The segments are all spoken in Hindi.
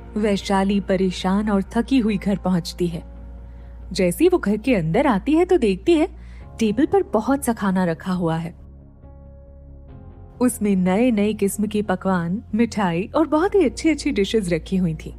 वैशाली परेशान और थकी हुई घर पहुंचती है। जैसे ही वो घर के अंदर आती है तो देखती है टेबल पर बहुत सा खाना रखा हुआ है। उसमें नए नए किस्म के पकवान, मिठाई और बहुत ही अच्छी अच्छी डिशेस रखी हुई थी।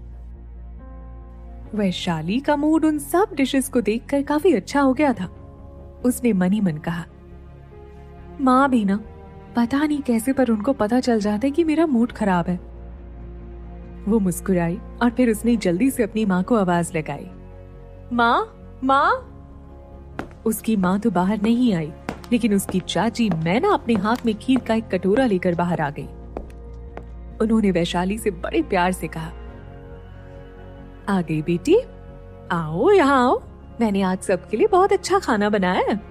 वैशाली का मूड उन सब डिशेस को देखकर काफी अच्छा हो गया था। उसने मन ही मन कहा, माँ भी ना, पता नहीं कैसे पर उनको पता चल जाता है कि मेरा मूड खराब है। वो मुस्कुराई और फिर उसने जल्दी से अपनी माँ को आवाज लगाई, माँ माँ। उसकी माँ तो बाहर नहीं आई, लेकिन उसकी चाची मैना अपने हाथ में खीर का एक कटोरा लेकर बाहर आ गई। उन्होंने वैशाली से बड़े प्यार से कहा, आ गई बेटी, आओ यहाँ आओ, मैंने आज सबके लिए बहुत अच्छा खाना बनाया है।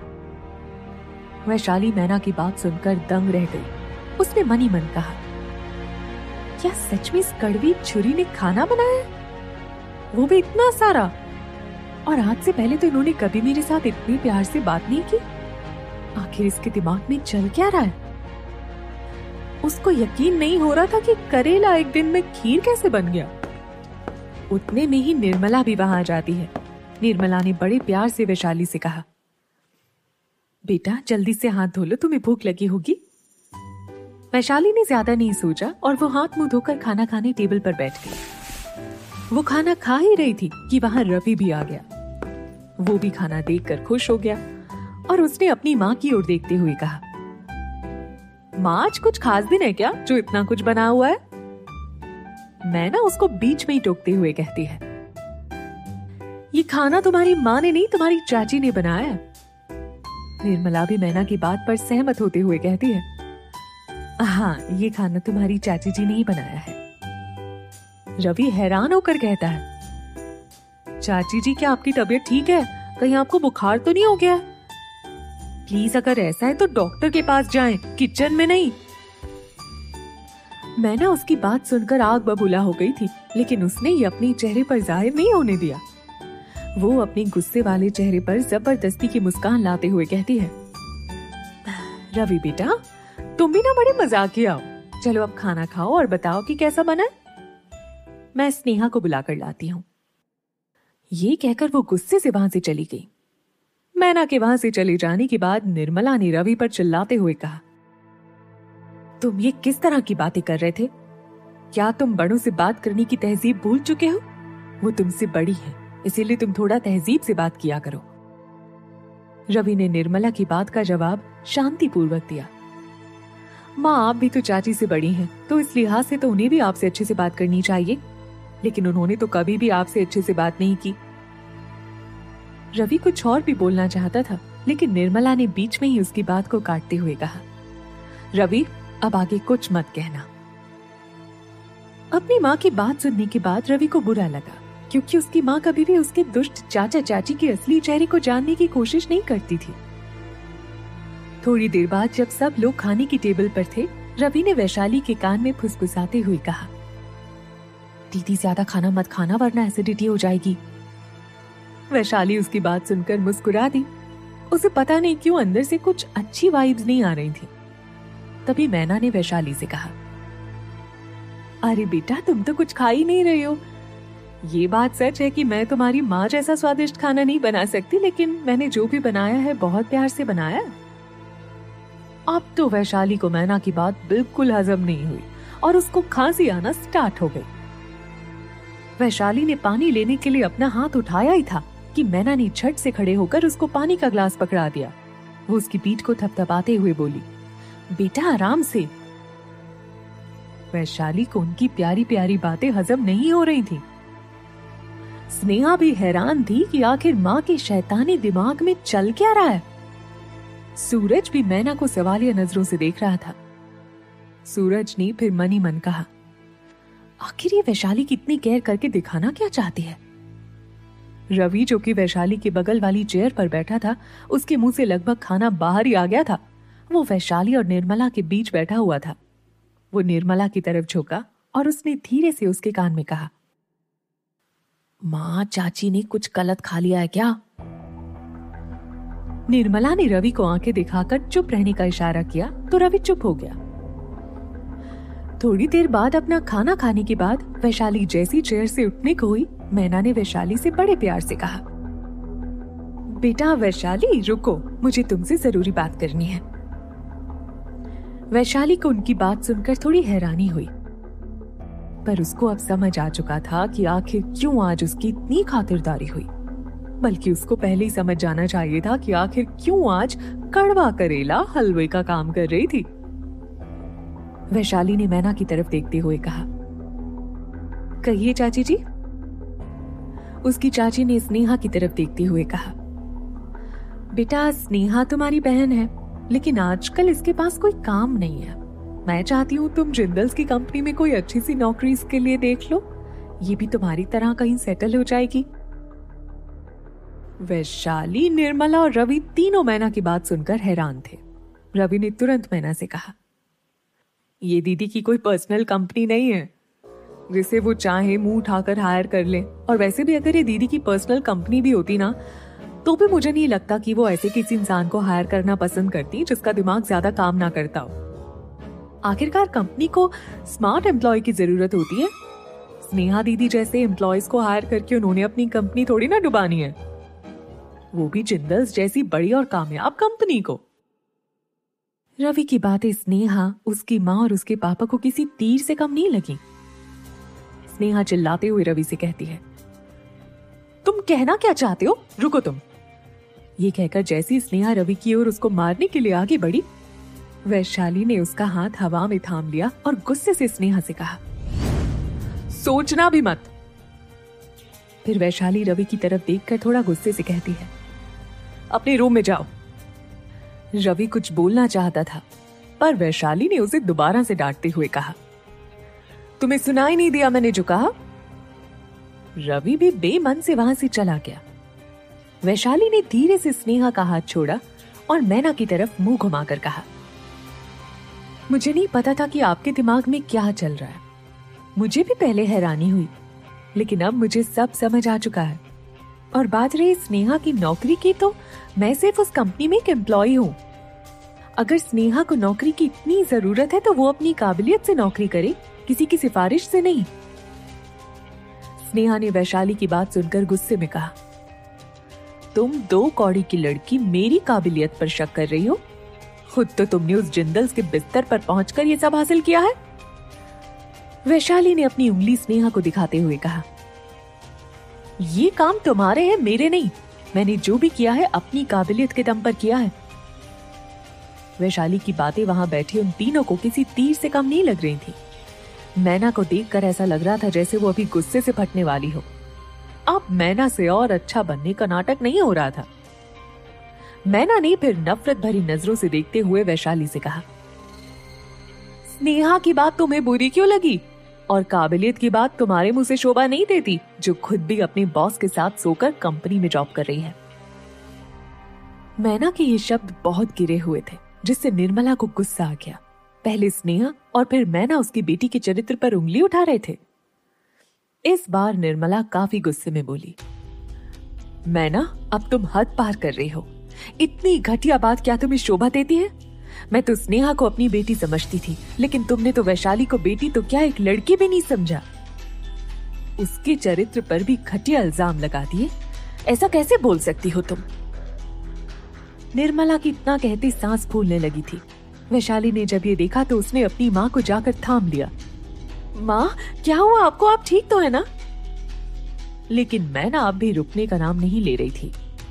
वैशाली मैना की बात सुनकर दंग रह गई। उसने मन ही मन कहा, क्या सच में इस कड़वी छुरी ने खाना बनाया है? वो भी इतना सारा। और आज से पहले तो इन्होंने कभी मेरे साथ इतने प्यार से बात नहीं की। आखिर इसके दिमाग में चल क्या रहा है? उसको यकीन नहीं हो रहा था कि करेला एक दिन में खीर कैसे बन गया। उतने में ही निर्मला भी वहां आ जाती है। निर्मला ने बड़े प्यार से वैशाली से कहा, बेटा जल्दी से हाथ धो लो, तुम्हें भूख लगी होगी। वैशाली ने ज्यादा नहीं सोचा और वो हाथ मुंह धोकर खाना खाने टेबल पर बैठ गई। वो खाना खा ही रही थी कि वहां रवि भी आ गया। वो भी खाना देखकर खुश हो गया और उसने अपनी माँ की ओर देखते हुए कहा, माँ आज कुछ खास दिन है क्या जो इतना कुछ बना हुआ है? मैं ना उसको बीच में ही टोकते हुए कहती है, ये खाना तुम्हारी माँ ने नहीं, तुम्हारी चाची ने बनाया है। निर्मला भी मैना की बात पर सहमत होते हुए कहती है, हाँ ये खाना तुम्हारी चाची जी ने ही बनाया है। रवि हैरान होकर कहता है, चाची जी क्या आपकी तबीयत ठीक है? कहीं आपको बुखार तो नहीं हो गया? प्लीज अगर ऐसा है तो डॉक्टर के पास जाएं, किचन में नहीं। मैना उसकी बात सुनकर आग बबूला हो गई थी, लेकिन उसने ये अपने चेहरे पर जाहिर नहीं होने दिया। वो अपने गुस्से वाले चेहरे पर जबरदस्ती की मुस्कान लाते हुए कहती है, रवि बेटा तुम भी ना बड़े मजाकिया हो। चलो अब खाना खाओ और बताओ कि कैसा बना है। मैं स्नेहा को बुलाकर लाती हूँ। ये कहकर वो गुस्से से वहां से चली गई। मैना के वहां से चले जाने के बाद निर्मला ने रवि पर चिल्लाते हुए कहा, तुम ये किस तरह की बातें कर रहे थे? क्या तुम बड़ों से बात करने की तहजीब भूल चुके हो? वो तुमसे बड़ी है, इसीलिए तुम थोड़ा तहजीब से बात किया करो। रवि ने निर्मला की बात का जवाब शांतिपूर्वक दिया, माँ आप भी तो चाची से बड़ी हैं, तो इस लिहाज से तो उन्हें भी आपसे अच्छे से बात करनी चाहिए, लेकिन उन्होंने तो कभी भी आपसे अच्छे से बात नहीं की। रवि कुछ और भी बोलना चाहता था, लेकिन निर्मला ने बीच में ही उसकी बात को काटते हुए कहा, रवि अब आगे कुछ मत कहना। अपनी माँ की बात सुनने के बाद रवि को बुरा लगा, क्योंकि उसकी माँ कभी भी उसके दुष्ट चाचा चाची के असली चेहरे को जानने की कोशिश नहीं करती थी। थोड़ी देर बाद जब सब लोग खाने की टेबल पर थे, रवि ने वैशाली के कान में फुसफुसाते हुए कहा, दीदी ज्यादा खाना मत खाना वरना एसिडिटी हो जाएगी। वैशाली उसकी बात सुनकर मुस्कुरा दी। उसे पता नहीं क्यों अंदर से कुछ अच्छी वाइब्स नहीं आ रही थी। तभी मैना ने वैशाली से कहा, अरे बेटा तुम तो कुछ खा ही नहीं रही हो। ये बात सच है कि मैं तुम्हारी माँ जैसा स्वादिष्ट खाना नहीं बना सकती, लेकिन मैंने जो भी बनाया है बहुत प्यार से बनाया। अब तो वैशाली को मैना की बात बिल्कुल हजम नहीं हुई और उसको खांसी आना स्टार्ट हो गई। वैशाली ने पानी लेने के लिए अपना हाथ उठाया ही था कि मैना ने झट से खड़े होकर उसको पानी का ग्लास पकड़ा दिया। वो उसकी पीठ को थपथपाते हुए बोली, बेटा आराम से। वैशाली को उनकी प्यारी प्यारी बातें हजम नहीं हो रही थी। स्नेहा भी हैरान थी कि आखिर माँ के शैतानी दिमाग में चल क्या रहा है। सूरज भी मैना को सवालिया नजरों से देख रहा था। सूरज ने फिर मन ही मन कहा, आखिर ये वैशाली कितनी केयर करके दिखाना क्या चाहती है। रवि जो कि वैशाली के बगल वाली चेयर पर बैठा था, उसके मुंह से लगभग खाना बाहर ही आ गया था। वो वैशाली और निर्मला के बीच बैठा हुआ था। वो निर्मला की तरफ झुका और उसने धीरे से उसके कान में कहा, माँ चाची ने कुछ गलत खा लिया है क्या? निर्मला ने रवि को आंखें दिखाकर चुप रहने का इशारा किया तो रवि चुप हो गया। थोड़ी देर बाद अपना खाना खाने के बाद वैशाली जैसी चेयर से उठने को हुई, मैना ने वैशाली से बड़े प्यार से कहा, बेटा वैशाली रुको, मुझे तुमसे जरूरी बात करनी है। वैशाली को उनकी बात सुनकर थोड़ी हैरानी हुई, पर उसको अब समझ आ चुका था कि आखिर क्यों आज उसकी इतनी खातिरदारी हुई। बल्कि उसको पहले ही समझ जाना चाहिए था कि आखिर क्यों आज कड़वा करेला हलवे का काम कर रही थी। वैशाली ने मैना की तरफ देखते हुए कहा, कहिए चाची जी। उसकी चाची ने स्नेहा की तरफ देखते हुए कहा, बेटा स्नेहा तुम्हारी बहन है, लेकिन आजकल इसके पास कोई काम नहीं है। मैं चाहती हूँ तुम जिंदल्स की कंपनी में कोई अच्छी सी नौकरी इसके लिए देख लो, ये भी तुम्हारी तरह कहीं सेटल हो जाएगी। वैशाली, निर्मला और रवि तीनों मैना की बात सुनकर हैरान थे। रवि ने तुरंत मैना से कहा, ये दीदी की कोई पर्सनल कंपनी नहीं है जिसे वो चाहे मुंह उठाकर हायर कर ले। और वैसे भी अगर ये दीदी की पर्सनल कंपनी भी होती ना, तो भी मुझे नहीं लगता कि वो ऐसे किसी इंसान को हायर करना पसंद करती जिसका दिमाग ज्यादा काम ना करता हो। आखिरकार कंपनी को स्मार्ट एम्प्लॉय की जरूरत होती है। स्नेहा दीदी जैसे एम्प्लॉयज को हायर करके उन्होंने अपनी कंपनी थोड़ी ना डुबानी है, वो भी जिंदल्स जैसी बड़ी और कामयाब कंपनी को। रवि की बातें स्नेहा, उसकी माँ और उसके पापा को किसी तीर से कम नहीं लगी। स्नेहा चिल्लाते हुए रवि से कहती है, तुम कहना क्या चाहते हो, रुको तुम। ये कहकर जैसी स्नेहा रवि की ओर उसको मारने के लिए आगे बढ़ी, वैशाली ने उसका हाथ हवा में थाम लिया और गुस्से से स्नेहा से कहा, सोचना भी मत। फिर वैशाली रवि की तरफ देखकर थोड़ा गुस्से से कहती है, अपने रूम में जाओ। रवि कुछ बोलना चाहता था, पर वैशाली ने उसे दोबारा से डांटते हुए कहा, तुम्हें सुनाई नहीं दिया मैंने जो कहा। रवि भी बेमन से वहां से चला गया। वैशाली ने धीरे से स्नेहा का हाथ छोड़ा और मैना की तरफ मुंह घुमाकर कहा, मुझे नहीं पता था कि आपके दिमाग में क्या चल रहा है। मुझे भी पहले हैरानी हुई, लेकिन अब मुझे सब समझ आ चुका है। और बात रही स्नेहा की नौकरी की, तो मैं सिर्फ उस कंपनी में एक एम्प्लॉय हूं। अगर स्नेहा को नौकरी की इतनी जरूरत है तो वो अपनी काबिलियत से नौकरी करे, किसी की सिफारिश से नहीं। स्नेहा ने वैशाली की बात सुनकर गुस्से में कहा, तुम 2 कौड़ी की लड़की मेरी काबिलियत पर शक कर रही हो? खुद तो तुमने उस जिंदल्स के बिस्तर पर पहुंचकर ये सब हासिल किया है। वैशाली ने अपनी उंगली स्नेहा को दिखाते हुए कहा, ये काम तुम्हारे हैं, मेरे नहीं। मैंने जो भी किया है अपनी काबिलियत के दम पर किया है। वैशाली की बातें वहां बैठे उन तीनों को किसी तीर से कम नहीं लग रही थी। मैना को देखकर ऐसा लग रहा था जैसे वो अभी गुस्से से फटने वाली हो। अब मैना से और अच्छा बनने का नाटक नहीं हो रहा था। मैना ने फिर नफरत भरी नजरों से देखते हुए वैशाली से कहा, स्नेहा की बात तुम्हें बुरी क्यों लगी? और काबिलियत की बात तुम्हारे मुंह से शोभा नहीं देती, जो खुद भी अपने बॉस के साथ सोकर कंपनी में जॉब कर रही है। मैना के ये शब्द बहुत गिरे हुए थे, जिससे निर्मला को गुस्सा आ गया। पहले स्नेहा और फिर मैना उसकी बेटी के चरित्र पर उंगली उठा रहे थे। इस बार निर्मला काफी गुस्से में बोली, मैना अब तुम हद पार कर रही हो। इतनी घटिया बात क्या तुम्हें शोभा देती है? मैं तो स्नेहा को अपनी बेटी समझती थी, लेकिन तुमने तो वैशाली को बेटी तो क्या एक लड़की भी नहीं समझा। उसके चरित्र पर भी घटिया इल्जाम लगा दिए। ऐसा कैसे बोल सकती हो तुम? निर्मला की इतना कहती सांस फूलने लगी थी। वैशाली ने जब ये देखा तो उसने अपनी माँ को जाकर थाम लिया। माँ, क्या हुआ आपको? आप ठीक तो है ना? लेकिन मैना अब भी रुकने का नाम नहीं ले रही थी।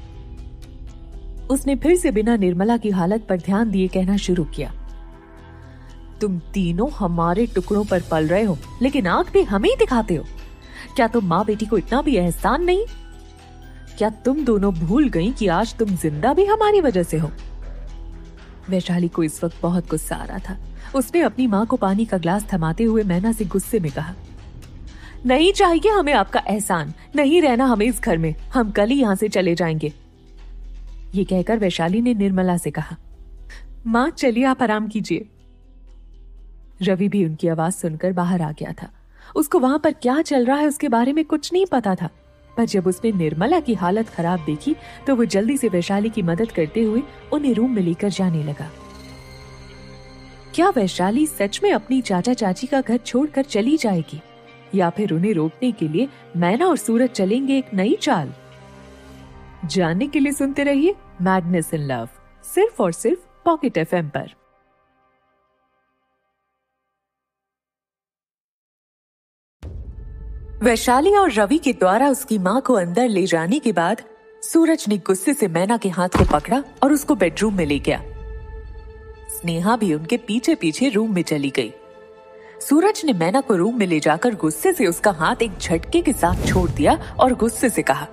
उसने फिर से बिना निर्मला की हालत पर ध्यान दिए कहना शुरू किया, तुम तीनों हमारे टुकड़ों पर पल रहे हो, लेकिन आंख भी हमें ही दिखाते हो। क्या तुम माँ बेटी को इतना भी एहसान नहीं? क्या तुम दोनों भूल गई कि आज तुम जिंदा भी हमारी वजह से हो? वैशाली को इस वक्त बहुत गुस्सा आ रहा था। उसने अपनी माँ को पानी का ग्लास थमाते हुए मैना से गुस्से में कहा, नहीं चाहिए हमें आपका एहसान, नहीं रहना हमें इस घर में, हम कल ही यहाँ से चले जाएंगे। ये कहकर वैशाली ने निर्मला से कहा, माँ चलिए आप आराम कीजिए। रवि भी उनकी आवाज सुनकर बाहर आ गया था। उसको वहां पर क्या चल रहा है उसके बारे में कुछ नहीं पता था, पर जब उसने निर्मला की हालत खराब देखी तो वो जल्दी से वैशाली की मदद करते हुए उन्हें रूम में लेकर जाने लगा। क्या वैशाली सच में अपनी चाचा चाची का घर छोड़कर चली जाएगी, या फिर उन्हें रोकने के लिए मैना और सूरज चलेंगे एक नई चाल? जानने के लिए सुनते रहिए मैडनेस इन लव, सिर्फ और सिर्फ पॉकेट एफएम पर। वैशाली और रवि के द्वारा उसकी मां को अंदर ले जाने के बाद सूरज ने गुस्से से मैना के हाथ को पकड़ा और उसको बेडरूम में ले गया। स्नेहा भी उनके पीछे पीछे रूम में चली गई। सूरज ने मैना को रूम में ले जाकर गुस्से से उसका हाथ एक झटके के साथ छोड़ दिया और गुस्से से कहा,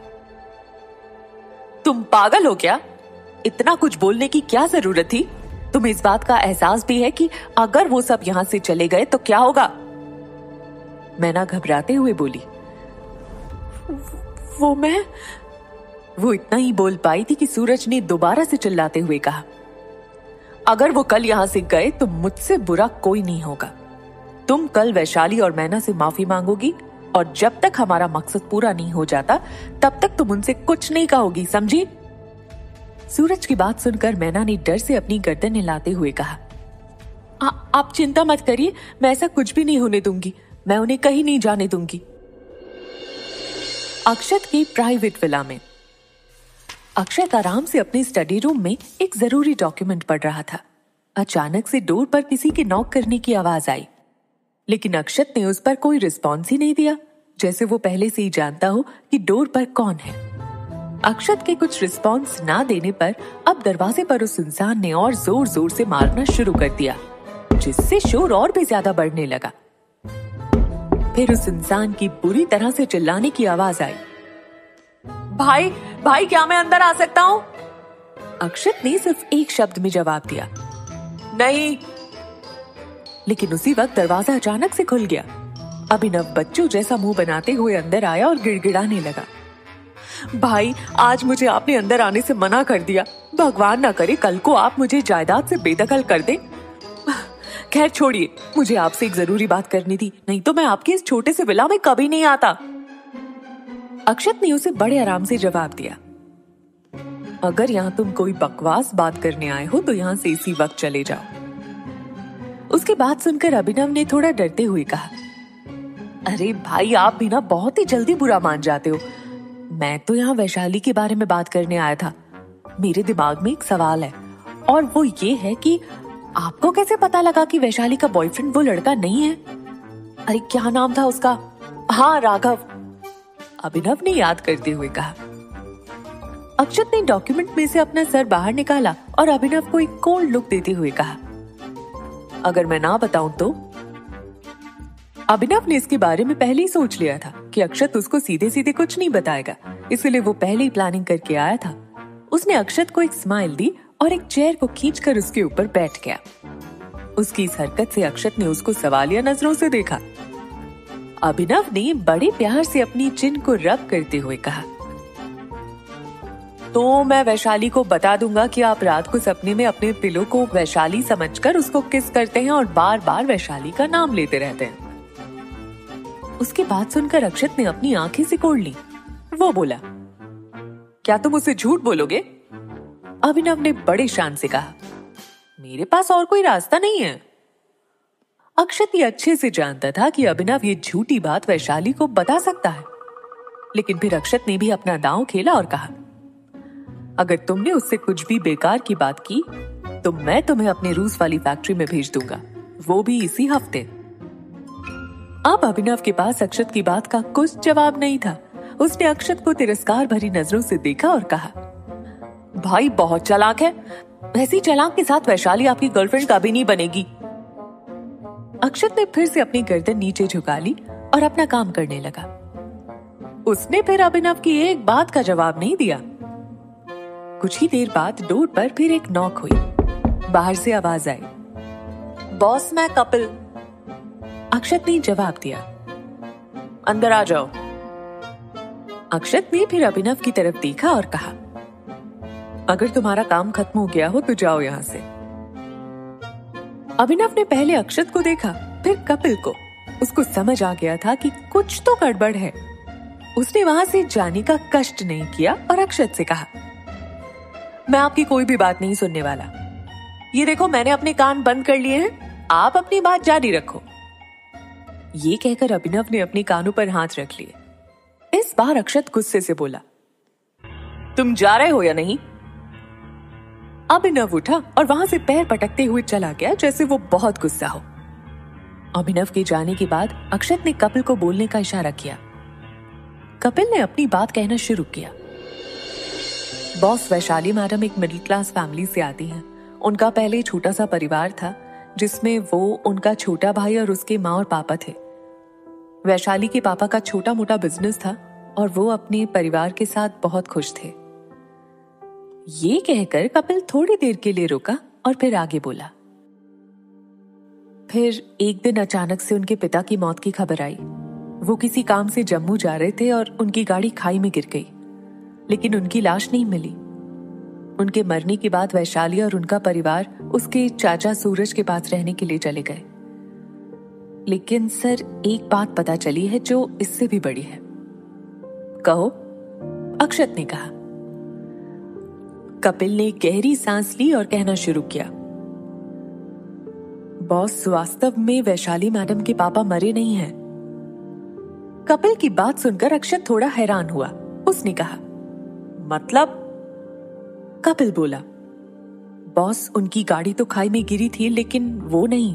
तुम पागल हो क्या? इतना कुछ बोलने की क्या जरूरत थी? तुम्हें इस बात का एहसास भी है कि अगर वो सब यहाँ से चले गए तो क्या होगा? मैना घबराते हुए बोली, वो इतना ही बोल पाई थी कि सूरज ने दोबारा से चिल्लाते हुए कहा, अगर वो कल यहाँ से गए तो मुझसे बुरा कोई नहीं होगा। तुम कल वैशाली और मैना से माफी मांगोगी और जब तक हमारा मकसद पूरा नहीं हो जाता तब तक तुम उनसे कुछ नहीं कहोगी, समझी? सूरज की बात सुनकर मैना ने डर से अपनी गर्दन हिलाते हुए कहा, आप चिंता मत करिए, मैं ऐसा कुछ भी नहीं होने दूंगी, मैं उन्हें कहीं नहीं जाने दूंगी। अक्षत की प्राइवेट विला में अक्षत आराम से अपने स्टडी रूम में एक जरूरी डॉक्यूमेंट पढ़ रहा था। अचानक से डोर पर किसी के नॉक करने की आवाज आई, लेकिन अक्षत ने उस पर कोई रिस्पॉन्स ही नहीं दिया, जैसे वो पहले से ही जानता हो कि डोर पर कौन है। अक्षत के कुछ रिस्पॉन्स ना देने पर अब दरवाजे पर उस इंसान ने और जोर जोर से मारना शुरू कर दिया, जिससे शोर और भी ज्यादा बढ़ने लगा। फिर उस इंसान की बुरी तरह से चिल्लाने की आवाज आई, भाई क्या मैं अंदर आ सकता हूँ? अक्षत ने सिर्फ एक शब्द में जवाब दिया, नहीं। लेकिन उसी वक्त दरवाजा अचानक से खुल गया। अभिनव बच्चों जैसा मुंह बनाते हुए अंदर आया और गिड़गिड़ाने लगा, भाई आज मुझे आपने अंदर आने से मना कर दिया, भगवान ना करे कल को आप मुझे जायदाद से बेदखल कर दें। खैर छोड़िए, मुझे आपसे एक जरूरी बात करनी थी, नहीं तो मैं आपके इस छोटे से विला में कभी नहीं आता। अक्षत ने उसे बड़े आराम से जवाब दिया, अगर यहाँ तुम कोई बकवास बात करने आए हो तो यहाँ से इसी वक्त चले जाओ। उसकी बात सुनकर अभिनव ने थोड़ा डरते हुए कहा, अरे भाई आप भी ना बहुत ही जल्दी बुरा मान जाते हो। मैं तो यहाँ वैशाली के बारे में बात करने आया था। मेरे दिमाग में एक सवाल है और वो ये है कि आपको कैसे पता लगा कि वैशाली का बॉयफ्रेंड वो लड़का नहीं है? अरे क्या नाम था उसका? हाँ राघव, अभिनव ने याद करते हुए कहा। अक्षत ने डॉक्यूमेंट में से अपना सर बाहर निकाला और अभिनव को एक कोल्ड लुक देते हुए कहा, अगर मैं ना बताऊं तो? अभिनव ने इसके बारे में पहले ही सोच लिया था कि अक्षत उसको सीधे सीधे कुछ नहीं बताएगा, इसलिए वो पहले ही प्लानिंग करके आया था। उसने अक्षत को एक स्माइल दी और एक चेयर को खींचकर उसके ऊपर बैठ गया। उसकी इस हरकत से अक्षत ने उसको सवालिया नजरों से देखा। अभिनव ने बड़े प्यार से अपनी चिन को रब करते हुए कहा, तो मैं वैशाली को बता दूंगा कि आप रात को सपने में अपने पिलो को वैशाली समझकर उसको किस करते हैं और बार बार वैशाली का नाम लेते रहते हैं। उसकी बात सुनकर अक्षत ने अपनी आंखें सिकोड़ ली। वो बोला, क्या तुम उसे झूठ बोलोगे? अभिनव ने बड़े शान से कहा, मेरे पास और कोई रास्ता नहीं है। अक्षत ये अच्छे से जानता था कि अभिनव ये झूठी बात वैशाली को बता सकता है, लेकिन फिर अक्षत ने भी अपना दांव खेला और कहा, अगर तुमने उससे कुछ भी बेकार की बात की तो मैं तुम्हें अपने रूस वाली फैक्ट्री में भेज दूंगा, वो भी इसी हफ्ते। अब अभिनव के पास अक्षत की बात का कुछ जवाब नहीं था। उसने अक्षत को तिरस्कार भरी नजरों से देखा और कहा, भाई बहुत चालाक है, ऐसी चालाक के साथ वैशाली आपकी गर्लफ्रेंड कभी नहीं बनेगी। अक्षत ने फिर से अपनी गर्दन नीचे झुका ली और अपना काम करने लगा। उसने फिर अभिनव की एक बात का जवाब नहीं दिया। कुछ ही देर बाद डोर पर फिर एक नॉक हुई। बाहर से आवाज आई, बॉस मैं कपिल। अक्षत ने जवाब दिया, अंदर आ जाओ। अक्षत ने फिर अभिनव की तरफ देखा और कहा, अगर तुम्हारा काम खत्म हो गया हो तो जाओ यहाँ से। अभिनव ने पहले अक्षत को देखा, फिर कपिल को। उसको समझ आ गया था कि कुछ तो गड़बड़ है। उसने वहां से जाने का कष्ट नहीं किया और अक्षत से कहा, मैं आपकी कोई भी बात नहीं सुनने वाला। ये देखो मैंने अपने कान बंद कर लिए हैं, आप अपनी बात जारी रखो। ये कहकर अभिनव ने अपने कानों पर हाथ रख लिए। इस बार अक्षत गुस्से से बोला, तुम जा रहे हो या नहीं? अभिनव उठा और वहां से पैर पटकते हुए चला गया जैसे वो बहुत गुस्सा हो। अभिनव के जाने के बाद अक्षत ने कपिल को बोलने का इशारा किया। कपिल ने अपनी बात कहना शुरू किया। बॉस वैशाली मैडम एक मिडिल क्लास फैमिली से आती हैं। उनका पहले छोटा सा परिवार था जिसमें वो, उनका छोटा भाई और उसके माँ और पापा थे। वैशाली के पापा का छोटा मोटा बिजनेस था और वो अपने परिवार के साथ बहुत खुश थे। ये कहकर कपिल थोड़ी देर के लिए रुका और फिर आगे बोला। फिर एक दिन अचानक से उनके पिता की मौत की खबर आई। वो किसी काम से जम्मू जा रहे थे और उनकी गाड़ी खाई में गिर गई, लेकिन उनकी लाश नहीं मिली। उनके मरने के बाद वैशाली और उनका परिवार उसके चाचा सूरज के पास रहने के लिए चले गए। लेकिन सर, एक बात पता चली है जो इससे भी बड़ी है। कहो, अक्षत ने कहा। कपिल ने गहरी सांस ली और कहना शुरू किया। बॉस, वास्तव में वैशाली मैडम के पापा मरे नहीं हैं। कपिल की बात सुनकर अक्षत थोड़ा हैरान हुआ। उसने कहा, मतलब? कपिल बोला, बॉस, उनकी गाड़ी तो खाई में गिरी थी लेकिन वो नहीं।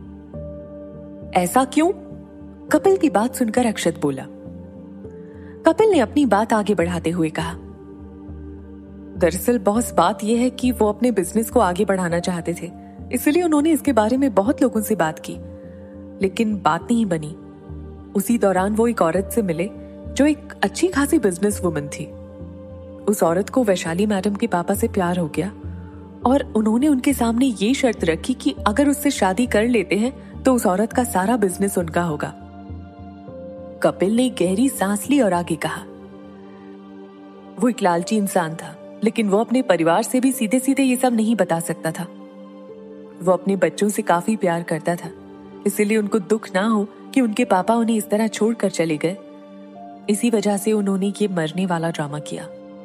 ऐसा क्यों? कपिल की बात सुनकर अक्षत बोला। कपिल ने अपनी बात आगे बढ़ाते हुए कहा, दरअसल बॉस, बात यह है कि वो अपने बिजनेस को आगे बढ़ाना चाहते थे, इसलिए उन्होंने इसके बारे में बहुत लोगों से बात की, लेकिन बात नहीं बनी। उसी दौरान वो एक औरत से मिले जो एक अच्छी खासी बिजनेस वुमन थी। उस औरत को वैशाली मैडम के पापा से प्यार हो गया और उन्होंने उनके सामने ये शर्त रखी कि अगर उससे शादी कर लेते हैं तो उस औरत का सारा बिजनेस उनका होगा। कपिल ने गहरी सांस ली और आगे कहा, वो एक लालची इंसान था, लेकिन वो अपने परिवार से भी सीधे सीधे ये सब नहीं बता सकता था। वो अपने बच्चों से काफी प्यार करता था, इसीलिए उनको दुख ना हो कि उनके पापा उन्हें इस तरह छोड़कर चले गए। इसी वजह से उन्होंने ये मरने वाला ड्रामा किया।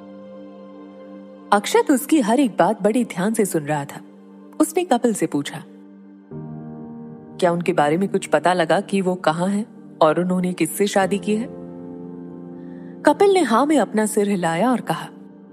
अक्षत उसकी हर एक बात बड़े ध्यान से सुन रहा था। उसने कपिल से पूछा, क्या उनके बारे में कुछ पता लगा कि वो कहाँ है और उन्होंने किससे शादी की है? कपिल ने हाँ में अपना सिर हिलाया और कहा,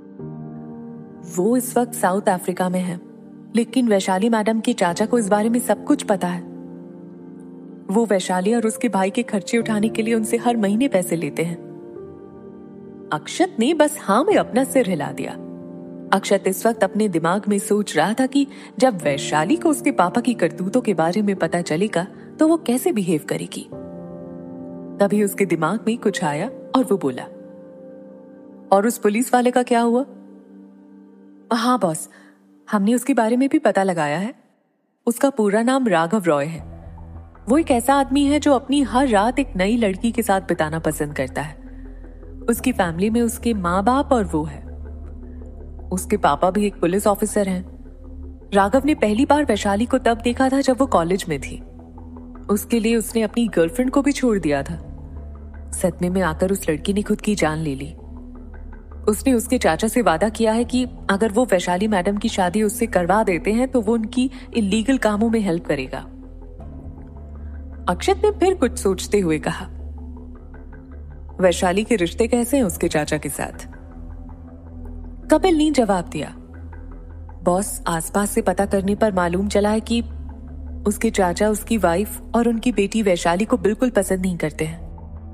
वो इस वक्त साउथ अफ्रीका में है, लेकिन वैशाली मैडम के चाचा को इस बारे में सब कुछ पता है। वो वैशाली और उसके भाई के खर्चे उठाने के लिए उनसे हर महीने पैसे लेते हैं। अक्षत ने बस हाँ में अपना सिर हिला दिया। अक्षत इस वक्त अपने दिमाग में सोच रहा था कि जब वैशाली को उसके पापा की करतूतों के बारे में पता चलेगा तो वो कैसे बिहेव करेगी। तभी उसके दिमाग में कुछ आया और वो बोला, और उस पुलिस वाले का क्या हुआ? हाँ बॉस, हमने उसके बारे में भी पता लगाया है। उसका पूरा नाम राघव रॉय है। वो एक ऐसा आदमी है जो अपनी हर रात एक नई लड़की के साथ बिताना पसंद करता है। उसकी फैमिली में उसके माँ बाप और वो है। उसके पापा भी एक पुलिस ऑफिसर हैं। राघव ने पहली बार वैशाली को तब देखा था जब वो कॉलेज में थी। उसके लिए उसने अपनी गर्लफ्रेंड को भी छोड़ दिया था। सदमे में आकर उस लड़की ने खुद की जान ले ली। उसने उसके चाचा से वादा किया है कि अगर वो वैशाली मैडम की शादी उससे करवा देते हैं तो वो उनकी इलीगल कामों में हेल्प करेगा। अक्षत ने फिर कुछ सोचते हुए कहा, वैशाली के रिश्ते कैसे हैं उसके चाचा के साथ? कपिल ने जवाब दिया, बॉस, आसपास से पता करने पर मालूम चला है कि उसके चाचा उसकी वाइफ और उनकी बेटी वैशाली को बिल्कुल पसंद नहीं करते हैं।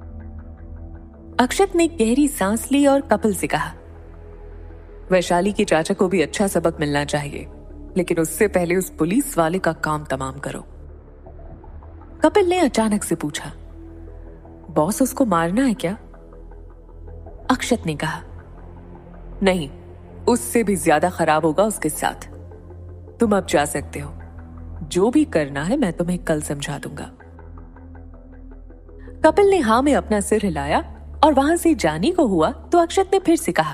अक्षत ने गहरी सांस ली और कपिल से कहा, वैशाली के चाचा को भी अच्छा सबक मिलना चाहिए, लेकिन उससे पहले उस पुलिस वाले का काम तमाम करो। कपिल ने अचानक से पूछा, बॉस, उसको मारना है क्या? अक्षत ने कहा, नहीं, उससे भी ज्यादा खराब होगा उसके साथ। तुम अब जा सकते हो। जो भी करना है मैं तुम्हें कल समझा दूंगा। कपिल ने हाँ में अपना सिर हिलाया और वहां से जाने को हुआ तो अक्षत ने फिर से कहा,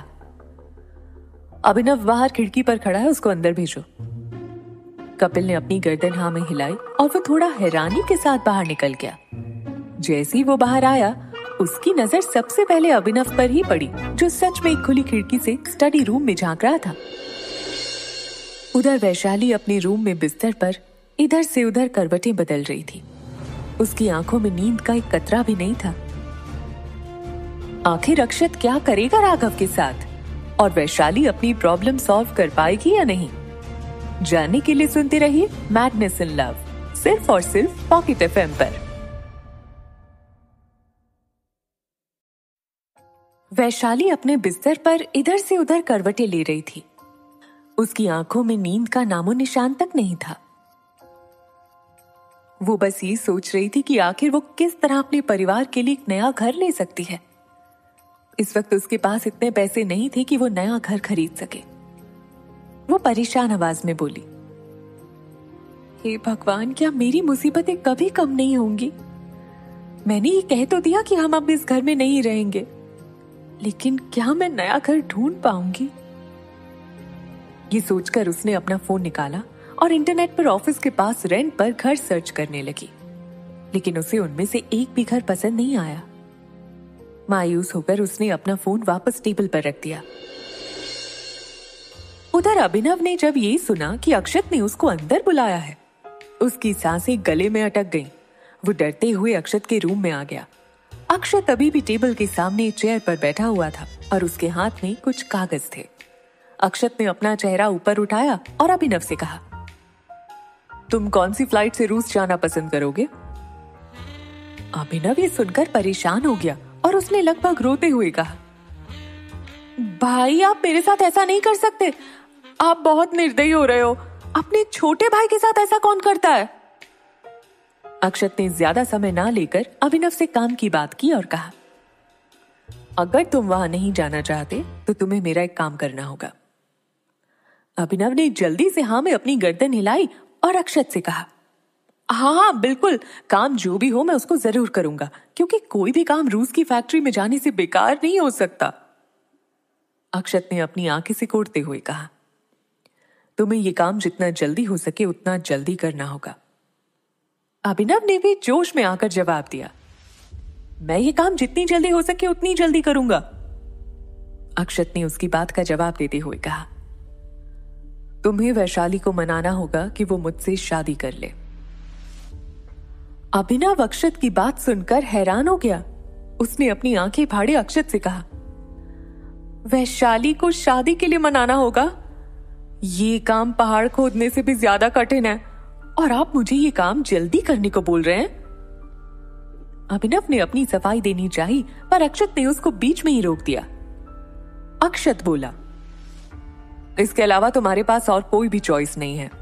अभिनव बाहर खिड़की पर खड़ा है, उसको अंदर भेजो। कपिल ने अपनी गर्दन हाँ में हिलाई और वो थोड़ा हैरानी के साथ बाहर निकल गया। जैसे ही वो बाहर आया, उसकी नजर सबसे पहले अभिनव पर ही पड़ी, जो सच में एक खुली खिड़की से स्टडी रूम में झांक रहा था। उधर वैशाली अपने रूम में बिस्तर पर इधर से उधर करवटें बदल रही थी। उसकी आंखों में नींद का एक कतरा भी नहीं था। आखिर अक्षत क्या करेगा राघव के साथ, और वैशाली अपनी प्रॉब्लम सॉल्व कर पाएगी या नहीं? जानने के लिए सुनते रहिए मैडनेस इन लव, सिर्फ और सिर्फ पॉकेट एफएम पर। वैशाली अपने बिस्तर पर इधर से उधर करवटें ले रही थी। उसकी आंखों में नींद का नामो निशान तक नहीं था। वो बस ये सोच रही थी कि आखिर वो किस तरह अपने परिवार के लिए एक नया घर ले सकती है। इस वक्त उसके पास इतने पैसे नहीं थे कि वो नया घर खरीद सके। वो परेशान आवाज में बोली, हे भगवान, क्या मेरी मुसीबतें कभी कम नहीं होंगी? मैंने ये कह तो दिया कि हम अब इस घर में नहीं रहेंगे, लेकिन क्या मैं नया घर ढूंढ पाऊंगी? ये सोचकर उसने अपना फोन निकाला और इंटरनेट पर ऑफिस के पास रेंट पर घर सर्च करने लगी, लेकिन उसे उनमें से एक भी घर पसंद नहीं आया। मायूस होकर उसने अपना फोन वापस टेबल पर रख दिया। उधर अभिनव ने जब ये सुना कि अक्षत ने उसको अंदर बुलाया है, उसकी सांसें गले में अटक गईं। वो डरते हुए अक्षत के रूम में आ गया। अक्षत अभी भी टेबल के सामने चेयर पर बैठा हुआ था और उसके हाथ में कुछ कागज थे। अक्षत ने अपना चेहरा ऊपर उठाया और अभिनव से कहा, तुम कौन सी फ्लाइट से रूस जाना पसंद करोगे? अभिनव ये सुनकर परेशान हो गया और उसने लगभग रोते हुए कहा, भाई आप मेरे साथ ऐसा नहीं कर सकते। आप बहुत निर्दयी हो रहे हो। अपने छोटे भाई के साथ ऐसा कौन करता है? अक्षत ने ज्यादा समय ना लेकर अभिनव से काम की बात की और कहा, अगर तुम वहां नहीं जाना चाहते तो तुम्हें मेरा एक काम करना होगा। अभिनव ने जल्दी से हाँ में अपनी गर्दन हिलाई और अक्षत से कहा, हाँ बिल्कुल, काम जो भी हो मैं उसको जरूर करूंगा, क्योंकि कोई भी काम रूस की फैक्ट्री में जाने से बेकार नहीं हो सकता। अक्षत ने अपनी आंखें सिकोड़ते हुए कहा, तुम्हें ये काम जितना जल्दी हो सके उतना जल्दी करना होगा। अभिनव ने भी जोश में आकर जवाब दिया, मैं ये काम जितनी जल्दी हो सके उतनी जल्दी करूंगा। अक्षत ने उसकी बात का जवाब देते हुए कहा, तुम्हें वैशाली को मनाना होगा कि वो मुझसे शादी कर ले। अभिनव अक्षत की बात सुनकर हैरान हो गया। उसने अपनी आंखें फाड़े अक्षत से कहा, वैशाली को शादी के लिए मनाना होगा? ये काम पहाड़ खोदने से भी ज्यादा कठिन है, और आप मुझे ये काम जल्दी करने को बोल रहे हैं? अभिनव ने अपनी सफाई देनी चाही, पर अक्षत ने उसको बीच में ही रोक दिया। अक्षत बोला, इसके अलावा तुम्हारे पास और कोई भी चॉइस नहीं है।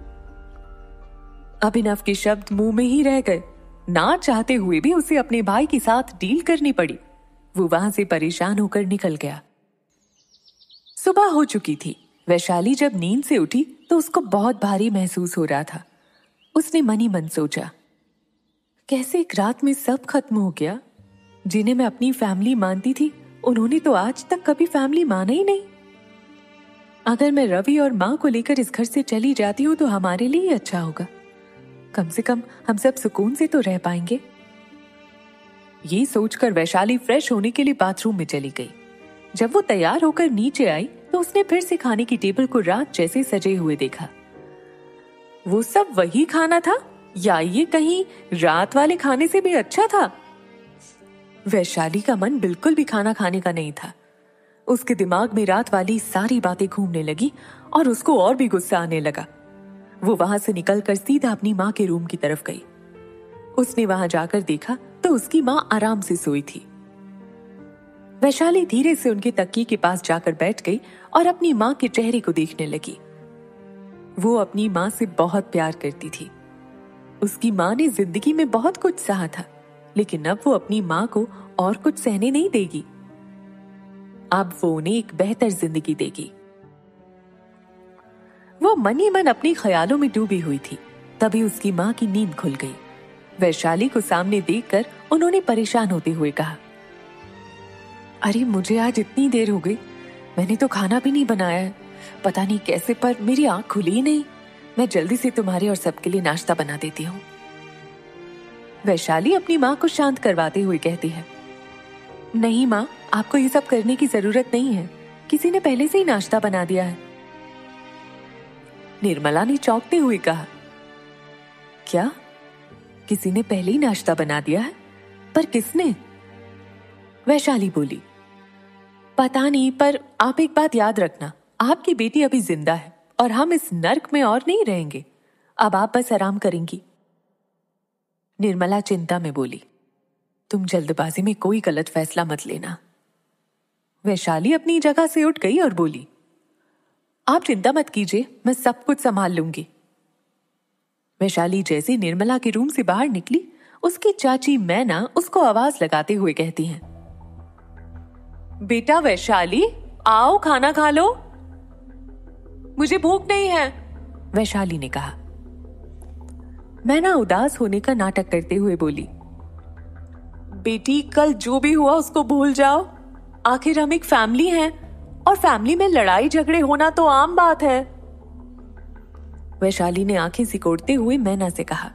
अभिनव के शब्द मुंह में ही रह गए। ना चाहते हुए भी उसे अपने भाई के साथ डील करनी पड़ी। वो वहां से परेशान होकर निकल गया। सुबह हो चुकी थी। वैशाली जब नींद से उठी तो उसको बहुत भारी महसूस हो रहा था। उसने मन ही मन सोचा, कैसे एक रात में सब खत्म हो गया। जिन्हें मैं अपनी फैमिली मानती थी, उन्होंने तो आज तक कभी फैमिली माना ही नहीं। अगर मैं रवि और माँ को लेकर इस घर से चली जाती हूँ तो हमारे लिए ही अच्छा होगा। कम से कम हम सब सुकून से तो रह पाएंगे। ये सोचकर वैशाली फ्रेश होने के लिए बाथरूम में चली गई। जब वो तैयार होकर नीचे आई तो उसने फिर से खाने की टेबल को रात जैसे सजे हुए देखा। वो सब वही खाना था या ये कहीं रात वाले खाने से भी अच्छा था? वैशाली का मन बिल्कुल भी खाना खाने का नहीं था। उसके दिमाग में रात वाली सारी बातें घूमने लगी और उसको और भी गुस्सा आने लगा। वो वहां से निकलकर सीधा अपनी माँ के रूम की तरफ गई। उसने वहां जाकर देखा तो उसकी माँ आराम से सोई थी। वैशाली धीरे से उनके तकिए के पास जाकर बैठ गई और अपनी माँ के चेहरे को देखने लगी। वो अपनी माँ से बहुत प्यार करती थी। उसकी माँ ने जिंदगी में बहुत कुछ सहा था, लेकिन अब वो अपनी माँ को और कुछ सहने नहीं देगी। अब वो उन्हें एक बेहतर जिंदगी देगी। वो मन ही मन अपने ख्यालों में डूबी हुई थी। तभी उसकी माँ की नींद खुल गई। वैशाली को सामने देखकर उन्होंने परेशान होते हुए कहा, अरे मुझे आज इतनी देर हो गई, मैंने तो खाना भी नहीं बनाया है। पता नहीं कैसे पर मेरी आंख खुली ही नहीं। मैं जल्दी से तुम्हारे और सबके लिए नाश्ता बना देती हूँ। वैशाली अपनी माँ को शांत करवाते हुए कहती है, नहीं माँ, आपको ये सब करने की जरूरत नहीं है। किसी ने पहले से ही नाश्ता बना दिया है। निर्मला ने चौंकते हुए कहा, क्या? किसी ने पहले ही नाश्ता बना दिया है? पर किसने? वैशाली बोली। पता नहीं, पर आप एक बात याद रखना, आपकी बेटी अभी जिंदा है और हम इस नर्क में और नहीं रहेंगे। अब आप बस आराम करेंगी। निर्मला चिंता में बोली। तुम जल्दबाजी में कोई गलत फैसला मत लेना। वैशाली अपनी जगह से उठ गई और बोली, आप चिंता मत कीजिए, मैं सब कुछ संभाल लूंगी। वैशाली जैसे निर्मला के रूम से बाहर निकली, उसकी चाची मैना उसको आवाज लगाते हुए कहती हैं, बेटा वैशाली, आओ खाना खा लो। मुझे भूख नहीं है, वैशाली ने कहा। मैना उदास होने का नाटक करते हुए बोली, बेटी कल जो भी हुआ उसको भूल जाओ। आखिर हम एक फैमिली हैं और फैमिली में लड़ाई झगड़े होना तो आम बात है। वैशाली ने आंखें सिकोड़ते हुए मैना से कहा,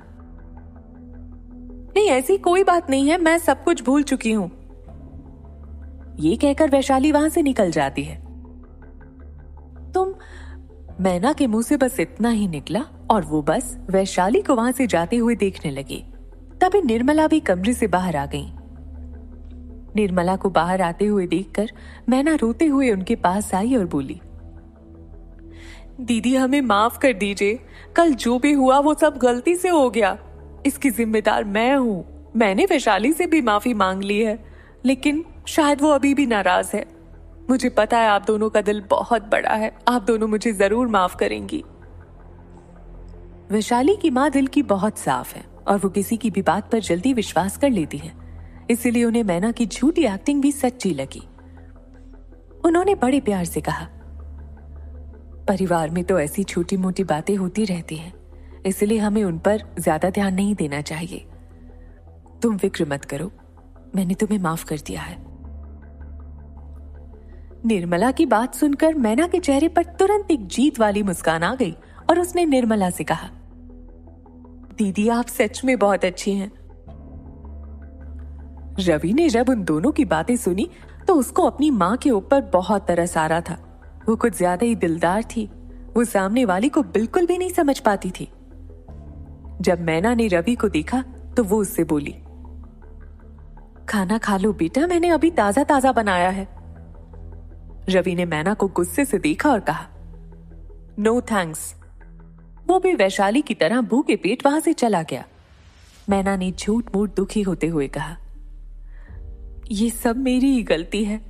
नहीं ऐसी कोई बात नहीं है, मैं सब कुछ भूल चुकी हूं। ये कहकर वैशाली वहां से निकल जाती है। तुम मैना के मुंह से बस इतना ही निकला और वो बस वैशाली को वहां से जाते हुए देखने लगी। तभी निर्मला भी कमरे से बाहर आ गई। निर्मला को बाहर आते हुए देखकर मैना रोते हुए उनके पास आई और बोली, दीदी हमें माफ कर दीजिए, कल जो भी हुआ वो सब गलती से हो गया। इसकी जिम्मेदार मैं हूं। मैंने वैशाली से भी माफी मांग ली है, लेकिन शायद वो अभी भी नाराज है। मुझे पता है आप दोनों का दिल बहुत बड़ा है, आप दोनों मुझे जरूर माफ करेंगी। वैशाली की माँ दिल की बहुत साफ है और वो किसी की भी बात पर जल्दी विश्वास कर लेती है, इसीलिए उन्हें मैना की झूठी एक्टिंग भी सच्ची लगी। उन्होंने बड़े प्यार से कहा, परिवार में तो ऐसी छोटी मोटी बातें होती रहती हैं, इसलिए हमें उन पर ज्यादा ध्यान नहीं देना चाहिए। तुम फिक्र मत करो, मैंने तुम्हें माफ कर दिया है। निर्मला की बात सुनकर मैना के चेहरे पर तुरंत एक जीत वाली मुस्कान आ गई और उसने निर्मला से कहा, दीदी आप सच में बहुत अच्छी हैं। रवि ने जब उन दोनों की बातें सुनी तो उसको अपनी माँ के ऊपर बहुत तरस आ रहा था। वो कुछ ज्यादा ही दिलदार थी, वो सामने वाली को बिल्कुल भी नहीं समझ पाती थी। जब मैना ने रवि को देखा तो वो उससे बोली, खाना खा लो बेटा, मैंने अभी ताजा ताजा बनाया है। रवि ने मैना को गुस्से से देखा और कहा, नो थैंक्स। वो भी वैशाली की तरह भूखे पेट वहां से चला गया। मैना ने झूठ मूठ दुखी होते हुए कहा, ये सब मेरी ही गलती है।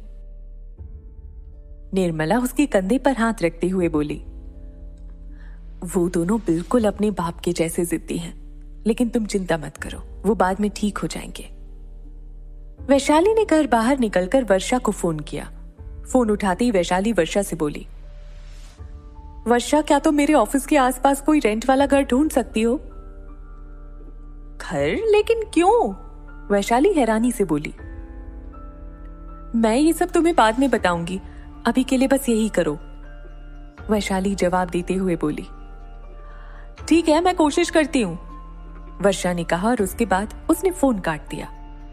निर्मला उसके कंधे पर हाथ रखते हुए बोली, वो दोनों बिल्कुल अपने बाप के जैसे जिद्दी हैं, लेकिन तुम चिंता मत करो, वो बाद में ठीक हो जाएंगे। वैशाली ने घर बाहर निकलकर वर्षा को फोन किया। फोन उठाते ही वैशाली वर्षा से बोली, वर्षा क्या तुम मेरे ऑफिस के आसपास कोई रेंट वाला घर ढूंढ सकती हो? घर? लेकिन क्यों? वैशाली हैरानी से बोली, मैं ये सब तुम्हें बाद में बताऊंगी, अभी के लिए बस यही करो। वैशाली जवाब देते हुए बोली, ठीक है मैं कोशिश करती हूं, वर्षा ने कहा और उसके बाद उसने फोन काट दिया।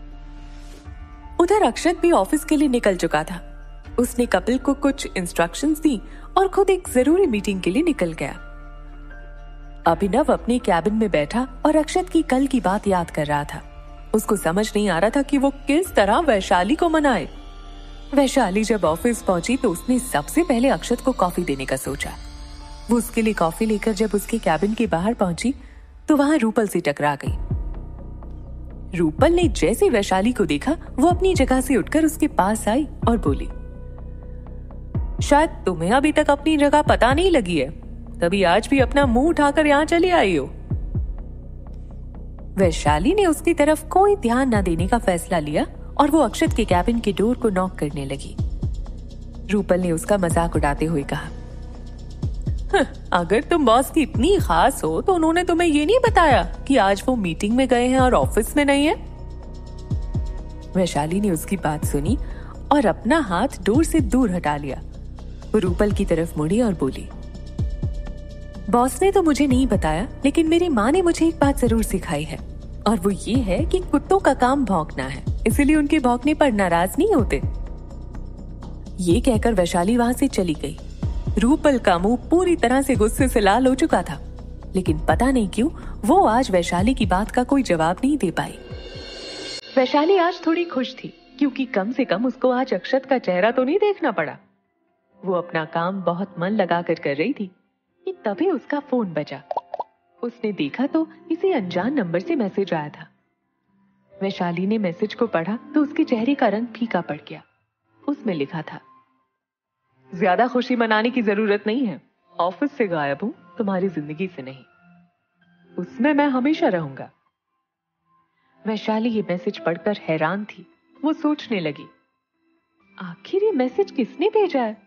उधर अक्षत भी ऑफिस के लिए निकल चुका था। उसने कपिल को कुछ इंस्ट्रक्शंस दी और खुद एक जरूरी मीटिंग के लिए निकल गया। अभिनव अपने कैबिन में बैठा और अक्षत की कल की बात याद कर रहा था। उसको समझ नहीं आ रहा था कि वो किस तरह वैशाली को मनाए। वैशाली जब ऑफिस पहुंची तो उसने सबसे पहले अक्षत को कॉफी देने का सोचा। वो उसके लिए कॉफी लेकर जब उसके कैबिन के बाहर पहुंची तो वहां रूपल से टकरा गई। रूपल ने जैसे वैशाली को देखा वो अपनी जगह से उठकर उसके पास आई और बोली, शायद तुम्हें अभी तक अपनी जगह पता नहीं लगी है, तभी आज भी अपना मुंह उठाकर यहाँ चली आई हो। वैशाली ने उसकी तरफ कोई ध्यान न देने का फैसला लिया और वो अक्षत के कैबिन के डोर को नॉक करने लगी। रूपल ने उसका मजाक उड़ाते हुए कहा, अगर तुम बॉस की इतनी खास हो तो उन्होंने तुम्हें ये नहीं बताया कि आज वो मीटिंग में गए हैं और ऑफिस में नहीं है? वैशाली ने उसकी बात सुनी और अपना हाथ डोर से दूर हटा लिया। वो रूपल की तरफ मुड़ी और बोली, बॉस ने तो मुझे नहीं बताया, लेकिन मेरी माँ ने मुझे एक बात जरूर सिखाई है और वो ये है कि कुत्तों का काम भौंकना है, इसीलिए उनके भौंकने पर नाराज नहीं होते। ये कहकर वैशाली वहां से चली गई। रूपल का मुंह पूरी तरह से गुस्से से लाल हो चुका था। लेकिन पता नहीं क्यों वो आज वैशाली की बात का कोई जवाब नहीं दे पाई। वैशाली आज थोड़ी खुश थी क्योंकि कम से कम उसको आज अक्षत का चेहरा तो नहीं देखना पड़ा। वो अपना काम बहुत मन लगाकर कर रही थी कि तभी उसका फोन बजा। उसने देखा तो किसी अनजान नंबर से मैसेज आया था। वैशाली ने मैसेज को पढ़ा तो उसके चेहरे का रंग फीका पड़ गया। उसमें लिखा था, ज्यादा खुशी मनाने की जरूरत नहीं है, ऑफिस से गायब हूं, तुम्हारी जिंदगी से नहीं, उसमें मैं हमेशा रहूंगा। वैशाली ये मैसेज पढ़कर हैरान थी। वो सोचने लगी, आखिर ये मैसेज किसने भेजा है?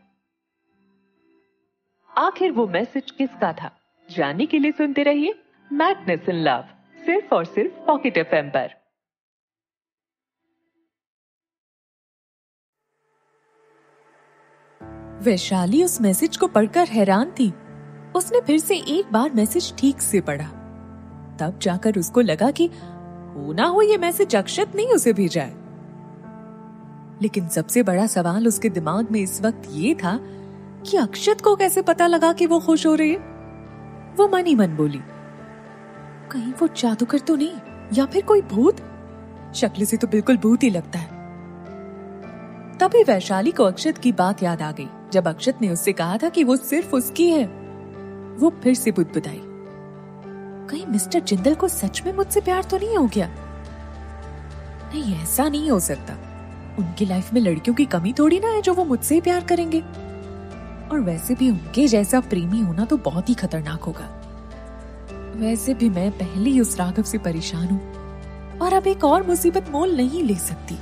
आखिर वो मैसेज किसका था? जानने के लिए सुनते रहिए मैडनेस इन लव, सिर्फ और सिर्फ पॉकेट एफएम पर। वैशाली उस मैसेज को पढ़कर हैरान थी। उसने फिर से एक बार मैसेज ठीक से पढ़ा। तब जाकर उसको लगा कि हो ना हो ये मैसेज अक्षत नहीं उसे भेजा है। लेकिन सबसे बड़ा सवाल उसके दिमाग में इस वक्त ये था कि अक्षत को कैसे पता लगा कि वो खुश हो रही है। वो मन ही मन बोली, कहीं वो जादूगर तो नहीं या फिर कोई भूत? शक्ल से तो बिल्कुल भूत ही लगता है। तभी वैशाली को अक्षत की बात याद आ गई जब अक्षत ने उससे कहा था कि वो सिर्फ उसकी है। वो फिर से बुदबुदाई, कहीं मिस्टर जिंदल को सच में मुझसे प्यार तो नहीं हो गया? नहीं, ऐसा नहीं हो सकता। उनकी लाइफ में लड़कियों की कमी थोड़ी ना है जो वो मुझसे ही प्यार करेंगे। और वैसे भी उनके जैसा प्रेमी होना तो बहुत ही खतरनाक होगा। वैसे भी मैं पहले ही उस राघव से परेशान हूँ और अब एक और मुसीबत मोल नहीं ले सकती।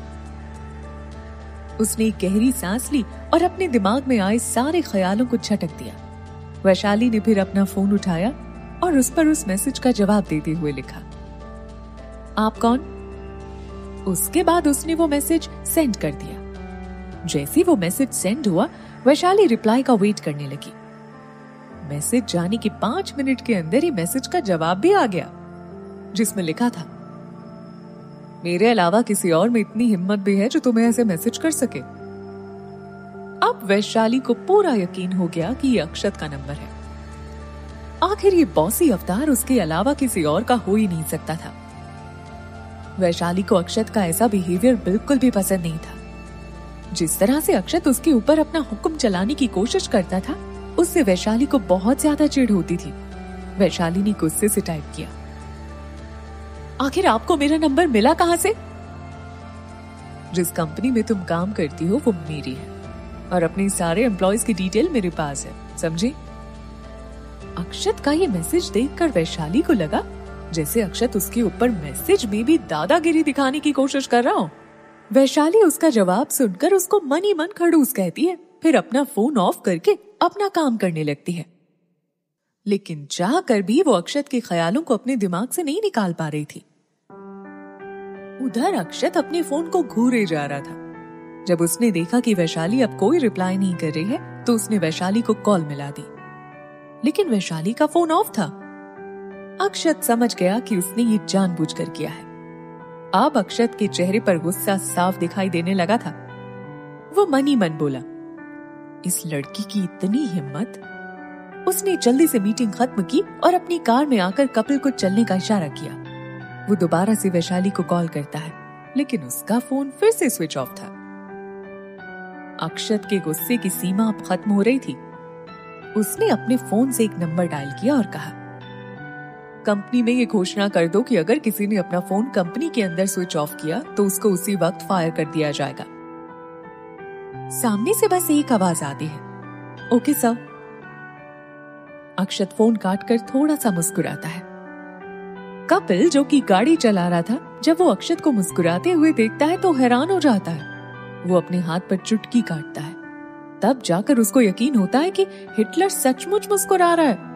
उसने एक गहरी सांस ली और अपने दिमाग में आए सारे ख्यालों को झटक दिया। वैशाली ने फिर अपना फोन उठाया और उस पर उस मैसेज का जवाब देते हुए लिखा, आप कौन? उसके बाद उसने वो मैसेज सेंड कर दिया। जैसे वो मैसेज सेंड हुआ, वैशाली रिप्लाई का वेट करने लगी। मैसेज जाने के 5 मिनट के अंदर ही मैसेज का जवाब भी आ गया, जिसमें लिखा था, मेरे अलावा किसी और में इतनी हिम्मत भी है जो तुम्हें ऐसे मैसेज कर सके। अब वैशाली को पूरा यकीन हो गया कि ये अक्षत का नंबर है। आखिर ये बॉसी अवतार उसके अलावा किसी और का हो ही नहीं सकता था। वैशाली को अक्षत का ऐसा बिहेवियर बिल्कुल भी पसंद नहीं था। जिस तरह से अक्षत उसके ऊपर अपना हुक्म चलाने की कोशिश करता था, उससे वैशाली को बहुत ज्यादा चिढ़ होती थी। वैशाली ने गुस्से से टाइप किया, आखिर आपको मेरा नंबर मिला कहां से? जिस कंपनी में तुम काम करती हो वो मेरी है और अपने सारे एम्प्लॉयज की डिटेल मेरे पास है, समझी? अक्षत का ये मैसेज देखकर वैशाली को लगा जैसे अक्षत उसके ऊपर मैसेज में भी दादागिरी दिखाने की कोशिश कर रहा हो। वैशाली उसका जवाब सुनकर उसको मन ही मन खड़ूस कहती है, फिर अपना फोन ऑफ करके अपना काम करने लगती है। लेकिन चाह कर भी वो अक्षत के ख्यालों को अपने दिमाग से नहीं निकाल पा रही थी। उधर अक्षत अपने फोन को घूरे जा रहा था। जब उसने देखा कि वैशाली अब कोई रिप्लाई नहीं कर रही है, तो उसने वैशाली को कॉल मिला दी, लेकिन वैशाली का फोन ऑफ था। अक्षत समझ गया कि उसने ये जानबूझकर किया है। अब अक्षत के चेहरे पर गुस्सा साफ दिखाई देने लगा था। वो मन ही मन बोला, इस लड़की की इतनी हिम्मत। उसने जल्दी से मीटिंग खत्म की और अपनी कार में आकर कपिल को चलने का इशारा किया। वो दोबारा से वैशाली को कॉल करता है, लेकिन उसका फोन फिर से स्विच ऑफ था। अक्षत के गुस्से की सीमा अब खत्म हो रही थी। उसने अपने फोन से एक नंबर डायल किया और कहा, कंपनी में ये घोषणा कर दो कि अगर किसी ने अपना फोन कंपनी के अंदर स्विच ऑफ किया तो उसको उसी वक्त फायर कर दिया जाएगा। सामने से बस एक आवाज आती है, ओके सर। अक्षत फोन काटकर थोड़ा सा मुस्कुराता है। कपिल जो कि गाड़ी चला रहा था, जब वो अक्षत को मुस्कुराते हुए देखता है तो हैरान हो जाता है। वो अपने हाथ पर चुटकी काटता है। तब जाकर उसको यकीन होता है कि हिटलर सचमुच मुस्कुरा रहा है।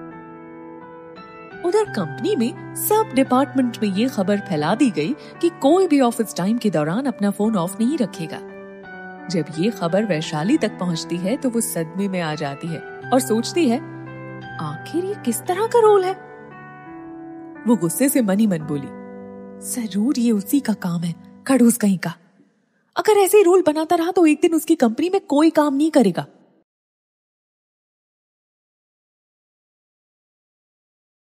उधर कंपनी में सब डिपार्टमेंट में ये खबर फैला दी गई कि कोई भी ऑफिस टाइम के दौरान अपना फोन ऑफ नहीं रखेगा। जब ये खबर वैशाली तक पहुंचती है तो वो सदमे में आ जाती है और सोचती है, आखिर ये किस तरह का रोल है? वो गुस्से से मन ही मन बोली, जरूर ये उसी का काम है, खड़ूस कहीं का। अगर ऐसे ही रोल बनाता रहा तो एक दिन उसकी कंपनी में कोई काम नहीं करेगा।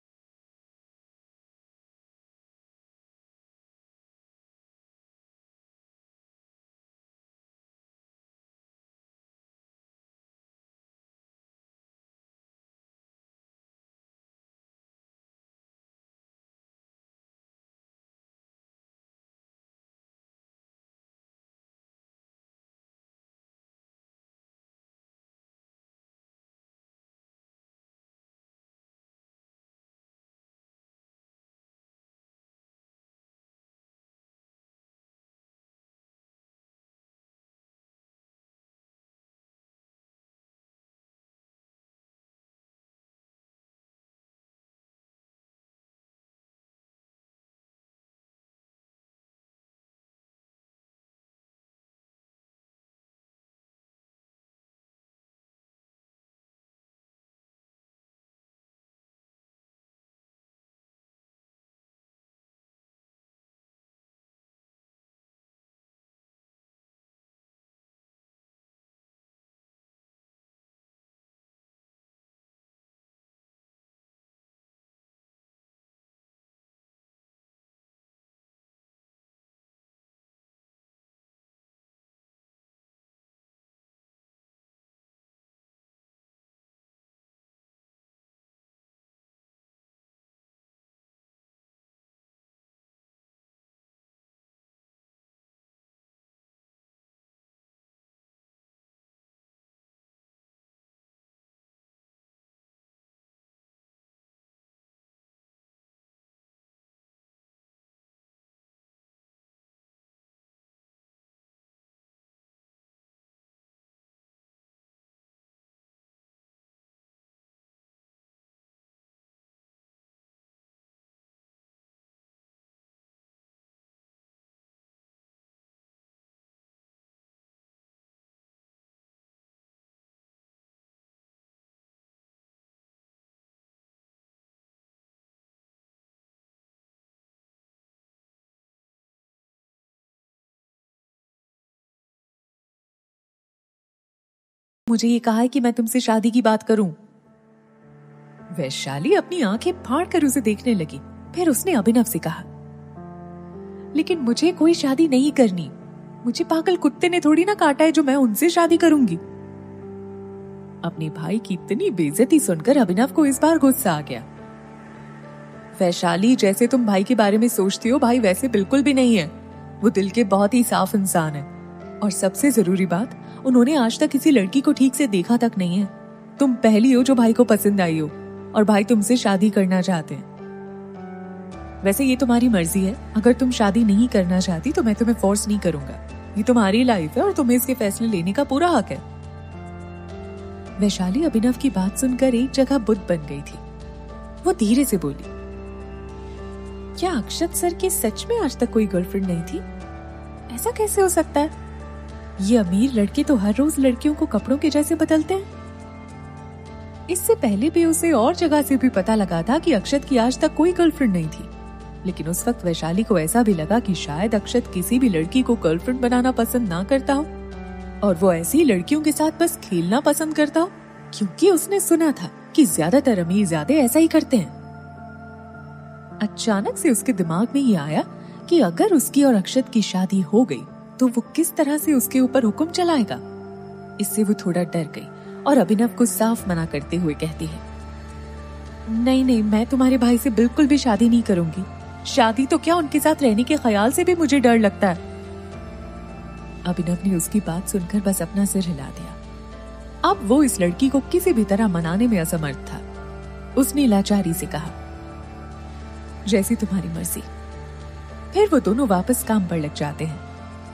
मुझे ये कहा है कि मैं तुमसे शादी की बात करूं। वैशाली अपनी आंखें फाड़ कर उसे देखने लगी। फिर उसने अभिनव से कहा, लेकिन मुझे कोई शादी नहीं करनी। मुझे पागल कुत्ते ने थोड़ी ना काटा है जो मैं उनसे शादी करूंगी। अपने भाई की इतनी बेइज्जती सुनकर अभिनव को इस बार गुस्सा आ गया। वैशाली, जैसे तुम भाई के बारे में सोचती हो, भाई वैसे बिल्कुल भी नहीं है। वो दिल के बहुत ही साफ इंसान है। और सबसे जरूरी बात, उन्होंने आज तक किसी लड़की को ठीक से देखा तक नहीं है। तुम पहली हो जो भाई को पसंद आई हो और भाई तुमसे शादी करना चाहते हैं। वैसे ये तुम्हारी मर्जी है। अगर तुम शादी नहीं करना चाहती तो मैं तुम्हें फोर्स नहीं करूंगा। ये तुम्हारी लाइफ है और तुम्हें इसके फैसले लेने का पूरा हक है। वैशाली अभिनव की बात सुनकर एक जगह बुद्ध बन गई थी। वो धीरे से बोली, क्या अक्षत सर की सच में आज तक कोई गर्लफ्रेंड नहीं थी? ऐसा कैसे हो सकता है? ये अमीर लड़के तो हर रोज लड़कियों को कपड़ों के जैसे बदलते हैं। इससे पहले भी उसे और जगह से भी पता लगा था कि अक्षत की आज तक कोई गर्लफ्रेंड नहीं थी। लेकिन उस वक्त वैशाली को ऐसा भी लगा कि शायद अक्षत किसी भी लड़की को गर्लफ्रेंड बनाना पसंद ना करता हो और वो ऐसी लड़कियों के साथ बस खेलना पसंद करता हो, क्योंकि उसने सुना था कि ज्यादातर अमीरजादे ऐसा ही करते हैं। अचानक से उसके दिमाग में ये आया कि अगर उसकी और अक्षत की शादी हो गई तो वो किस तरह से उसके ऊपर हुक्म चलाएगा। इससे वो थोड़ा डर गई और अभिनव को साफ मना करते हुए कहती है, नहीं नहीं, मैं तुम्हारे भाई से बिल्कुल भी शादी नहीं करूंगी। शादी तो क्या, उनके साथ रहने के ख्याल से भी मुझे डर लगता है। अभिनव ने उसकी बात सुनकर बस अपना सिर हिला दिया। अब वो इस लड़की को किसी भी तरह मनाने में असमर्थ था। उसने लाचारी से कहा, जैसी तुम्हारी मर्जी। फिर वो दोनों वापस काम पर लग जाते हैं।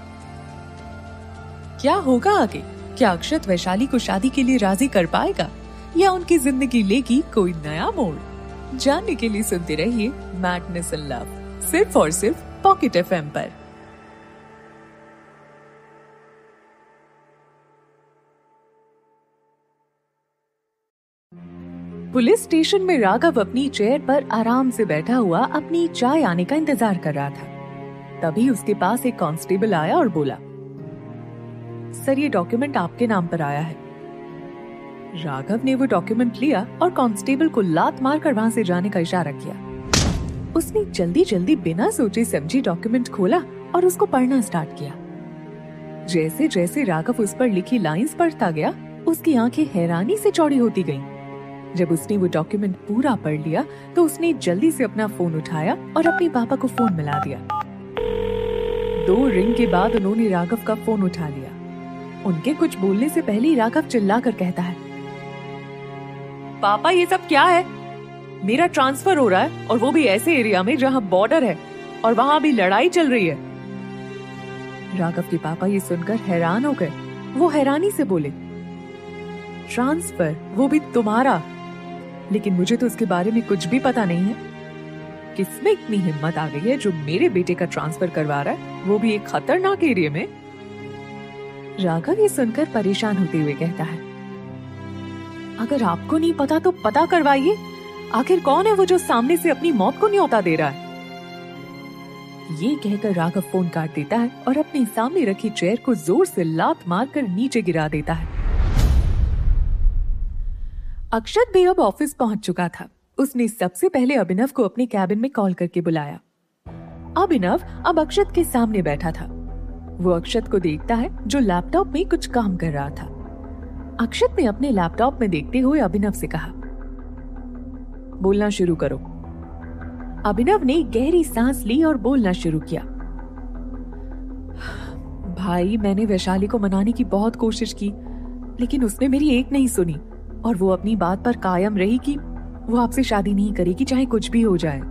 क्या होगा आगे? क्या अक्षत वैशाली को शादी के लिए राजी कर पाएगा या उनकी जिंदगी लेगी कोई नया मोड़? जानने के लिए सुनते रहिए मैडनेस इन लव, सिर्फ और सिर्फ पॉकेट एफएम पर। पुलिस स्टेशन में राघव अपनी चेयर पर आराम से बैठा हुआ अपनी चाय आने का इंतजार कर रहा था। तभी उसके पास एक कांस्टेबल आया और बोला, सर ये डॉक्यूमेंट आपके नाम पर आया है। राघव ने वो डॉक्यूमेंट लिया और कांस्टेबल को लात मारकर वहां से जाने का इशारा किया। उसने जल्दी जल्दी बिना सोचे समझे डॉक्यूमेंट खोला और उसको पढ़ना स्टार्ट किया। जैसे जैसे राघव उस पर लिखी लाइंस पढ़ता गया, उसकी आंखें हैरानी से चौड़ी होती गईं। जब उसने वो डॉक्यूमेंट पूरा पढ़ लिया तो उसने जल्दी से अपना फोन उठाया और अपने पापा को फोन मिला दिया। 2 रिंग के बाद उन्होंने राघव का फोन उठा लिया। उनके कुछ बोलने से पहले ही राघव चिल्लाकर कहता है, पापा ये सब क्या है? मेरा ट्रांसफर हो रहा है और वो भी ऐसे एरिया में जहां बॉर्डर है और वहां भी लड़ाई चल रही है। राघव के पापा ये सुनकर हैरान हो गए। वो हैरानी से बोले, ट्रांसफर, वो भी तुम्हारा? लेकिन मुझे तो इसके बारे में कुछ भी पता नहीं है। किसमें इतनी हिम्मत आ गई है जो मेरे बेटे का ट्रांसफर करवा रहा है, वो भी एक खतरनाक एरिया में? राघव ये सुनकर परेशान होते हुए कहता है, अगर आपको नहीं पता तो पता करवाइए। आखिर कौन है वो जो सामने से अपनी मौत को न्योता दे रहा है? ये कहकर राघव फोन काट देता है और अपने सामने रखी चेयर को जोर से लात मारकर नीचे गिरा देता है। अक्षत भी अब ऑफिस पहुंच चुका था। उसने सबसे पहले अभिनव को अपने कैबिन में कॉल करके बुलाया। अभिनव अब अक्षत के सामने बैठा था। वो अक्षत को देखता है जो लैपटॉप में कुछ काम कर रहा था। अक्षत ने अपने लैपटॉप में देखते हुए अभिनव से कहा, बोलना शुरू करो। अभिनव ने गहरी सांस ली और बोलना शुरू किया। भाई, मैंने वैशाली को मनाने की बहुत कोशिश की, लेकिन उसने मेरी एक नहीं सुनी और वो अपनी बात पर कायम रही कि वो आपसे शादी नहीं करेगी चाहे कुछ भी हो जाए।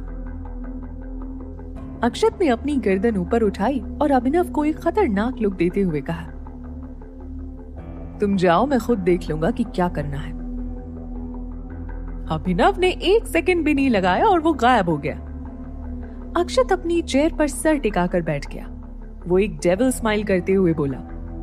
अक्षत ने अपनी गर्दन ऊपर उठाई और अभिनव को एक खतरनाक लुक देते हुए कहा, तुम जाओ, मैं खुद देख लूंगा कि क्या करना है। अभिनव ने 1 सेकंड भी नहीं लगाया और वो गायब हो गया। अक्षत अपनी चेयर पर सर टिकाकर बैठ गया। वो एक डेविल स्माइल करते हुए बोला,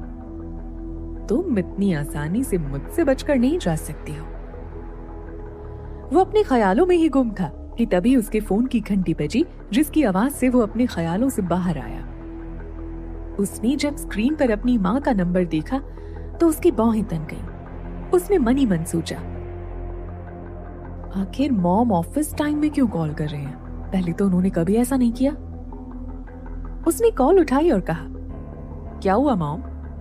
तुम इतनी आसानी से मुझसे बचकर नहीं जा सकती हो। वो अपने ख्यालों में ही गुम था कि तभी उसके फोन की घंटी बजी, जिसकी आवाज से वो अपने ख्यालों से बाहर आया। उसने जब स्क्रीन पर अपनी माँ का नंबर देखा तो उसकी बाहें तन गईं। उसने मन ही मन सोचा, आखिर मॉम ऑफिस टाइम में क्यों कॉल कर रहे हैं? पहले तो उन्होंने कभी ऐसा नहीं किया। उसने कॉल उठाई और कहा, क्या हुआ मॉम?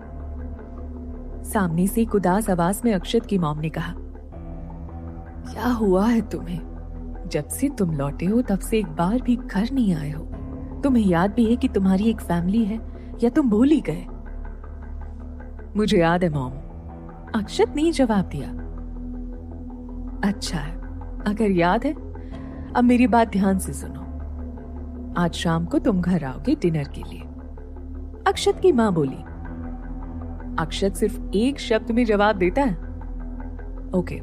सामने से एक उदास आवाज में अक्षत की मॉम ने कहा, क्या हुआ है तुम्हें? जब से तुम लौटे हो तब से एक बार भी घर नहीं आए हो। तुम्हें याद भी है कि तुम्हारी एक फैमिली है, या तुम भूल ही गए? मुझे याद है मॉम, अक्षत ने जवाब दिया। अच्छा है, अगर याद है। अब मेरी बात ध्यान से सुनो। आज शाम को तुम घर आओगे डिनर के लिए। अक्षत की मां बोली। अक्षत सिर्फ एक शब्द में जवाब देता है, ओके।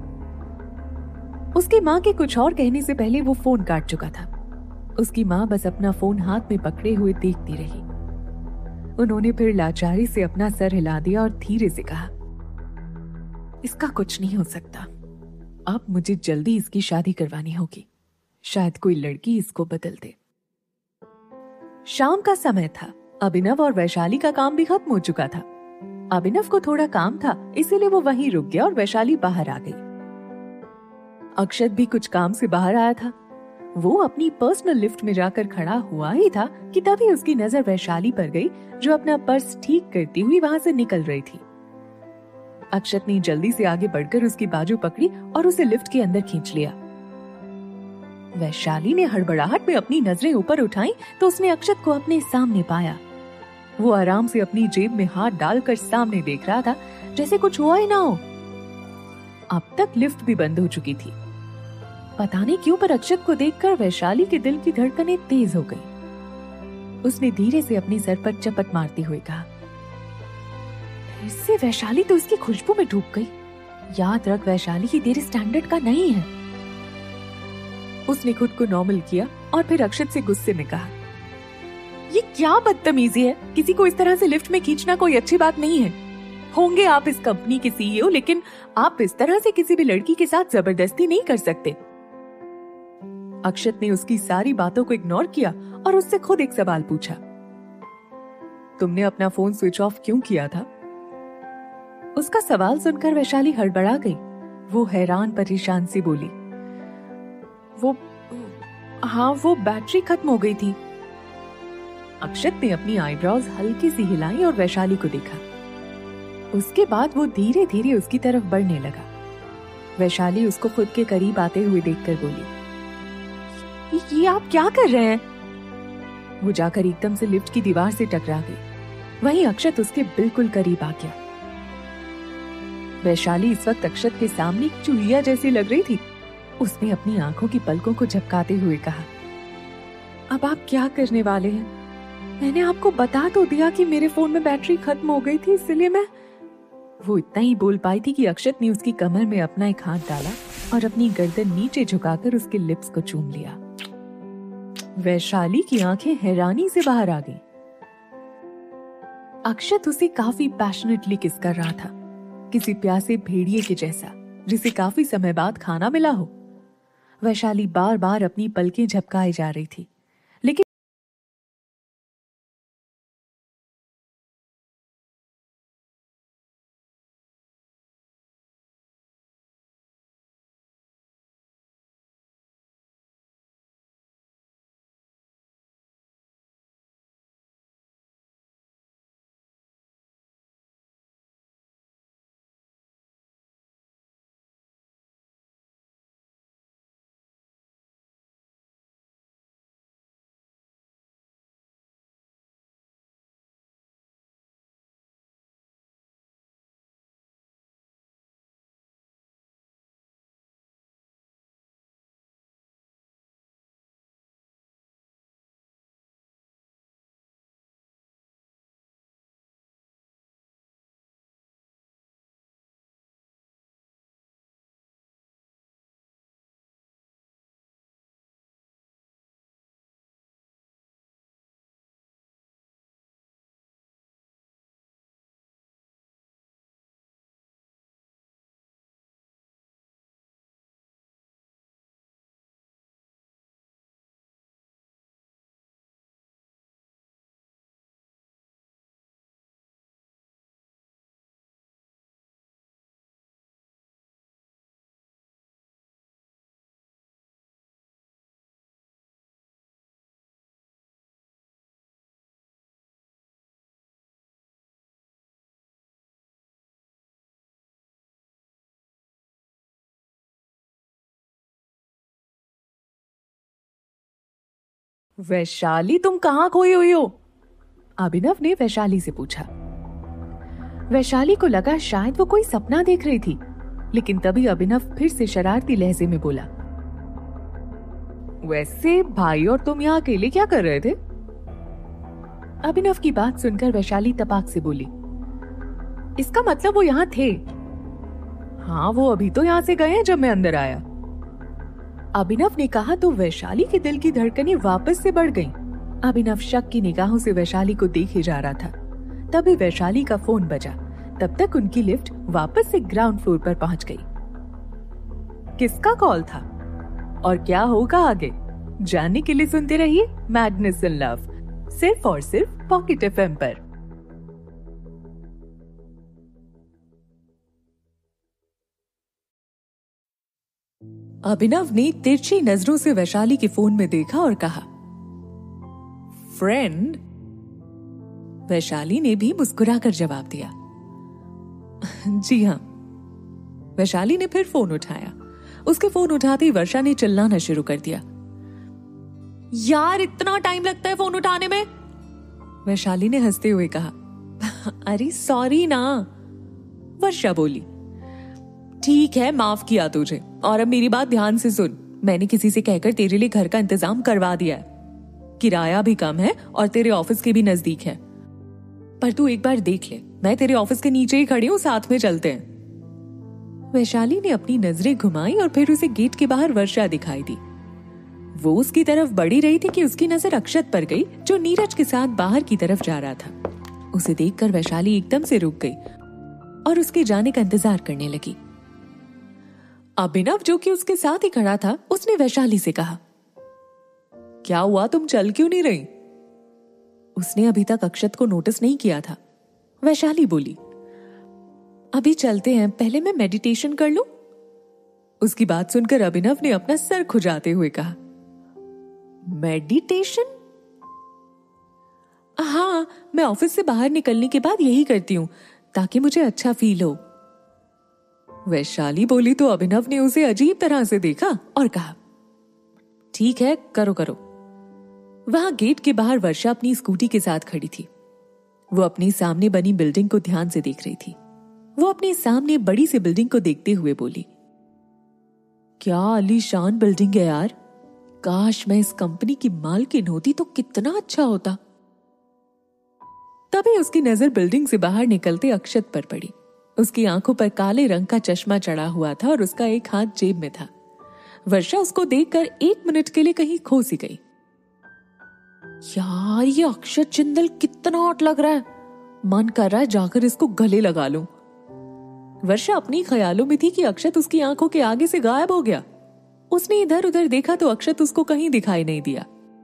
उसकी मां के कुछ और कहने से पहले वो फोन काट चुका था। उसकी मां बस अपना फोन हाथ में पकड़े हुए देखती रही। उन्होंने फिर लाचारी से अपना सर हिला दिया और धीरे से कहा, इसका कुछ नहीं हो सकता। अब मुझे जल्दी इसकी शादी करवानी होगी। शायद कोई लड़की इसको बदल दे। शाम का समय था। अभिनव और वैशाली का काम भी खत्म हो चुका था। अभिनव को थोड़ा काम था, इसीलिए वो वहीं रुक गया और वैशाली बाहर आ गई। अक्षत भी कुछ काम से बाहर आया था। वो अपनी पर्सनल लिफ्ट में जाकर खड़ा हुआ ही था कि तभी उसकी नजर वैशाली पर गई, जो अपना पर्स ठीक करती हुई वहां से निकल रही थी। अक्षत ने जल्दी से आगे बढ़कर उसकी बाजू पकड़ी और उसे लिफ्ट के अंदर खींच लिया। वैशाली ने हड़बड़ाहट में अपनी नजरें ऊपर उठाई तो उसने अक्षत को अपने सामने पाया। वो आराम से अपनी जेब में हाथ डालकर सामने देख रहा था, जैसे कुछ हुआ ही ना हो। अब तक लिफ्ट भी बंद हो चुकी थी। पता नहीं क्यों, पर अक्षत को देखकर वैशाली के दिल की धड़कनें तेज हो गई। उसने धीरे से अपने सर पर चपट मारते हुए कहा, फिर से वैशाली तो इसकी खुशबू में डूब गई। याद रख, वैशाली की तेरे स्टैंडर्ड का नहीं है। उसने खुद को नॉर्मल किया और फिर अक्षत से गुस्से में कहा, ये क्या बदतमीजी है? किसी को इस तरह से लिफ्ट में खींचना कोई अच्छी बात नहीं है। होंगे आप इस कंपनी के सीईओ, लेकिन आप इस तरह से किसी भी लड़की के साथ जबरदस्ती नहीं कर सकते। अक्षत ने उसकी सारी बातों को इग्नोर किया और उससे खुद एक सवाल पूछा, तुमने अपना फोन स्विच ऑफ क्यों किया था? उसका सवाल सुनकर वैशाली हड़बड़ा गई। वो हैरान परेशान सी बोली, वो बैटरी खत्म हो गई थी। अक्षत ने अपनी आईब्रोज हल्की सी हिलाई और वैशाली को देखा। उसके बाद वो धीरे धीरे उसकी तरफ बढ़ने लगा। वैशाली उसको खुद के करीब आते हुए देखकर बोली, ये आप क्या कर रहे हैं? वो जाकर एकदम से लिफ्ट की दीवार से टकरा गई। वहीं अक्षत उसके बिल्कुल करीब आ गया। वैशाली इस वक्त अक्षत के सामने एक चुहिया जैसी लग रही थी। उसने अपनी आंखों की पलकों को झपकाते हुए कहा, अब आप क्या करने वाले हैं? मैंने आपको बता तो दिया कि मेरे फोन में बैटरी खत्म हो गई थी, इसलिए मैं। वो इतना ही बोल पाई थी कि अक्षत ने उसकी कमर में अपना एक हाथ डाला और अपनी गर्दन नीचे झुकाकर उसके लिप्स को चूम लिया। वैशाली की आंखें हैरानी से बाहर आ गईं। अक्षत उसे काफी पैशनेटली किस कर रहा था, किसी प्यासे भेड़िए के जैसा जिसे काफी समय बाद खाना मिला हो। वैशाली बार बार अपनी पलकें झपकाए जा रही थी, लेकिन वैशाली, तुम कहाँ खोई हुई हो? अभिनव ने वैशाली से पूछा। वैशाली को लगा शायद वो कोई सपना देख रही थी, लेकिन तभी अभिनव फिर से शरारती लहजे में बोला, वैसे भाई और तुम यहाँ अकेले क्या कर रहे थे? अभिनव की बात सुनकर वैशाली तपाक से बोली, इसका मतलब वो यहाँ थे? हाँ, वो अभी तो यहाँ से गए हैं जब मैं अंदर आया। अभिनव ने कहा तो वैशाली के दिल की धड़कनें वापस से बढ़ गईं। अभिनव शक की निगाहों से वैशाली को देखे जा रहा था। तभी वैशाली का फोन बजा। तब तक उनकी लिफ्ट वापस से ग्राउंड फ्लोर पर पहुंच गई। किसका कॉल था और क्या होगा आगे, जानने के लिए सुनते रहिए मैडनेस इन लव, सिर्फ और सिर्फ पॉकेट एफएम पर। अभिनव ने तिरछी नजरों से वैशाली के फोन में देखा और कहा, फ्रेंड। वैशाली ने भी मुस्कुराकर जवाब दिया, जी हाँ। वैशाली ने फिर फोन उठाया। उसके फोन उठाते ही वर्षा ने चिल्लाना शुरू कर दिया, यार इतना टाइम लगता है फोन उठाने में? वैशाली ने हंसते हुए कहा, अरे सॉरी ना। वर्षा बोली, ठीक है, माफ किया तुझे, और अब मेरी बात ध्यान से सुन। मैंने किसी से कहकर तेरे लिए घर का इंतजाम करवा दिया है। किराया भी कम है और तेरे ऑफिस के भी नजदीक है। पर तू एक बार देख ले, मैं तेरे ऑफिस के नीचे ही खड़ी हूँ, साथ में चलते हैं। वैशाली ने अपनी नजरें घुमाई और फिर उसे गेट के बाहर वर्षा दिखाई दी। वो उसकी तरफ बढ़ी रही थी कि उसकी नजर अक्षत पर गई, जो नीरज के साथ बाहर की तरफ जा रहा था। उसे देखकर वैशाली एकदम से रुक गई और उसके जाने का इंतजार करने लगी। अभिनव, जो कि उसके साथ ही खड़ा था, उसने वैशाली से कहा, क्या हुआ, तुम चल क्यों नहीं रही? उसने अभी तक अक्षत को नोटिस नहीं किया था। वैशाली बोली, अभी चलते हैं, पहले मैं मेडिटेशन कर लूं। उसकी बात सुनकर अभिनव ने अपना सर खुजाते हुए कहा, मेडिटेशन? हाँ, मैं ऑफिस से बाहर निकलने के बाद यही करती हूँ, ताकि मुझे अच्छा फील हो। वैशाली बोली तो अभिनव ने उसे अजीब तरह से देखा और कहा, ठीक है, करो करो। वहां गेट के बाहर वर्षा अपनी स्कूटी के साथ खड़ी थी। वो अपनी सामने बनी बिल्डिंग को ध्यान से देख रही थी। वो अपने सामने बड़ी सी बिल्डिंग को देखते हुए बोली, क्या आलीशान बिल्डिंग है यार, काश मैं इस कंपनी की मालकिन होती तो कितना अच्छा होता। तभी उसकी नजर बिल्डिंग से बाहर निकलते अक्षत पर पड़ी। उसकी आंखों पर काले रंग का चश्मा चढ़ा हुआ था और उसका एक हाथ जेब में था। वर्षा उसको देखकर 1 मिनट के लिए कहीं खो सी गई। यार, ये अक्षत जिंदल कितना हॉट लग रहा है, मन कर रहा है जाकर इसको गले लगा लूं। वर्षा अपनी ख्यालों में थी कि अक्षत उसकी आंखों के आगे से गायब हो गया। उसने इधर उधर देखा तो अक्षत उसको कहीं दिखाई नहीं दिया।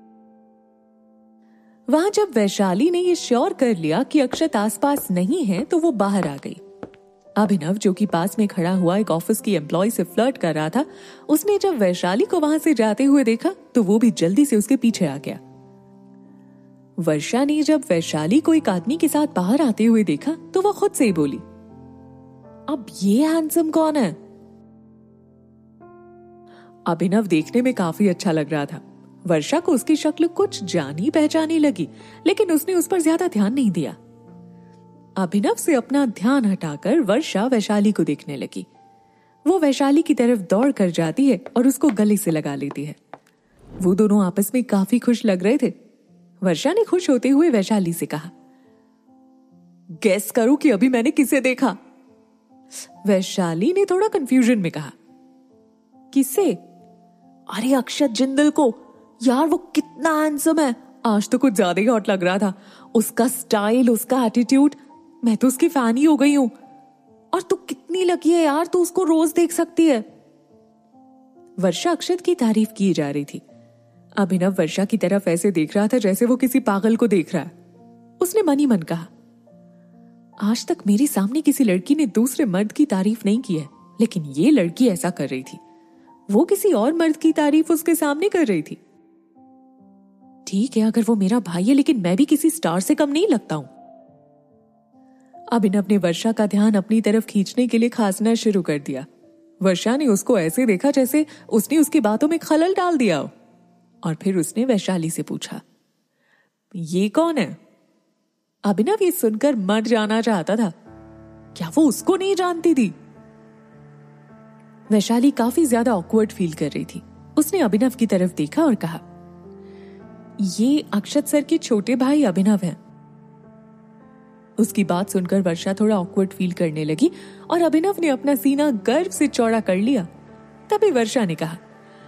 वहां जब वैशाली ने ये श्योर कर लिया कि अक्षत आसपास नहीं है तो वो बाहर आ गई। अभिनव, जो कि पास में खड़ा हुआ एक ऑफिस की एम्प्लॉय से फ्लर्ट कर रहा था, उसने जब वैशाली को वहां से जाते हुए देखा तो वो भी जल्दी से उसके पीछे आ गया। वर्षा ने जब वैशाली को एक आदमी के साथ बाहर आते हुए देखा तो वो खुद से ही बोली, अब ये हैंडसम कौन है? अभिनव देखने में काफी अच्छा लग रहा था। वर्षा को उसकी शक्ल कुछ जानी पहचानी लगी, लेकिन उसने उस पर ज्यादा ध्यान नहीं दिया। अभिनव से अपना ध्यान हटाकर वर्षा वैशाली को देखने लगी। वो वैशाली की तरफ दौड़ कर जाती है और उसको गले से लगा लेती है। वो दोनों आपस में काफी खुश लग रहे थे। वर्षा ने खुश होते हुए वैशाली से कहा, गेस करो कि अभी मैंने किसे देखा? वैशाली ने थोड़ा कंफ्यूजन में कहा, किसे? अरे अक्षत जिंदल को। यार वो कितना हैंडसम है, आज तो कुछ ज्यादा ही हॉट लग रहा था। उसका स्टाइल, उसका एटीट्यूड, मैं तो उसकी फैन ही हो गई हूं। और तू कितनी लकी है यार, तू उसको रोज देख सकती है। वर्षा अक्षत की तारीफ की जा रही थी। अभिनव वर्षा की तरफ ऐसे देख रहा था जैसे वो किसी पागल को देख रहा है। उसने मन ही मन कहा, आज तक मेरे सामने किसी लड़की ने दूसरे मर्द की तारीफ नहीं की है, लेकिन ये लड़की ऐसा कर रही थी। वो किसी और मर्द की तारीफ उसके सामने कर रही थी। ठीक है, अगर वो मेरा भाई है, लेकिन मैं भी किसी स्टार से कम नहीं लगता हूं। अभिनव ने वर्षा का ध्यान अपनी तरफ खींचने के लिए खांसना शुरू कर दिया। वर्षा ने उसको ऐसे देखा जैसे उसने उसकी बातों में खलल डाल दिया हो। और फिर उसने वैशाली से पूछा, ये कौन है? अभिनव ये सुनकर मर जाना चाहता था। क्या वो उसको नहीं जानती थी? वैशाली काफी ज्यादा ऑकवर्ड फील कर रही थी। उसने अभिनव की तरफ देखा और कहा, ये अक्षत सर के छोटे भाई अभिनव हैं। उसकी बात सुनकर वर्षा थोड़ा ऑकवर्ड फील करने लगी और अभिनव ने अपना सीना गर्व से चौड़ा कर लिया। तभी वर्षा ने कहा,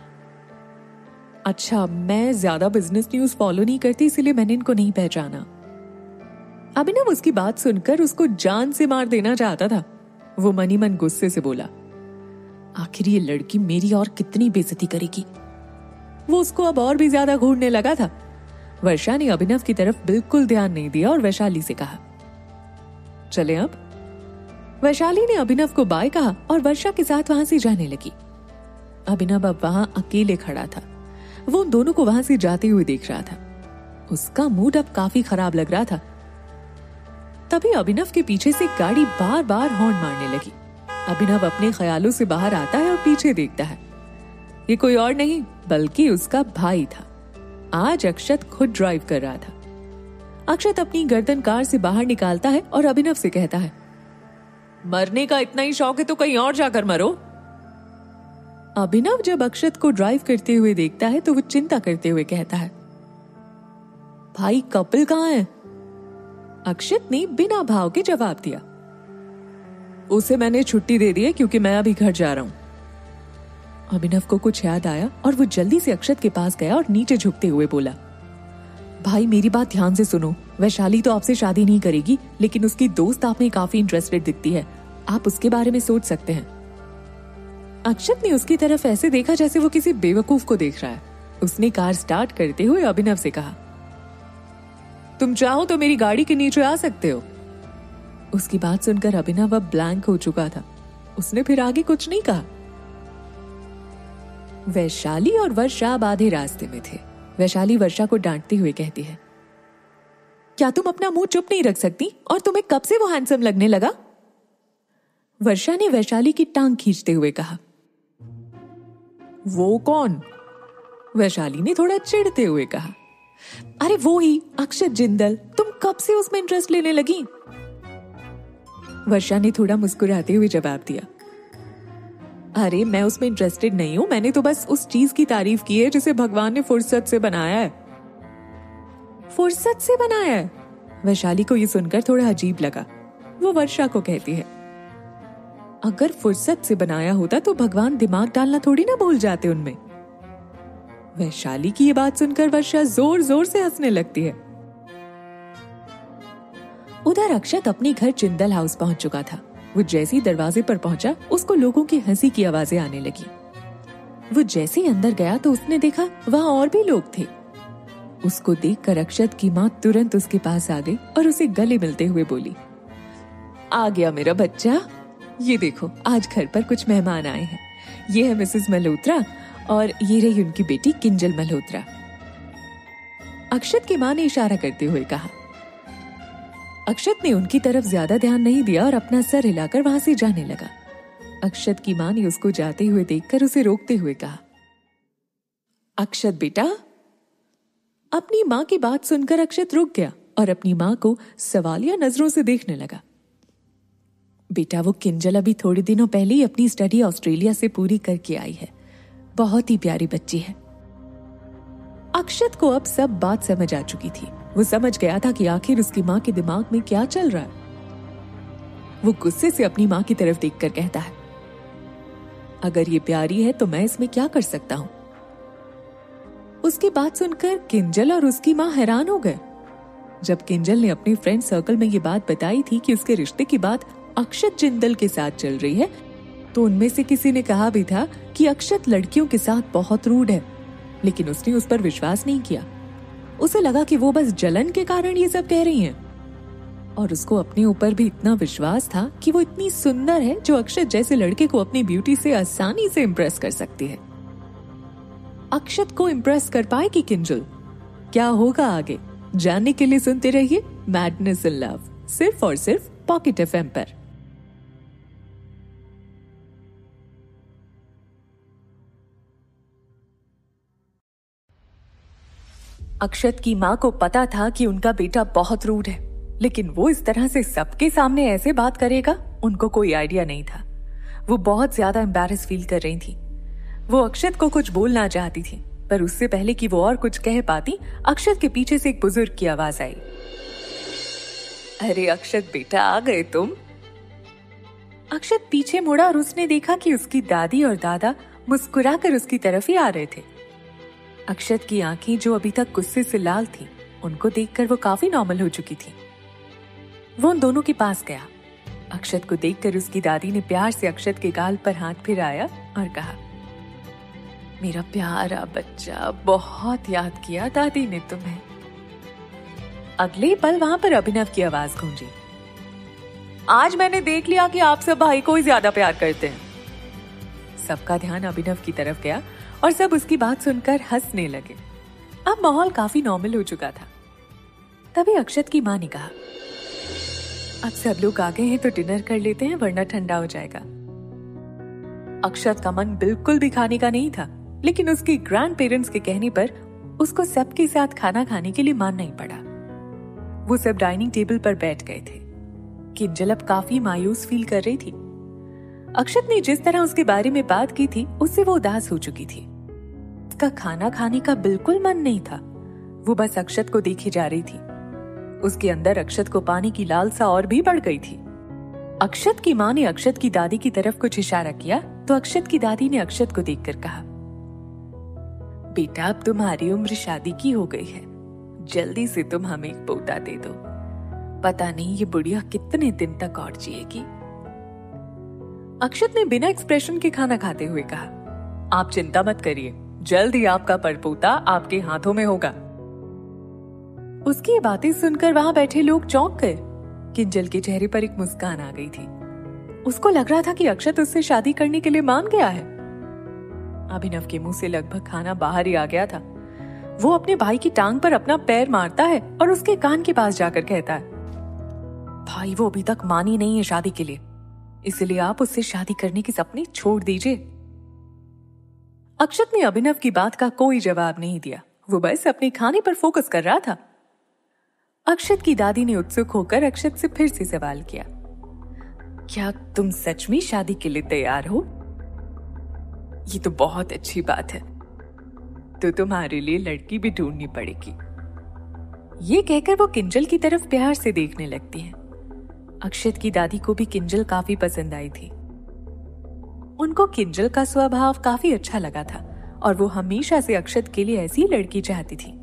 अच्छा, मैं ज्यादा बिजनेस न्यूज फॉलो नहीं करती, इसलिए मैंने इनको नहीं पहचाना। अभिनव उसकी बात सुनकर उसको जान से मार देना चाहता था। वो मनी मन गुस्से से बोला, आखिर ये लड़की मेरी और कितनी बेइज्जती करेगी। वो उसको अब और भी ज्यादा घूरने लगा था। वर्षा ने अभिनव की तरफ बिल्कुल ध्यान नहीं दिया और वैशाली से कहा, चले अब। वैशाली ने अभिनव को बाय कहा और वर्षा के साथ वहां से जाने लगी। अभिनव अब वहां अकेले खड़ा था। वो उन दोनों को वहां से जाते हुए देख रहा था। उसका मूड अब काफी खराब लग रहा था। तभी अभिनव के पीछे से गाड़ी बार बार हॉर्न मारने लगी। अभिनव अपने ख्यालों से बाहर आता है और पीछे देखता है। ये कोई और नहीं बल्कि उसका भाई था। आज अक्षत खुद ड्राइव कर रहा था। अक्षत अपनी गर्दन कार से बाहर निकालता है और अभिनव से कहता है, मरने का इतना ही शौक है तो कहीं और जाकर मरो। अभिनव जब अक्षत को ड्राइव करते हुए देखता है तो वो चिंता करते हुए कहता है, भाई कपिल कहाँ है? अक्षत ने बिना भाव के जवाब दिया, उसे मैंने छुट्टी दे दी है क्योंकि मैं अभी घर जा रहा हूं। अभिनव को कुछ याद आया और वो जल्दी से अक्षत के पास गया और नीचे झुकते हुए बोला, भाई मेरी बात ध्यान से सुनो। वैशाली तो आपसे शादी नहीं करेगी, लेकिन उसकी दोस्त आप में काफी इंटरेस्टेड दिखती है। आप उसके बारे में सोच सकते हैं। अक्षत ने उसकी तरफ ऐसे देखा जैसे वो किसी बेवकूफ को देख रहा है। उसने कार स्टार्ट करते हुए अभिनव से कहा, तुम चाहो तो मेरी गाड़ी के नीचे आ सकते हो। उसकी बात सुनकर अभिनव अब ब्लैंक हो चुका था। उसने फिर आगे कुछ नहीं कहा। वैशाली और वर्षा अब आधे रास्ते में थे। वैशाली वर्षा को डांटते हुए कहती है, क्या तुम अपना मुंह चुप नहीं रख सकती? और तुम्हें कब से वो हैंडसम लगने लगा? वर्षा ने वैशाली की टांग खींचते हुए कहा, वो कौन? वैशाली ने थोड़ा चिढ़ते हुए कहा, अरे वो ही अक्षत जिंदल। तुम कब से उसमें इंटरेस्ट लेने लगी? वर्षा ने थोड़ा मुस्कुराते हुए जवाब दिया, अरे मैं उसमें इंटरेस्टेड नहीं हूं। मैंने तो बस उस चीज की तारीफ की है जिसे भगवान ने फुर्सत से बनाया है। फुर्सत से बनाया है? वैशाली को यह सुनकर थोड़ा अजीब लगा। वो वर्षा को कहती है, अगर फुर्सत से बनाया होता तो भगवान दिमाग डालना थोड़ी ना भूल जाते उनमें। वैशाली की ये बात सुनकर वर्षा जोर जोर से हंसने लगती है। उधर अक्षत अपने घर जिंदल हाउस पहुंच चुका था। वो जैसे ही दरवाजे पर पहुंचा, उसको लोगों की हंसी की आवाजें आने लगी। वो जैसे ही अंदर गया तो उसने देखा वहां और भी लोग थे। उसको देखकर अक्षत की माँ तुरंत उसके पास आ गई और उसे गले मिलते हुए बोली, आ गया मेरा बच्चा। ये देखो, आज घर पर कुछ मेहमान आए हैं। ये है मिसेस मल्होत्रा और ये रही उनकी बेटी किंजल मल्होत्रा। अक्षत की माँ ने इशारा करते हुए कहा। अक्षत ने उनकी तरफ ज्यादा ध्यान नहीं दिया और अपना सर हिलाकर वहां से जाने लगा। अक्षत की माँ ने उसको जाते हुए देखकर उसे रोकते हुए कहा, अक्षत बेटा। अपनी माँ की बात सुनकर अक्षत रुक गया और अपनी माँ को सवालिया नजरों से देखने लगा। बेटा, वो किंजल अभी थोड़े दिनों पहले ही अपनी स्टडी ऑस्ट्रेलिया से पूरी करके आई है। बहुत ही प्यारी बच्ची है। अक्षत को अब सब बात समझ आ चुकी थी। वो समझ गया था कि आखिर उसकी माँ के दिमाग में क्या चल रहा है। वो गुस्से से अपनी माँ की तरफ देखकर कहता है, अगर ये प्यारी है तो मैं इसमें क्या कर सकता हूँ। उसकी बात सुनकर किंजल और उसकी माँ हैरान हो गए। जब किंजल ने अपने फ्रेंड सर्कल में ये बात बताई थी कि उसके रिश्ते की बात अक्षत जिंदल के साथ चल रही है, तो उनमें से किसी ने कहा भी था कि अक्षत लड़कियों के साथ बहुत रूड है, लेकिन उसने उस पर विश्वास नहीं किया। उसे लगा कि वो बस जलन के कारण ये सब कह रही हैं। और उसको अपने ऊपर भी इतना विश्वास था कि वो इतनी सुंदर है जो अक्षत जैसे लड़के को अपनी ब्यूटी से आसानी से इम्प्रेस कर सकती है। अक्षत को इम्प्रेस कर पाएगी किंजल? क्या होगा आगे जानने के लिए सुनते रहिए मैडनेस इन लव, सिर्फ और सिर्फ पॉकेट एफएम पर। अक्षत की माँ को पता था कि उनका बेटा बहुत रूड है, लेकिन वो इस तरह से सबके सामने ऐसे बात करेगा, उनको कोई आइडिया नहीं था। वो बहुत ज्यादा एम्बैरेस फील कर रही थी। वो अक्षत को कुछ बोलना चाहती थी, पर उससे पहले कि वो और कुछ कह पाती, अक्षत के पीछे से एक बुजुर्ग की आवाज आई। अरे अक्षत बेटा, आ गए तुम। अक्षत पीछे मुड़ा और उसने देखा कि उसकी दादी और दादा मुस्कुराकर उसकी तरफ ही आ रहे थे। अक्षत की आंखें जो अभी तक गुस्से से लाल थी, उनको देखकर वो काफी नॉर्मल हो चुकी थी। वो उन दोनों के पास गया। अक्षत को देखकर उसकी दादी ने प्यार से अक्षत के गाल पर हाथ फिराया और कहा, मेरा प्यारा बच्चा, बहुत याद किया दादी ने तुम्हें। अगले पल वहां पर अभिनव की आवाज गूंजी। आज मैंने देख लिया कि आप सब भाई को ही ज्यादा प्यार करते हैं। सबका ध्यान अभिनव की तरफ गया और सब उसकी बात सुनकर हंसने लगे। अब माहौल काफी नॉर्मल हो चुका था। तभी अक्षत की माँ ने कहा, अब सब लोग आ गए हैं तो डिनर कर लेते हैं, वरना ठंडा हो जाएगा। अक्षत का मन बिल्कुल भी खाने का नहीं था, लेकिन उसके ग्रैंड पेरेंट्स के कहने पर उसको सबके साथ खाना खाने के लिए मानना ही पड़ा। वो सब डाइनिंग टेबल पर बैठ गए थे। किंजल अब काफी मायूस फील कर रही थी। अक्षत ने जिस तरह उसके बारे में बात की थी, उससे वो उदास हो चुकी थी। उसका खाना खाने का बिल्कुल मन नहीं था। वो बस अक्षत को देखे जा रही थी। उसके अंदर अक्षत को पाने की लालसा और भी बढ़ गई थी। अक्षत की माँ ने अक्षत की दादी की तरफ कुछ इशारा किया तो अक्षत की दादी ने अक्षत को देखकर कहा, बेटा अब तुम्हारी उम्र शादी की हो गई है, जल्दी से तुम हमें एक पोता दे दो। पता नहीं ये बुढ़िया कितने दिन तक और जिएगी। अक्षत ने बिना एक्सप्रेशन के खाना खाते हुए कहा, आप चिंता मत करिए, जल्द ही आपका परपोता आपके हाथों में होगा। उसकी ये बातें सुनकर वहां बैठे लोग चौंक गए। किंजल के चेहरे पर एक मुस्कान आ गई थी। उसको लग रहा था कि अक्षत उससे शादी करने के लिए मान गया है। अभिनव के मुंह से लगभग खाना बाहर ही आ गया था। वो अपने भाई की टांग पर अपना पैर मारता है और उसके कान के पास जाकर कहता है, भाई वो अभी तक मानी नहीं है शादी के लिए, इसलिए आप उससे शादी करने के सपने छोड़ दीजिए। अक्षत ने अभिनव की बात का कोई जवाब नहीं दिया। वो बस अपने खाने पर फोकस कर रहा था। अक्षत की दादी ने उत्सुक होकर अक्षत से फिर से सवाल किया, क्या तुम सच में शादी के लिए तैयार हो? ये तो बहुत अच्छी बात है, तो तुम्हारे लिए लड़की भी ढूंढनी पड़ेगी। ये कहकर वो किंजल की तरफ प्यार से देखने लगती है। अक्षत की दादी को भी किंजल काफी पसंद आई थी। उनको किंजल का स्वभाव काफी अच्छा लगा था और वो हमेशा से अक्षत के लिए ऐसी लड़की चाहती थी।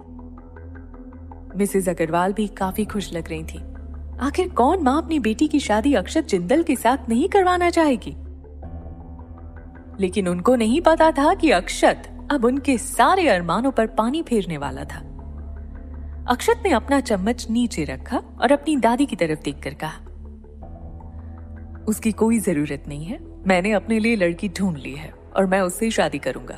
मिसेस अग्रवाल भी काफी खुश लग रही थी। आखिर कौन माँ अपनी बेटी की शादी अक्षत जिंदल के साथ नहीं करवाना चाहेगी? लेकिन उनको नहीं पता था कि अक्षत अब उनके सारे अरमानों पर पानी फेरने वाला था। अक्षत ने अपना चम्मच नीचे रखा और अपनी दादी की तरफ देखकर कहा, उसकी कोई जरूरत नहीं है, मैंने अपने लिए लड़की ढूंढ ली है और मैं उससे शादी करूंगा।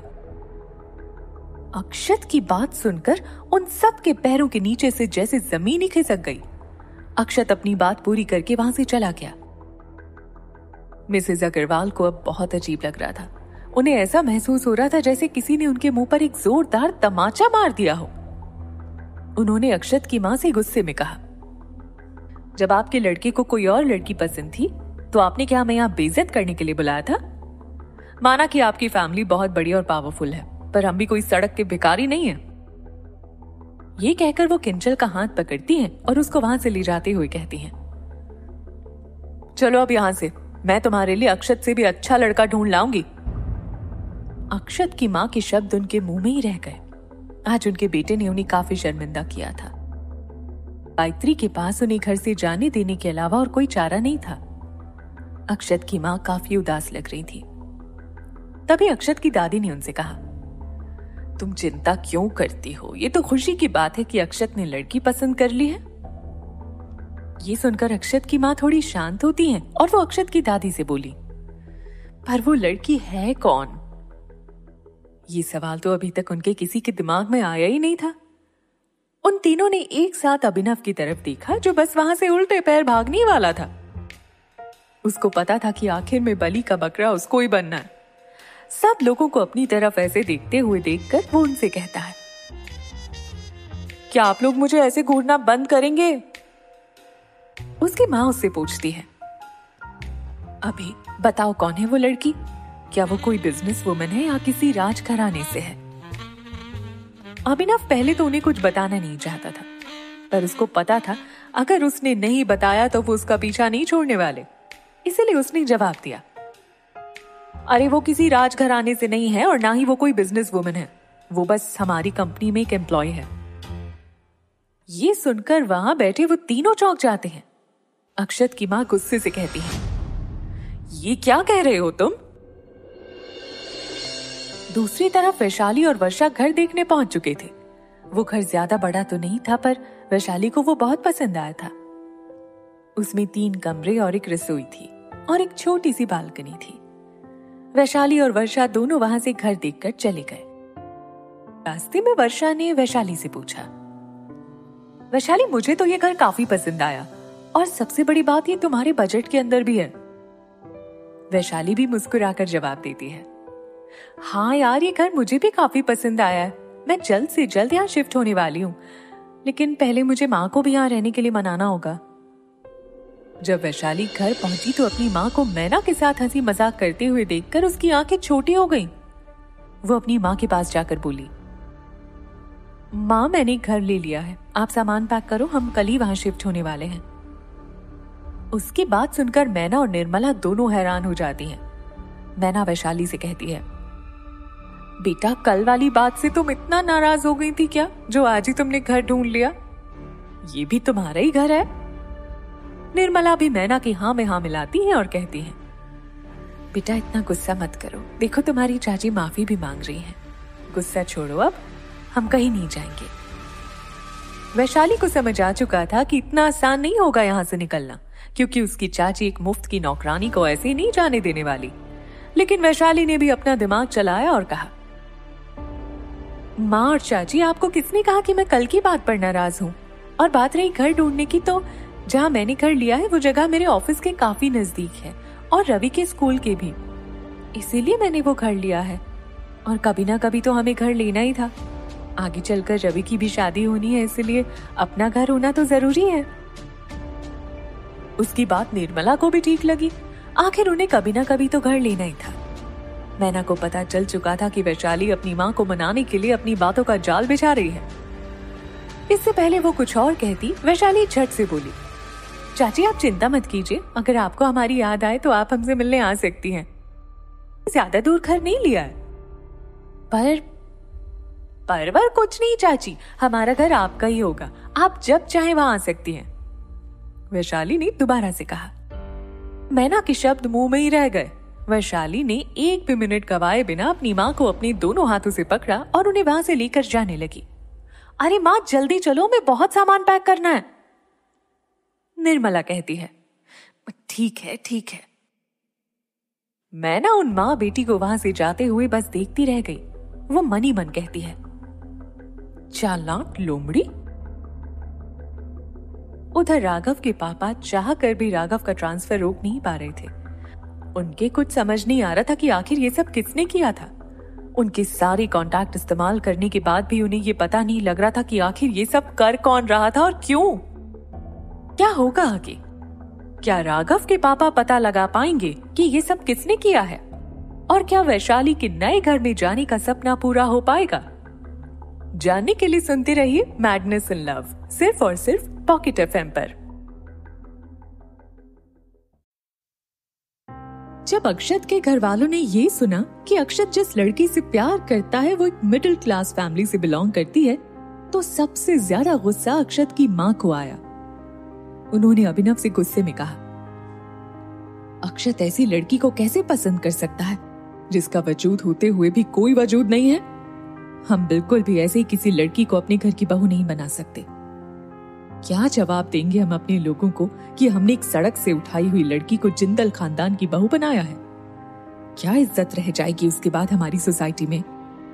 अक्षत की बात सुनकर उन सब के पैरों के नीचे से जैसे जमीन ही खिसक गई। अक्षत अपनी बात पूरी करके वहां से चला गया। मिसेस अग्रवाल को अब बहुत अजीब लग रहा था। उन्हें ऐसा महसूस हो रहा था जैसे किसी ने उनके मुंह पर एक जोरदार तमाचा मार दिया हो। उन्होंने अक्षत की मां से गुस्से में कहा, जब आपके लड़के को कोई और लड़की पसंद थी तो आपने क्या हमें यहाँ बेइज्जत करने के लिए बुलाया था? माना कि आपकी फैमिली बहुत बड़ी और पावरफुल है, पर हम भी कोई सड़क के भिखारी नहीं है। ये कहकर वो किंजल का हाथ पकड़ती हैं और उसको वहां से ले जाते हुए कहती हैं, चलो अब यहां से, मैं तुम्हारे लिए अक्षत से भी अच्छा लड़का ढूंढ लाऊंगी। अक्षत की मां के शब्द उनके मुंह में ही रह गए। आज उनके बेटे ने उन्हें काफी शर्मिंदा किया था। गायत्री के पास उन्हें घर से जाने देने के अलावा और कोई चारा नहीं था। अक्षत की मां काफी उदास लग रही थी। तभी अक्षत की दादी ने उनसे कहा, तुम चिंता क्यों करती हो? ये तो खुशी की बात है कि अक्षत ने लड़की पसंद कर ली है। ये सुनकर अक्षत की मां थोड़ी शांत होती हैं और वो अक्षत की दादी से बोली, पर वो लड़की है कौन? ये सवाल तो अभी तक उनके किसी के दिमाग में आया ही नहीं था। उन तीनों ने एक साथ अभिनव की तरफ देखा, जो बस वहां से उल्टे पैर भागने वाला था। उसको पता था कि आखिर में बलि का बकरा उसको ही बनना है। सब लोगों को अपनी तरफ ऐसे देखते हुए देखकर वो उनसे कहता है, क्या आप लोग मुझे ऐसे घूरना बंद करेंगे? उसकी माँ उससे पूछती है, अभी बताओ कौन है वो लड़की? क्या वो कोई बिजनेस वुमन है या किसी राजघराने से है? अभिनव पहले तो उन्हें कुछ बताना नहीं चाहता था, पर उसको पता था अगर उसने नहीं बताया तो वो उसका पीछा नहीं छोड़ने वाले, इसलिए उसने जवाब दिया, अरे वो किसी राजघराने से नहीं है और ना ही वो कोई बिजनेस वुमन है, वो बस हमारी कंपनी में एक एम्प्लॉय है। ये सुनकर वहां बैठे वो तीनों चौंक जाते हैं। अक्षत की मां गुस्से से कहती है, ये क्या कह रहे हो तुम? दूसरी तरफ वैशाली और वर्षा घर देखने पहुंच चुके थे। वो घर ज्यादा बड़ा तो नहीं था, पर वैशाली को वो बहुत पसंद आया था। उसमें 3 कमरे और एक रसोई थी और एक छोटी सी बालकनी थी। वैशाली और वर्षा दोनों वहां से घर देखकर चले गए। रास्ते में वर्षा ने वैशाली से पूछा, वैशाली मुझे तो ये घर काफी पसंद आया और सबसे बड़ी बात ये तुम्हारे बजट के अंदर भी है। वैशाली भी मुस्कुराकर जवाब देती है, हाँ यार ये घर मुझे भी काफी पसंद आया है, मैं जल्द से जल्द यहाँ शिफ्ट होने वाली हूँ, लेकिन पहले मुझे माँ को भी यहाँ रहने के लिए मनाना होगा। जब वैशाली घर पहुंची तो अपनी माँ को मैना के साथ हंसी मजाक करते हुए देखकर उसकी आंखें छोटी हो गईं। वो अपनी माँ के पास जाकर बोली, माँ मैंने घर ले लिया है, आप सामान पैक करो, हम कल ही वहां शिफ्ट होने वाले हैं। उसकी बात सुनकर मैना और निर्मला दोनों हैरान हो जाती हैं। मैना वैशाली से कहती है, बेटा कल वाली बात से तुम इतना नाराज हो गई थी क्या, जो आज ही तुमने घर ढूंढ लिया? ये भी तुम्हारा ही घर है। निर्मला भी मैना की हाँ में हाँ मिलाती है और कहती है, बेटा इतना गुस्सा मत करो, देखो तुम्हारी चाची माफी भी मांग रही है, गुस्सा छोड़ो, अब हम कहीं नहीं जाएंगे। वैशाली को समझ आ चुका था कि इतना आसान नहीं होगा यहाँ से निकलना, क्योंकि उसकी चाची एक मुफ्त की नौकरानी को ऐसे नहीं जाने देने वाली। लेकिन वैशाली ने भी अपना दिमाग चलाया और कहा, माँ और चाची आपको किसने कहा कि मैं कल की बात पर नाराज हूँ? और बात रही घर ढूंढने की, तो जहाँ मैंने घर लिया है वो जगह मेरे ऑफिस के काफी नजदीक है और रवि के स्कूल के भी, इसीलिए मैंने वो घर लिया है। और कभी ना कभी तो हमें घर लेना ही था, आगे चलकर रवि की भी शादी होनी है, इसलिए अपना घर होना तो जरूरी है। उसकी बात निर्मला को भी ठीक लगी, आखिर उन्हें कभी ना कभी तो घर लेना ही था। मैना को पता चल चुका था कि वैशाली अपनी माँ को मनाने के लिए अपनी बातों का जाल बिछा रही है। इससे पहले वो कुछ और कहती, वैशाली झट से बोली, चाची आप चिंता मत कीजिए, अगर आपको हमारी याद आए तो आप हमसे मिलने आ सकती हैं। ज्यादा दूर घर नहीं लिया है। पर कुछ नहीं चाची, हमारा घर आपका ही होगा, आप जब चाहे वहां आ सकती हैं। वैशाली ने दोबारा से कहा। मैना के शब्द मुंह में ही रह गए। वैशाली ने एक भी मिनट गवाए बिना अपनी माँ को अपने दोनों हाथों से पकड़ा और उन्हें वहां से लेकर जाने लगी। अरे माँ जल्दी चलो, हमें बहुत सामान पैक करना है। निर्मला कहती है, ठीक है ठीक है। मैना उन माँ बेटी को वहां से जाते हुए बस देखती रह गई। वो मन ही मन कहती है, चालाक लोमड़ी। उधर राघव के पापा चाह कर भी राघव का ट्रांसफर रोक नहीं पा रहे थे। उनके कुछ समझ नहीं आ रहा था कि आखिर ये सब किसने किया था। उनके सारे कॉन्टैक्ट इस्तेमाल करने के बाद भी उन्हें ये पता नहीं लग रहा था कि आखिर ये सब कर कौन रहा था और क्यों। क्या होगा आगे? क्या राघव के पापा पता लगा पाएंगे कि ये सब किसने किया है? और क्या वैशाली के नए घर में जाने का सपना पूरा हो पाएगा? जानने के लिए सुनते रहिए मैडनेस इन लव, सिर्फ और सिर्फ पॉकेट एफएम पर। जब अक्षत के घर वालों ने ये सुना कि अक्षत जिस लड़की से प्यार करता है वो एक मिडिल क्लास फैमिली से बिलोंग करती है, तो सबसे ज्यादा गुस्सा अक्षत की माँ को आया। उन्होंने अभिनव से गुस्से में कहा, अक्षत ऐसी लड़की को कैसे पसंद कर सकता है जिसका वजूद होते हुए भी कोई वजूद नहीं है? हम बिल्कुल भी ऐसे ही किसी लड़की को अपने घर की बहू नहीं बना सकते। क्या जवाब देंगे हम अपने लोगों को कि हमने एक सड़क से उठाई हुई लड़की को जिंदल खानदान की बहू बनाया है? क्या इज्जत रह जाएगी उसके बाद हमारी सोसाइटी में?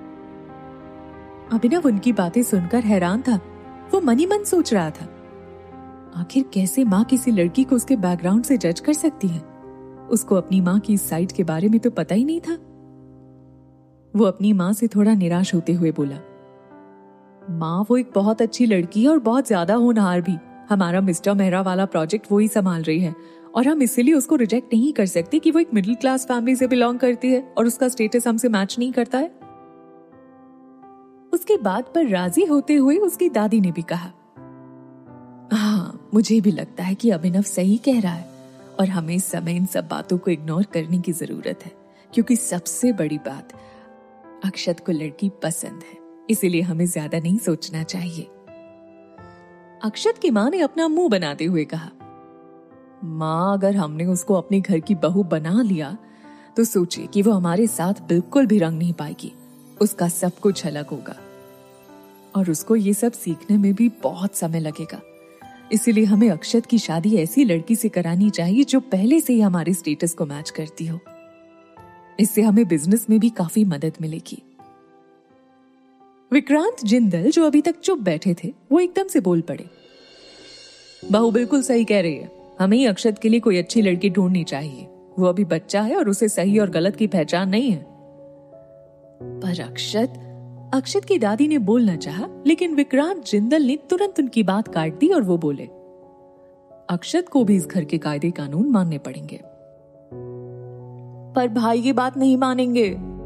अभिनव उनकी बातें सुनकर हैरान था। वो मन ही मन सोच रहा था, आखिर कैसे माँ किसी लड़की को उसके बैकग्राउंड से जज कर सकती है? उसको अपनी माँ की इस साइड के बारे में तो पता ही नहीं था। वो अपनी माँ से थोड़ा निराश होते हुए बोला, माँ वो एक बहुत अच्छी लड़की है और बहुत ज्यादा होनहार भी। हमारा मिस्टर मेहरा वाला प्रोजेक्ट वो ही संभाल रही है और हम इसीलिए उसको रिजेक्ट नहीं कर सकते कि वो एक मिडिल क्लास फैमिली से बिलोंग करती है और उसका स्टेटस हमसे मैच नहीं करता है। उसकी बात पर राजी होते हुए उसकी दादी ने भी कहा, हाँ मुझे भी लगता है कि अभिनव सही कह रहा है और हमें इस समय इन सब बातों को इग्नोर करने की जरूरत है, क्योंकि सबसे बड़ी बात अक्षत को लड़की पसंद है, इसीलिए हमें ज्यादा नहीं सोचना चाहिए। अक्षत की माँ ने अपना मुंह बनाते हुए कहा, माँ अगर हमने उसको अपने घर की बहू बना लिया तो सोचिए कि वो हमारे साथ बिल्कुल भी रंग नहीं पाएगी। उसका सब कुछ अलग होगा और उसको ये सब सीखने में भी बहुत समय लगेगा। इसीलिए हमें अक्षत की शादी ऐसी लड़की से करानी चाहिए जो पहले से ही हमारे स्टेटस को मैच करती हो। इससे हमें बिजनेस में भी काफी मदद मिलेगी। विक्रांत जिंदल जो अभी तक चुप बैठे थे वो एकदम से बोल पड़े, बहू बिल्कुल सही कह रही है, हमें ही अक्षत के लिए कोई अच्छी लड़की ढूंढनी चाहिए। वो अभी बच्चा है और उसे सही और गलत की पहचान नहीं है। पर अक्षत की दादी ने बोलना चाहा, लेकिन विक्रांत जिंदल ने तुरंत उनकी बात काट दी और वो बोले, अक्षत को भी इस घर के कायदे कानून मानने पड़ेंगे। पर भाई ये बात नहीं मानेंगे,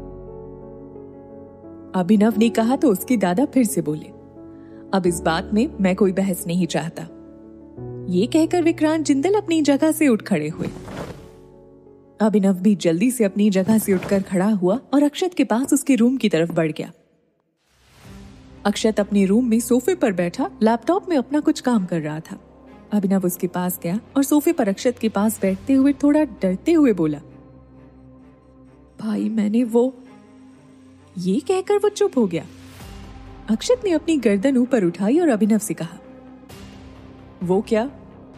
अभिनव ने कहा तो उसके दादा फिर से बोले, अब इस बात में मैं कोई बहस नहीं चाहता। ये कहकर विक्रांत जिंदल अपनी जगह से उठ खड़े हुए। अभिनव भी जल्दी से अपनी जगह से उठकर खड़ा हुआ और अक्षत के पास उसके रूम की तरफ बढ़ गया। अक्षत अपने रूम में सोफे पर बैठा लैपटॉप में अपना कुछ काम कर रहा था। अभिनव उसके पास गया और सोफे पर अक्षत के पास बैठते हुए थोड़ा डरते हुए बोला, भाई मैंने वो। ये कहकर वो चुप हो गया। अक्षत ने अपनी गर्दन ऊपर उठाई और अभिनव से कहा, वो क्या?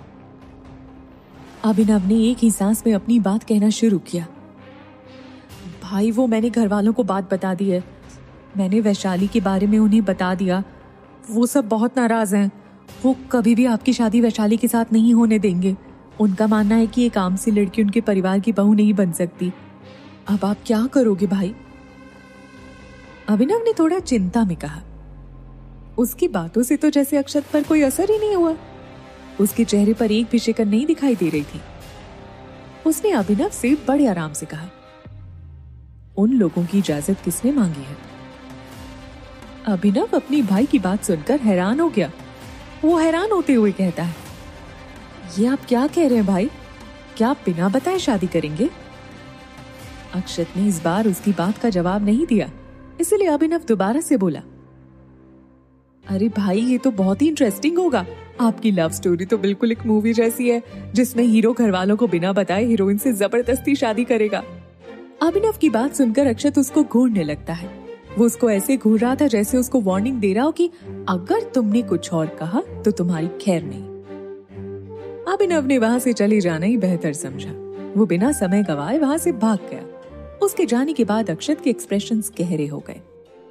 अभिनव ने एक ही सांस में अपनी बात कहना शुरू किया, भाई वो मैंने घर वालों को बात बता दी है। मैंने वैशाली के बारे में उन्हें बता दिया। वो सब बहुत नाराज हैं। वो कभी भी आपकी शादी वैशाली के साथ नहीं होने देंगे। उनका मानना है कि एक आम सी लड़की उनके परिवार की बहू नहीं बन सकती। अब आप क्या करोगे भाई? अभिनव ने थोड़ा चिंता में कहा। उसकी बातों से तो जैसे अक्षत पर कोई असर ही नहीं हुआ। उसके चेहरे पर एक भी शिकन नहीं दिखाई दे रही थी। उसने अभिनव से बड़े आराम से कहा, उन लोगों की इजाजत किसने मांगी है? अभिनव अपनी भाई की बात सुनकर हैरान हो गया। वो हैरान होते हुए कहता है, ये आप क्या कह रहे हैं भाई? क्या आप बिना बताए शादी करेंगे? अक्षत ने इस बार उसकी बात का जवाब नहीं दिया, इसलिए अभिनव दोबारा से बोला, अरे भाई ये तो बहुत ही इंटरेस्टिंग होगा। आपकी लव स्टोरी तो बिल्कुल एक मूवी जैसी है, जिसमें हीरो घर वालों को बिना बताए हीरोइन से जबरदस्ती शादी करेगा। अभिनव की बात सुनकर अक्षत उसको घूरने लगता है। वो उसको ऐसे घूर रहा था जैसे उसको वार्निंग दे रहा हो कि अगर तुमने कुछ और कहा तो तुम्हारी खैर नहीं। अभिनव ने वहां से चले जाना ही बेहतर समझा। वो बिना समय गवाए वहां से भाग गया। उसके जाने के बाद अक्षत के एक्सप्रेशंस गहरे हो गए।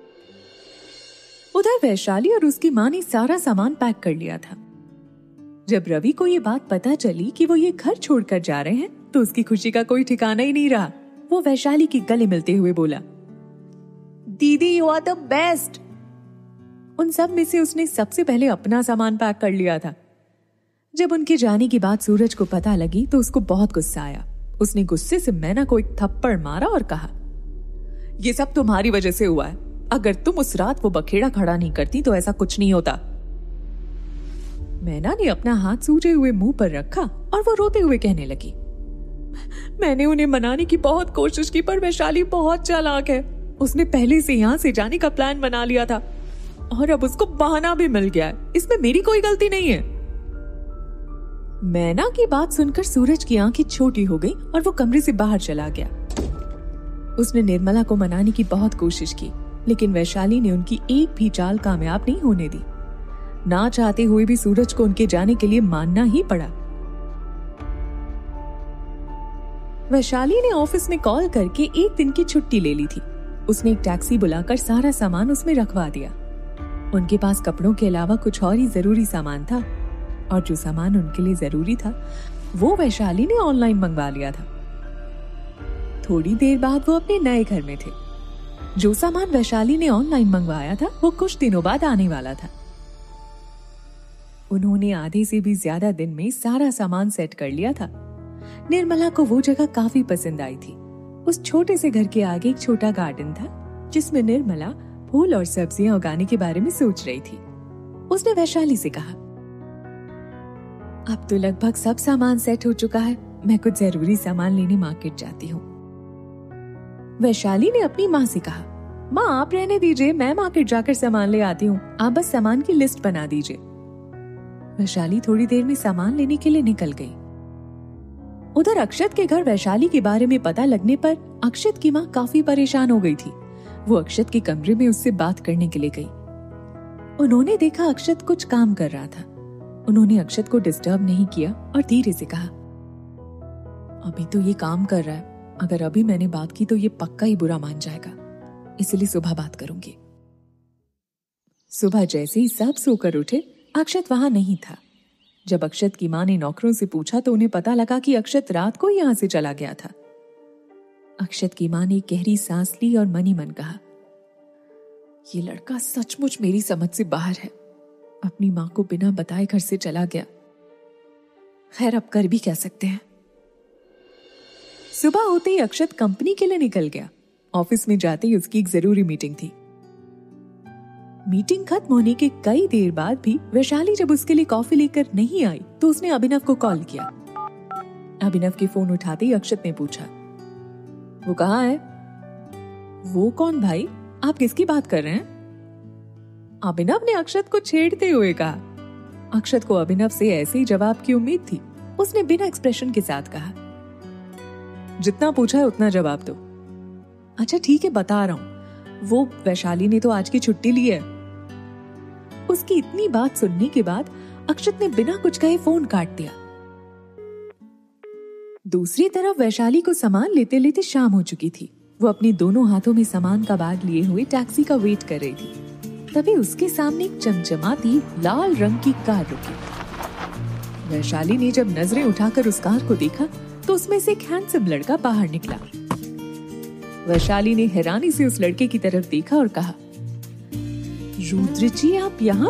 उधर वैशाली और उसकी माँ ने सारा सामान पैक कर लिया था। जब रवि को ये बात पता चली कि वो ये घर छोड़कर जा रहे हैं तो उसकी खुशी का कोई ठिकाना ही नहीं रहा। वो वैशाली के गले मिलते हुए बोला, दीदी यू आर द बेस्ट। उन सब में से उसने सबसे पहले अपना सामान पैक कर लिया था। जब उनके जाने की बात सूरज को पता लगी तो उसको बहुत गुस्सा आया। उसने गुस्से से मैना को एक थप्पड़ मारा और कहा, ये सब तुम्हारी वजह से हुआ है। अगर तुम उस रात वो बखेड़ा खड़ा नहीं करती तो ऐसा कुछ नहीं होता। मैना ने अपना हाथ सूजे हुए मुंह पर रखा और वो रोते हुए कहने लगी, मैंने उन्हें मनाने की बहुत कोशिश की पर वैशाली बहुत चालाक है। उसने पहले से यहाँ से जाने का प्लान बना लिया था और अब उसको बहाना भी मिल गया है। इसमें मेरी कोई गलती नहीं है। मैना की बात सुनकर सूरज की आंखें छोटी हो गई और वो कमरे से बाहर चला गया। उसने निर्मला को मनाने की बहुत कोशिश की, लेकिन वैशाली ने उनकी एक भी चाल कामयाब नहीं होने दी। ना चाहते हुए भी सूरज को उनके जाने के लिए मानना ही पड़ा। वैशाली ने ऑफिस में कॉल करके एक दिन की छुट्टी ले ली थी। उसने एक टैक्सी बुलाकर सारा सामान उसमें रखवा दिया। उनके पास कपड़ों के अलावा कुछ और ही जरूरी सामान था और जो सामान उनके लिए जरूरी था वो वैशाली ने ऑनलाइन मंगवा लिया था। थोड़ी देर बाद वो अपने नए घर में थे। जो सामान वैशाली ने ऑनलाइन मंगवाया था वो कुछ दिनों बाद आने वाला था। उन्होंने आधे से भी ज्यादा दिन में सारा सामान सेट कर लिया था। निर्मला को वो जगह काफी पसंद आई थी। उस छोटे से घर के आगे एक छोटा गार्डन था जिसमें निर्मला फूल और सब्जियां उगाने के बारे में सोच रही थी। उसने वैशाली से कहा, अब तो लगभग सब सामान सेट हो चुका है, मैं कुछ जरूरी सामान लेने मार्केट जाती हूँ। वैशाली ने अपनी माँ से कहा, माँ आप रहने दीजिए, मैं मार्केट जाकर सामान ले आती हूँ, आप बस सामान की लिस्ट बना दीजिए। वैशाली थोड़ी देर में सामान लेने के लिए निकल गई। उधर अक्षत के घर वैशाली के बारे में पता लगने पर अक्षत की माँ काफी परेशान हो गई थी। वो अक्षत के कमरे में उससे बात करने के लिए गई। उन्होंने देखा अक्षत कुछ काम कर रहा था। उन्होंने अक्षत को डिस्टर्ब नहीं किया और धीरे से कहा, अभी तो ये काम कर रहा है, अगर अभी मैंने बात की तो ये पक्का ही बुरा मान जाएगा, इसलिए सुबह बात करूंगी। सुबह जैसे ही सब सोकर उठे, अक्षत वहां नहीं था। जब अक्षत की मां ने नौकरों से पूछा तो उन्हें पता लगा कि अक्षत रात को यहां से चला गया था। अक्षत की मां ने गहरी सांस ली और मन ही मन कहा, ये लड़का सचमुच मेरी समझ से बाहर है, अपनी मां को बिना बताए घर से चला गया। खैर अब कर भी क्या सकते हैं। सुबह होते ही अक्षत कंपनी के लिए निकल गया। ऑफिस में जाते ही उसकी एक जरूरी मीटिंग थी। मीटिंग खत्म होने के कई देर बाद भी वैशाली जब उसके लिए कॉफी लेकर नहीं आई तो उसने अभिनव को कॉल किया। अभिनव के फोन उठाते ही अक्षत ने पूछा, वो कहाँ है? वो कौन भाई, आप किसकी बात कर रहे हैं? अभिनव ने अक्षत को छेड़ते हुए कहा। अक्षत को अभिनव से ऐसे ही जवाब की उम्मीद थी। उसने बिना एक्सप्रेशन के साथ कहा, जितना पूछा है उतना जवाब दो। अच्छा ठीक है बता रहा हूं, वो वैशाली ने तो आज की छुट्टी ली है। उसकी इतनी बात सुनने के बाद अक्षत ने बिना कुछ कहे फोन काट दिया। दूसरी तरफ वैशाली को सामान लेते लेते शाम हो चुकी थी। वो अपने दोनों हाथों में सामान का बैग लिए हुए टैक्सी का वेट कर रही थी। तभी उसके सामने एक चमचमाती लाल रंग की कार रुकी। वैशाली ने जब नजरें उठाकर उस कार को देखा तो उसमें से एक हैंडसम लड़का बाहर निकला। वैशाली ने हैरानी से उस लड़के की तरफ देखा और कहा, रुद्र जी आप यहाँ?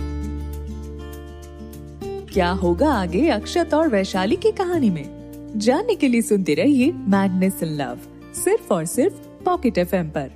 क्या होगा आगे अक्षत और वैशाली की कहानी में, जानने के लिए सुनते रहिए मैडनेस इन लव, सिर्फ और सिर्फ पॉकेट एफएम पर।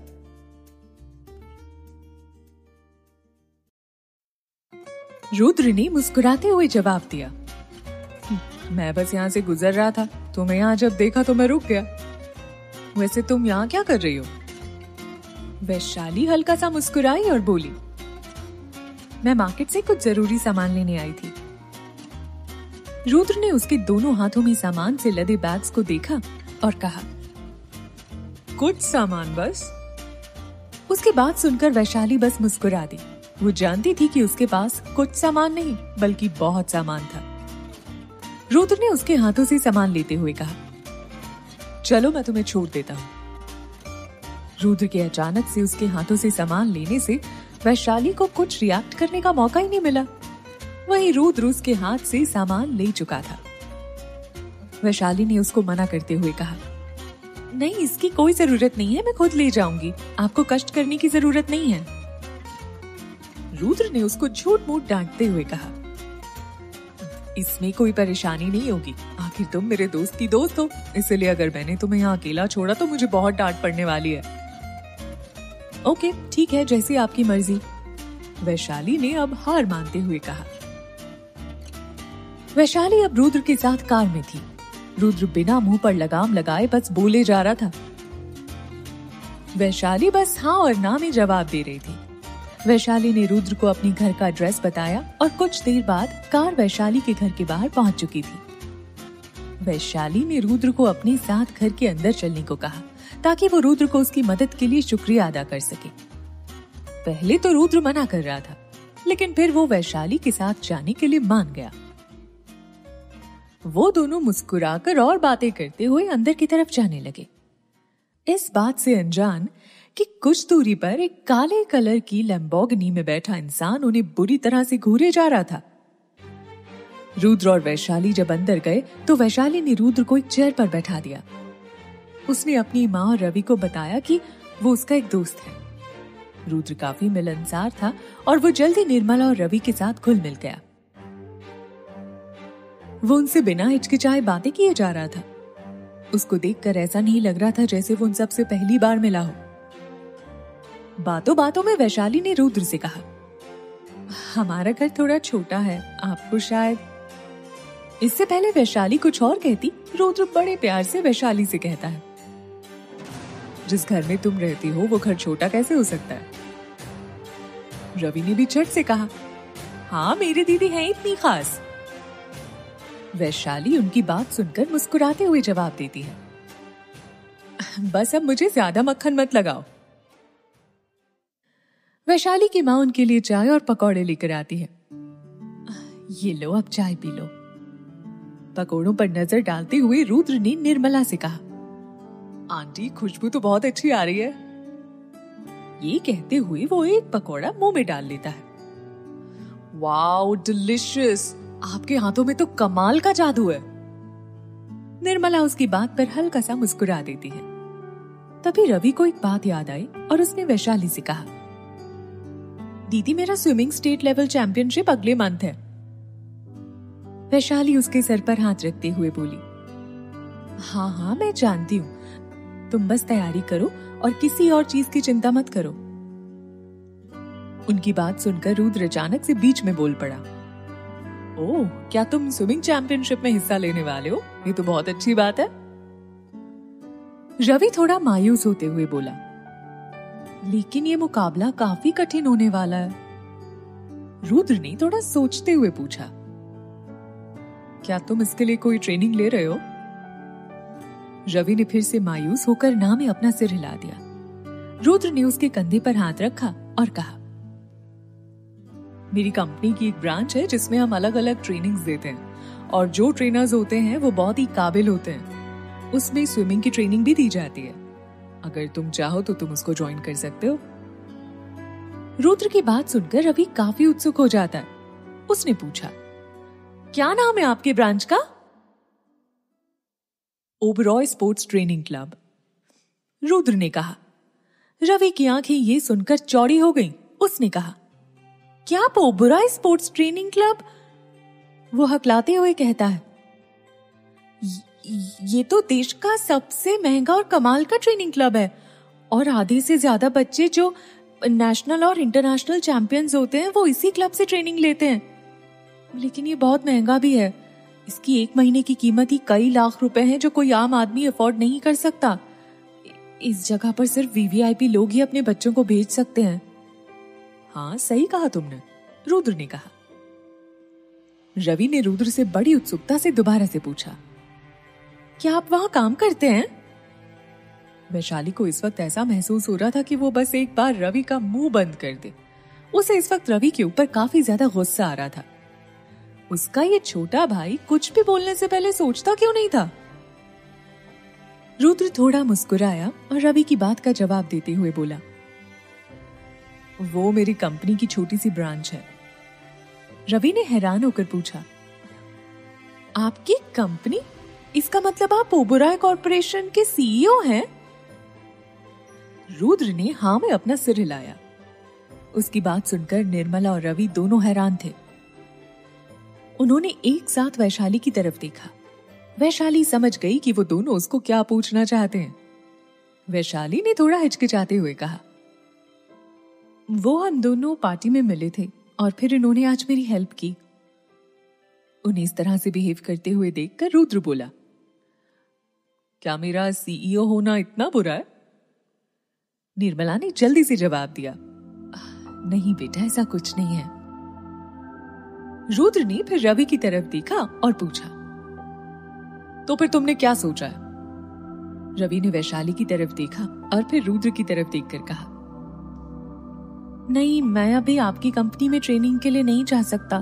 रुद्र ने मुस्कुराते हुए जवाब दिया, मैं बस यहाँ से गुजर रहा था, तुम्हें यहाँ जब देखा तो मैं रुक गया। वैसे तुम यहाँ क्या कर रही हो? वैशाली हल्का सा मुस्कुराई और बोली, मैं मार्केट से कुछ जरूरी सामान लेने आई थी। रुद्र ने उसके दोनों हाथों में सामान से लदे बैग्स को देखा और कहा, कुछ सामान बस? उसकी बात सुनकर वैशाली बस मुस्कुरा दी। वो जानती थी कि उसके पास कुछ सामान नहीं बल्कि बहुत सामान था। रुद्र ने उसके हाथों से सामान लेते हुए कहा, चलो मैं तुम्हें छोड़ देता हूँ। रुद्र के अचानक से उसके हाथों से सामान लेने से वैशाली को कुछ रिएक्ट करने का मौका ही नहीं मिला। वहीं रुद्र उसके हाथ से सामान ले चुका था। वैशाली ने उसको मना करते हुए कहा, नहीं इसकी कोई जरूरत नहीं है, मैं खुद ले जाऊंगी, आपको कष्ट करने की जरूरत नहीं है। रुद्र ने उसको झूठ मूठ डांटते हुए कहा, इसमें कोई परेशानी नहीं होगी, आखिर तुम मेरे दोस्त की दोस्त हो, इसलिए अगर मैंने तुम्हें यहाँ अकेला छोड़ा तो मुझे बहुत डांट पड़ने वाली है। ओके ठीक है, जैसी आपकी मर्जी, वैशाली ने अब हार मानते हुए कहा। वैशाली अब रुद्र के साथ कार में थी। रुद्र बिना मुंह पर लगाम लगाए बस बोले जा रहा था। वैशाली बस हाँ और ना में जवाब दे रही थी। वैशाली ने रुद्र को अपने घर का एड्रेस बताया और कुछ देर बाद कार वैशाली के घर के बाहर पहुंच चुकी थी। वैशाली ने रुद्र को अपने साथ घर के अंदर चलने को कहा ताकि वो रुद्र को उसकी मदद के लिए शुक्रिया अदा कर सके। पहले तो रुद्र मना कर रहा था, लेकिन फिर वो वैशाली के साथ जाने के लिए मान गया। वो दोनों मुस्कुराकर और बातें करते हुए अंदर की तरफ जाने लगे। इस बात से अनजान कि कुछ दूरी पर एक काले कलर की लैम्बोर्गिनी में बैठा इंसान उन्हें बुरी तरह से घूरे जा रहा था। रुद्र और वैशाली जब अंदर गए तो वैशाली ने रुद्र को एक चेयर पर बैठा दिया। उसने अपनी माँ और रवि को बताया कि वो उसका एक दोस्त है। रुद्र काफी मिलनसार था और वो जल्दी निर्मला और रवि के साथ घुल मिल गया। वो उनसे बिना हिचकिचाए बातें किए जा रहा था। उसको देखकर ऐसा नहीं लग रहा था जैसे वो उन सबसे पहली बार मिला हो। बातों बातों में वैशाली ने रुद्र से कहा, हमारा घर थोड़ा छोटा है, आपको शायद। इससे पहले वैशाली कुछ और कहती, रुद्र बड़े प्यार से वैशाली से कहता है, जिस घर में तुम रहती हो वो घर छोटा कैसे हो सकता है? रवि ने भी झट से कहा, हाँ मेरी दीदी है इतनी खास। वैशाली उनकी बात सुनकर मुस्कुराते हुए जवाब देती है, बस अब मुझे ज्यादा मक्खन मत लगाओ। वैशाली की माँ उनके लिए चाय और पकौड़े लेकर आती है। ये लो अब चाय पी लो। पकौड़ों पर नजर डालते हुए रुद्र ने निर्मला से कहा, आंटी खुशबू तो बहुत अच्छी आ रही है। ये कहते हुए वो एक पकौड़ा मुंह में डाल लेता है। वाओ डिलिशियस, आपके हाथों में तो कमाल का जादू है। निर्मला उसकी बात पर हल्का सा मुस्कुरा देती है। तभी रवि को एक बात याद आई और उसने वैशाली से कहा, दीदी मेरा स्विमिंग स्टेट लेवल चैंपियनशिप अगले मंथ है। वैशाली उसके सर पर हाथ रखते हुए बोली, हाँ हाँ मैं जानती हूँ, तुम बस तैयारी करो और किसी और चीज की चिंता मत करो। उनकी बात सुनकर रुद्र अचानक से बीच में बोल पड़ा, ओह क्या तुम स्विमिंग चैंपियनशिप में हिस्सा लेने वाले हो? ये तो बहुत अच्छी बात है। रवि थोड़ा मायूस होते हुए बोला, लेकिन ये मुकाबला काफी कठिन होने वाला है। रुद्र ने थोड़ा सोचते हुए पूछा, क्या तुम इसके लिए कोई ट्रेनिंग ले रहे हो? रवि ने फिर से मायूस होकर ना में अपना सिर हिला दिया। रुद्र ने उसके कंधे पर हाथ रखा और कहा, मेरी कंपनी की एक ब्रांच है जिसमें हम अलग अलग ट्रेनिंग्स देते हैं और जो ट्रेनर्स होते हैं वो बहुत ही काबिल होते हैं। उसमें स्विमिंग की ट्रेनिंग भी दी जाती है। अगर तुम चाहो तो तुम उसको ज्वाइन कर सकते हो। रुद्र की बात सुनकर रवि काफी उत्सुक हो जाता है। उसने पूछा, क्या नाम है आपके ब्रांच का? Oberoi sports training club, Rudra ने कहा। रवि की आंखें ये सुनकर चौड़ी हो गईं। उसने कहा, क्या आप ओबरॉय स्पोर्ट्स ट्रेनिंग क्लब? वो हकलाते हुए कहता है, ये तो देश का सबसे महंगा और कमाल का ट्रेनिंग क्लब है और आधे से ज्यादा बच्चे जो नेशनल और इंटरनेशनल चैंपियंस होते हैं वो इसी क्लब से ट्रेनिंग लेते हैं। लेकिन ये बहुत महंगा भी है। इसकी एक महीने की कीमत ही कई लाख रुपए है जो कोई आम आदमी अफोर्ड नहीं कर सकता। इस जगह पर सिर्फ वीवीआईपी लोग ही अपने बच्चों को भेज सकते हैं। हाँ सही कहा तुमने, रुद्र ने कहा। रवि ने रुद्र से बड़ी उत्सुकता से दोबारा से पूछा, क्या आप वहां काम करते हैं? वैशाली को इस वक्त ऐसा महसूस हो रहा था कि वो बस एक बार रवि का मुंह बंद कर दे। उसे इस वक्त रवि के ऊपर काफी ज्यादा गुस्सा आ रहा था। उसका ये छोटा भाई कुछ भी बोलने से पहले सोचता क्यों नहीं था? रुद्र थोड़ा मुस्कुराया और रवि की बात का जवाब देते हुए बोला, वो मेरी कंपनी की छोटी सी ब्रांच है। रवि ने हैरान होकर पूछा, आपकी कंपनी? इसका मतलब आप ओबरॉय कॉर्पोरेशन के सीईओ हैं? रुद्र ने हाँ में अपना सिर हिलाया। उसकी बात सुनकर निर्मला और रवि दोनों हैरान थे। उन्होंने एक साथ वैशाली की तरफ देखा। वैशाली समझ गई कि वो दोनों उसको क्या पूछना चाहते हैं। वैशाली ने थोड़ा हिचकिचाते हुए कहा, वो हम दोनों पार्टी में मिले थे और फिर इन्होंने आज मेरी हेल्प की। उन्हें इस तरह से बिहेव करते हुए देखकर रुद्र बोला, क्या मेरा सीईओ होना इतना बुरा है? निर्मला ने जल्दी से जवाब दिया, नहीं बेटा ऐसा कुछ नहीं है। रुद्र ने फिर रवि की तरफ देखा और पूछा, तो फिर तुमने क्या सोचा है? रवि ने वैशाली की तरफ देखा और फिर रुद्र की तरफ देखकर कहा, नहीं मैं अभी आपकी कंपनी में ट्रेनिंग के लिए नहीं जा सकता।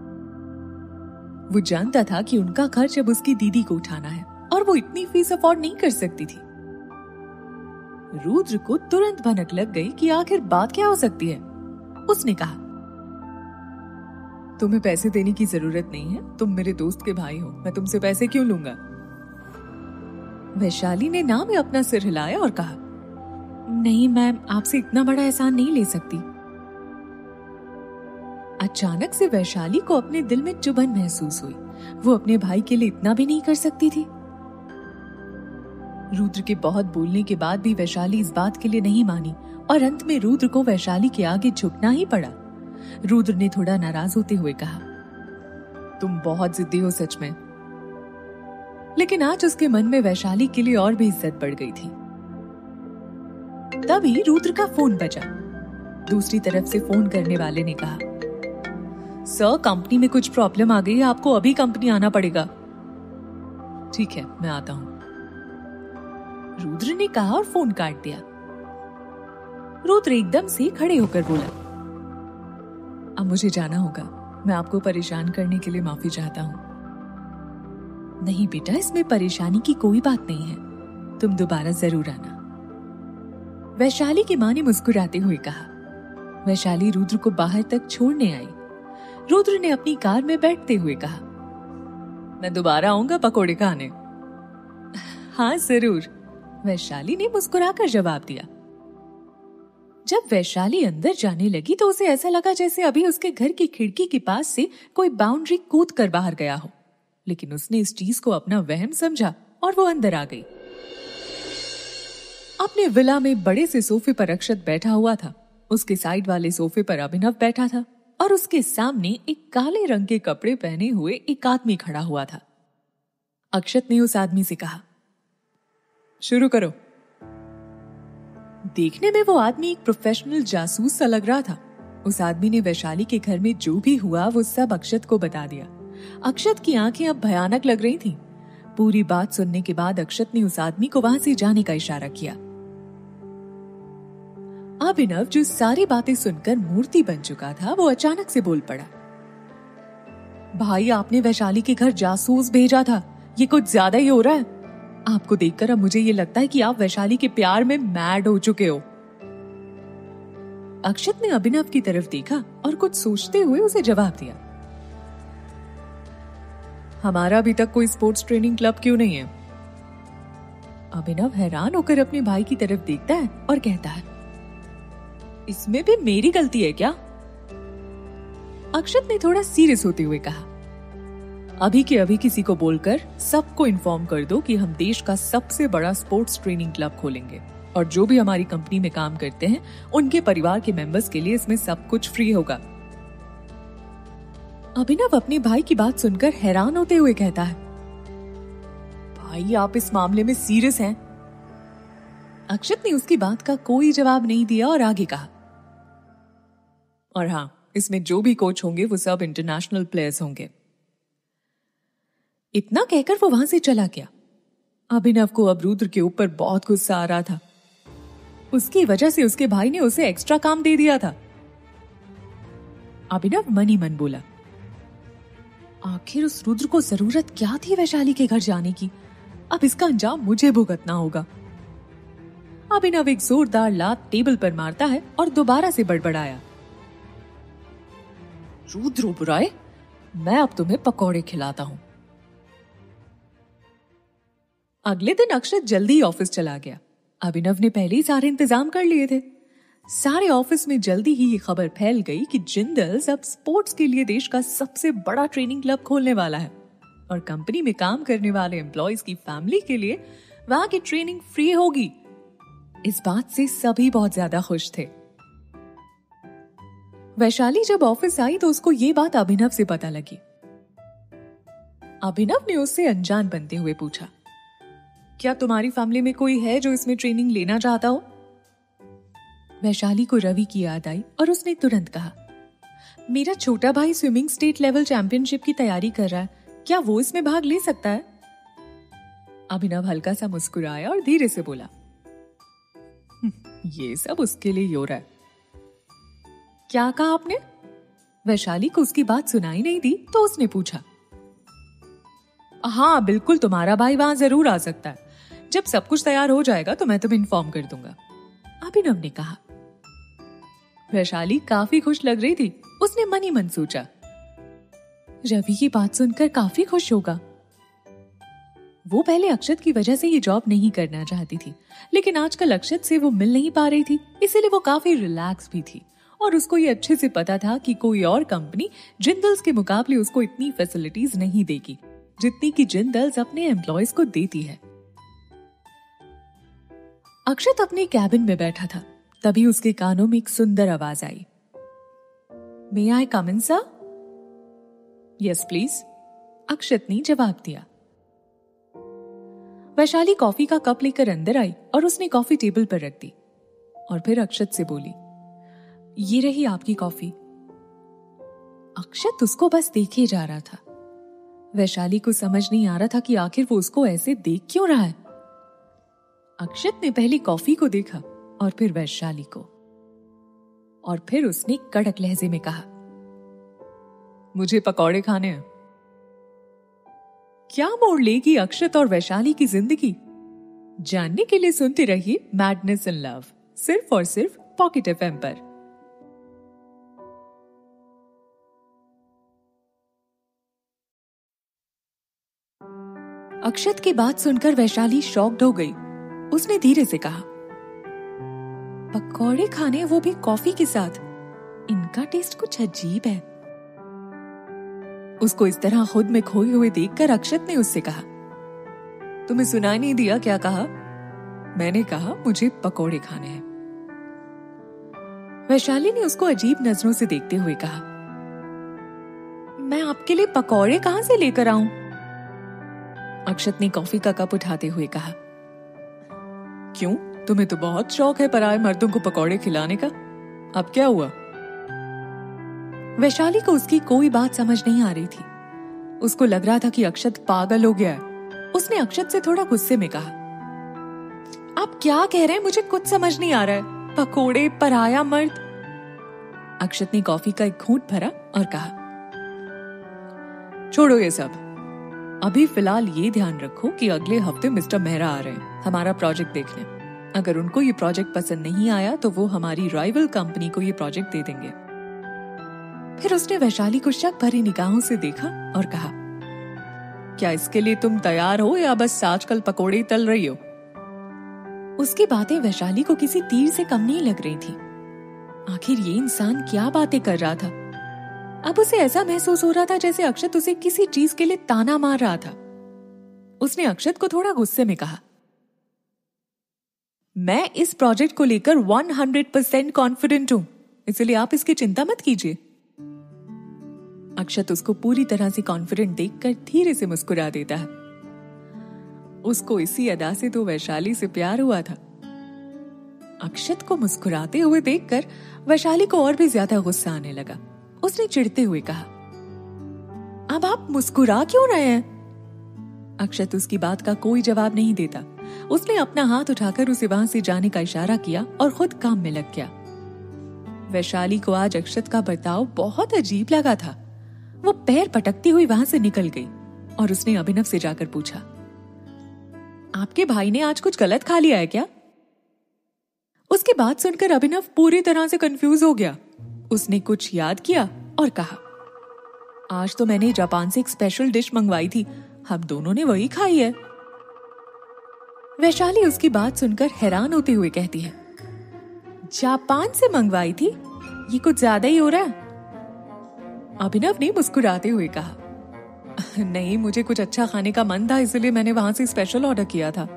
वो जानता था कि उनका खर्च अब उसकी दीदी को उठाना है और वो इतनी फीस अफोर्ड नहीं कर सकती थी। रुद्र को तुरंत भनक लग गई कि आखिर बात क्या हो सकती है। उसने कहा, तुम्हें पैसे देने की जरूरत नहीं है, तुम मेरे दोस्त के भाई हो, मैं तुमसे पैसे क्यों लूंगा? वैशाली ने ना में अपना सिर हिलाया और कहा, नहीं, मैं आपसे इतना बड़ा एहसान नहीं ले सकती। अचानक से वैशाली को अपने दिल में चुभन महसूस हुई। वो अपने भाई के लिए इतना भी नहीं कर सकती थी। रुद्र के बहुत बोलने के बाद भी वैशाली इस बात के लिए नहीं मानी और अंत में रुद्र को वैशाली के आगे झुकना ही पड़ा। रुद्र ने थोड़ा नाराज होते हुए कहा, तुम बहुत जिद्दी हो सच में। लेकिन आज उसके मन में वैशाली के लिए और भी इज्जत बढ़ गई थी। तभी रुद्र का फोन बजा। दूसरी तरफ से फोन करने वाले ने कहा, सर, कंपनी में कुछ प्रॉब्लम आ गई है, आपको अभी कंपनी आना पड़ेगा। ठीक है, मैं आता हूं, रुद्र ने कहा और फोन काट दिया। रुद्र एकदम से खड़े होकर बोला, अब मुझे जाना होगा। मैं आपको परेशान करने के लिए माफी चाहता हूं। नहीं बेटा, इसमें परेशानी की कोई बात नहीं है, तुम दोबारा जरूर आना, वैशाली की मां ने मुस्कुराते हुए कहा। वैशाली रुद्र को बाहर तक छोड़ने आई। रुद्र ने अपनी कार में बैठते हुए कहा, मैं दोबारा आऊंगा पकोड़े खाने। हाँ जरूर, वैशाली ने मुस्कुराकर जवाब दिया। जब वैशाली अंदर जाने लगी तो उसे ऐसा लगा जैसे अभी उसके घर की खिड़की के पास से कोई बाउंड्री कूद कर बाहर गया हो। लेकिन उसने इस चीज को अपना वहम समझा और वो अंदर आ गई। अपने विला में बड़े से सोफे पर अक्षत बैठा हुआ था। उसके साइड वाले सोफे पर अभिनव बैठा था और उसके सामने एक काले रंग के कपड़े पहने हुए एक आदमी खड़ा हुआ था। अक्षत ने उस आदमी से कहा, शुरू करो। देखने में वो आदमी एक प्रोफेशनल जासूस सा लग रहा था। उस आदमी ने वैशाली के घर में जो भी हुआ वो सब अक्षत को बता दिया। अक्षत की आंखें अब भयानक लग रही थीं। पूरी बात सुनने के बाद अक्षत ने उस आदमी को वहां से जाने का इशारा किया। अभिनव, जो सारी बातें सुनकर मूर्ति बन चुका था, वो अचानक से बोल पड़ा, भाई, आपने वैशाली के घर जासूस भेजा था, ये कुछ ज्यादा ही हो रहा है। आपको देखकर अब मुझे ये लगता है कि आप वैशाली के प्यार में मैड हो चुके हो। अक्षत ने अभिनव की तरफ देखा और कुछ सोचते हुए उसे जवाब दिया, हमारा अभी तक कोई स्पोर्ट्स ट्रेनिंग क्लब क्यों नहीं है? अभिनव हैरान होकर अपने भाई की तरफ देखता है और कहता है, इसमें भी मेरी गलती है क्या? अक्षत ने थोड़ा सीरियस होते हुए कहा, अभी के अभी किसी को बोलकर सबको इन्फॉर्म कर दो कि हम देश का सबसे बड़ा स्पोर्ट्स ट्रेनिंग क्लब खोलेंगे और जो भी हमारी कंपनी में काम करते हैं उनके परिवार के मेंबर्स के लिए इसमें सब कुछ फ्री होगा। अभिनव अपने भाई की बात सुनकर हैरान होते हुए कहता है, भाई, आप इस मामले में सीरियस हैं? अक्षत ने उसकी बात का कोई जवाब नहीं दिया और आगे कहा, और हाँ, इसमें जो भी कोच होंगे वो सब इंटरनेशनल प्लेयर्स होंगे। इतना कहकर वो वहां से चला गया। अभिनव को अब रुद्र के ऊपर बहुत गुस्सा आ रहा था। उसकी वजह से उसके भाई ने उसे एक्स्ट्रा काम दे दिया था। अभिनव मन ही मन बोला, आखिर उस रुद्र को जरूरत क्या थी वैशाली के घर जाने की? अब इसका अंजाम मुझे भुगतना होगा। अभिनव एक जोरदार लात टेबल पर मारता है और दोबारा से बड़बड़ाया, रुद्र बुराए, मैं अब तुम्हें पकौड़े खिलाता हूं। अगले दिन अक्षत जल्दी ऑफिस चला गया। अभिनव ने पहले ही सारे इंतजाम कर लिए थे। सारे ऑफिस में जल्दी ही ये खबर फैल गई कि जिंदल्स अब स्पोर्ट्स के लिए देश का सबसे बड़ा ट्रेनिंग क्लब खोलने वाला है और कंपनी में काम करने वाले एम्प्लॉयज की फैमिली के लिए वहां की ट्रेनिंग फ्री होगी। इस बात से सभी बहुत ज्यादा खुश थे। वैशाली जब ऑफिस आई तो उसको ये बात अभिनव से पता लगी। अभिनव ने उससे अनजान बनते हुए पूछा, क्या तुम्हारी फैमिली में कोई है जो इसमें ट्रेनिंग लेना चाहता हो? वैशाली को रवि की याद आई और उसने तुरंत कहा, मेरा छोटा भाई स्विमिंग स्टेट लेवल चैंपियनशिप की तैयारी कर रहा है, क्या वो इसमें भाग ले सकता है? अभिनव हल्का सा मुस्कुराया और धीरे से बोला, ये सब उसके लिए ही हो रहा है। क्या कहा आपने? वैशाली को उसकी बात सुनाई नहीं दी तो उसने पूछा, हाँ बिल्कुल, तुम्हारा भाई वहां जरूर आ सकता है। जब सब कुछ तैयार हो जाएगा तो मैं तुम्हें इन्फॉर्म कर दूंगा, अभिनव ने कहा। वैशाली काफी खुश लग रही थी। उसने मन ही मन सोचा, रवि की बात सुनकर काफी खुश होगा। वो पहले अक्षत की वजह से ये जॉब नहीं करना चाहती थी, लेकिन आजकल अक्षत से वो मिल नहीं पा रही थी, इसीलिए वो काफी रिलैक्स भी थी। और उसको ये अच्छे से पता था कि कोई और कंपनी जिंदल्स के मुकाबले उसको इतनी फैसिलिटीज नहीं देगी जितनी कि जिंदल्स अपने एम्प्लॉयज को देती है। अक्षत अपने कैबिन में बैठा था, तभी उसके कानों में एक सुंदर आवाज आई। May I come in sir? Yes please, Akshat ने जवाब दिया। वैशाली कॉफी का कप लेकर अंदर आई और उसने कॉफी टेबल पर रख दी और फिर अक्षत से बोली, ये रही आपकी कॉफी। अक्षत उसको बस देखे जा रहा था। वैशाली को समझ नहीं आ रहा था कि आखिर वो उसको ऐसे देख क्यों रहा है। अक्षत ने पहले कॉफी को देखा और फिर वैशाली को, और फिर उसने कड़क लहजे में कहा, मुझे पकौड़े खाने हैं। क्या मोड़ लेगी अक्षत और वैशाली की जिंदगी? जानने के लिए सुनते रहिए मैडनेस इन लव, सिर्फ और सिर्फ पॉकेट एफएम पर। अक्षत की बात सुनकर वैशाली शॉक्ड हो गई। उसने धीरे से कहा, पकौड़े खाने, वो भी कॉफी के साथ? इनका टेस्ट कुछ अजीब है। उसको इस तरह खुद में खोए हुए देखकर अक्षत ने उससे कहा, तुम्हें सुनाई नहीं दिया क्या कहा? मैंने कहा मुझे पकौड़े खाने हैं। वैशाली ने उसको अजीब नजरों से देखते हुए कहा, मैं आपके लिए पकौड़े कहां से लेकर आऊं? अक्षत ने कॉफी का कप उठाते हुए कहा, क्यों, तुम्हें तो बहुत शौक है पराये मर्दों को पकौड़े खिलाने का, अब क्या हुआ? वैशाली को उसकी कोई बात समझ नहीं आ रही थी। उसको लग रहा था कि अक्षत पागल हो गया है। उसने अक्षत से थोड़ा गुस्से में कहा, आप क्या कह रहे हैं, मुझे कुछ समझ नहीं आ रहा है, पकोड़े, पराया मर्द। अक्षत ने कॉफी का एक घूंट भरा और कहा, छोड़ो ये सब, अभी फिलहाल ये ध्यान रखो कि अगले हफ्ते मिस्टर मेहरा आ रहे हैं हमारा प्रोजेक्ट देखने। अगर उनको ये प्रोजेक्ट पसंद नहीं आया तो वो हमारी राइवल कंपनी को ये प्रोजेक्ट दे देंगे। फिर उसने वैशाली को शक भरी निगाहों से देखा और कहा, क्या इसके लिए तुम तैयार हो या बस आजकल पकोड़े तल रही हो? उसकी बातें वैशाली को किसी तीर से कम नहीं लग रही थी। आखिर ये इंसान क्या बातें कर रहा था? अब उसे ऐसा महसूस हो रहा था जैसे अक्षत उसे किसी चीज के लिए ताना मार रहा था। उसने अक्षत को थोड़ा गुस्से में कहा, मैं इस प्रोजेक्ट को लेकर 100% कॉन्फिडेंट हूं, इसलिए आप इसकी चिंता मत कीजिए। अक्षत उसको पूरी तरह से कॉन्फिडेंट देखकर धीरे से मुस्कुरा देता है। उसको इसी अदा से तो वैशाली से प्यार हुआ था। अक्षत को मुस्कुराते हुए देखकर वैशाली को और भी ज्यादा गुस्सा आने लगा। उसने चिढ़ते हुए कहा, अब आप मुस्कुरा क्यों रहे हैं? अक्षत उसकी बात का कोई जवाब नहीं देता। उसने अपना हाथ उठाकर उसे वहां से जाने का इशारा किया और खुद काम में लग गया। वैशाली को आज अक्षत का बर्ताव बहुत अजीब लगा था। वो पैर पटकती हुई वहां से निकल गई और उसने अभिनव से जाकर पूछा, आपके भाई ने आज कुछ गलत खा लिया है क्या? उसकी बात सुनकर अभिनव पूरी तरह से कंफ्यूज हो गया। उसने कुछ याद किया और कहा, आज तो मैंने जापान से एक स्पेशल डिश मंगवाई थी, हम दोनों ने वही खाई है। वैशाली उसकी बात सुनकर हैरान होते हुए कहती है, जापान से मंगवाई थी? ये कुछ ज्यादा ही हो रहा है। अभिनव ने मुस्कुराते हुए कहा, नहीं, मुझे कुछ अच्छा खाने का मन था, इसलिए मैंने वहां से स्पेशल ऑर्डर किया था।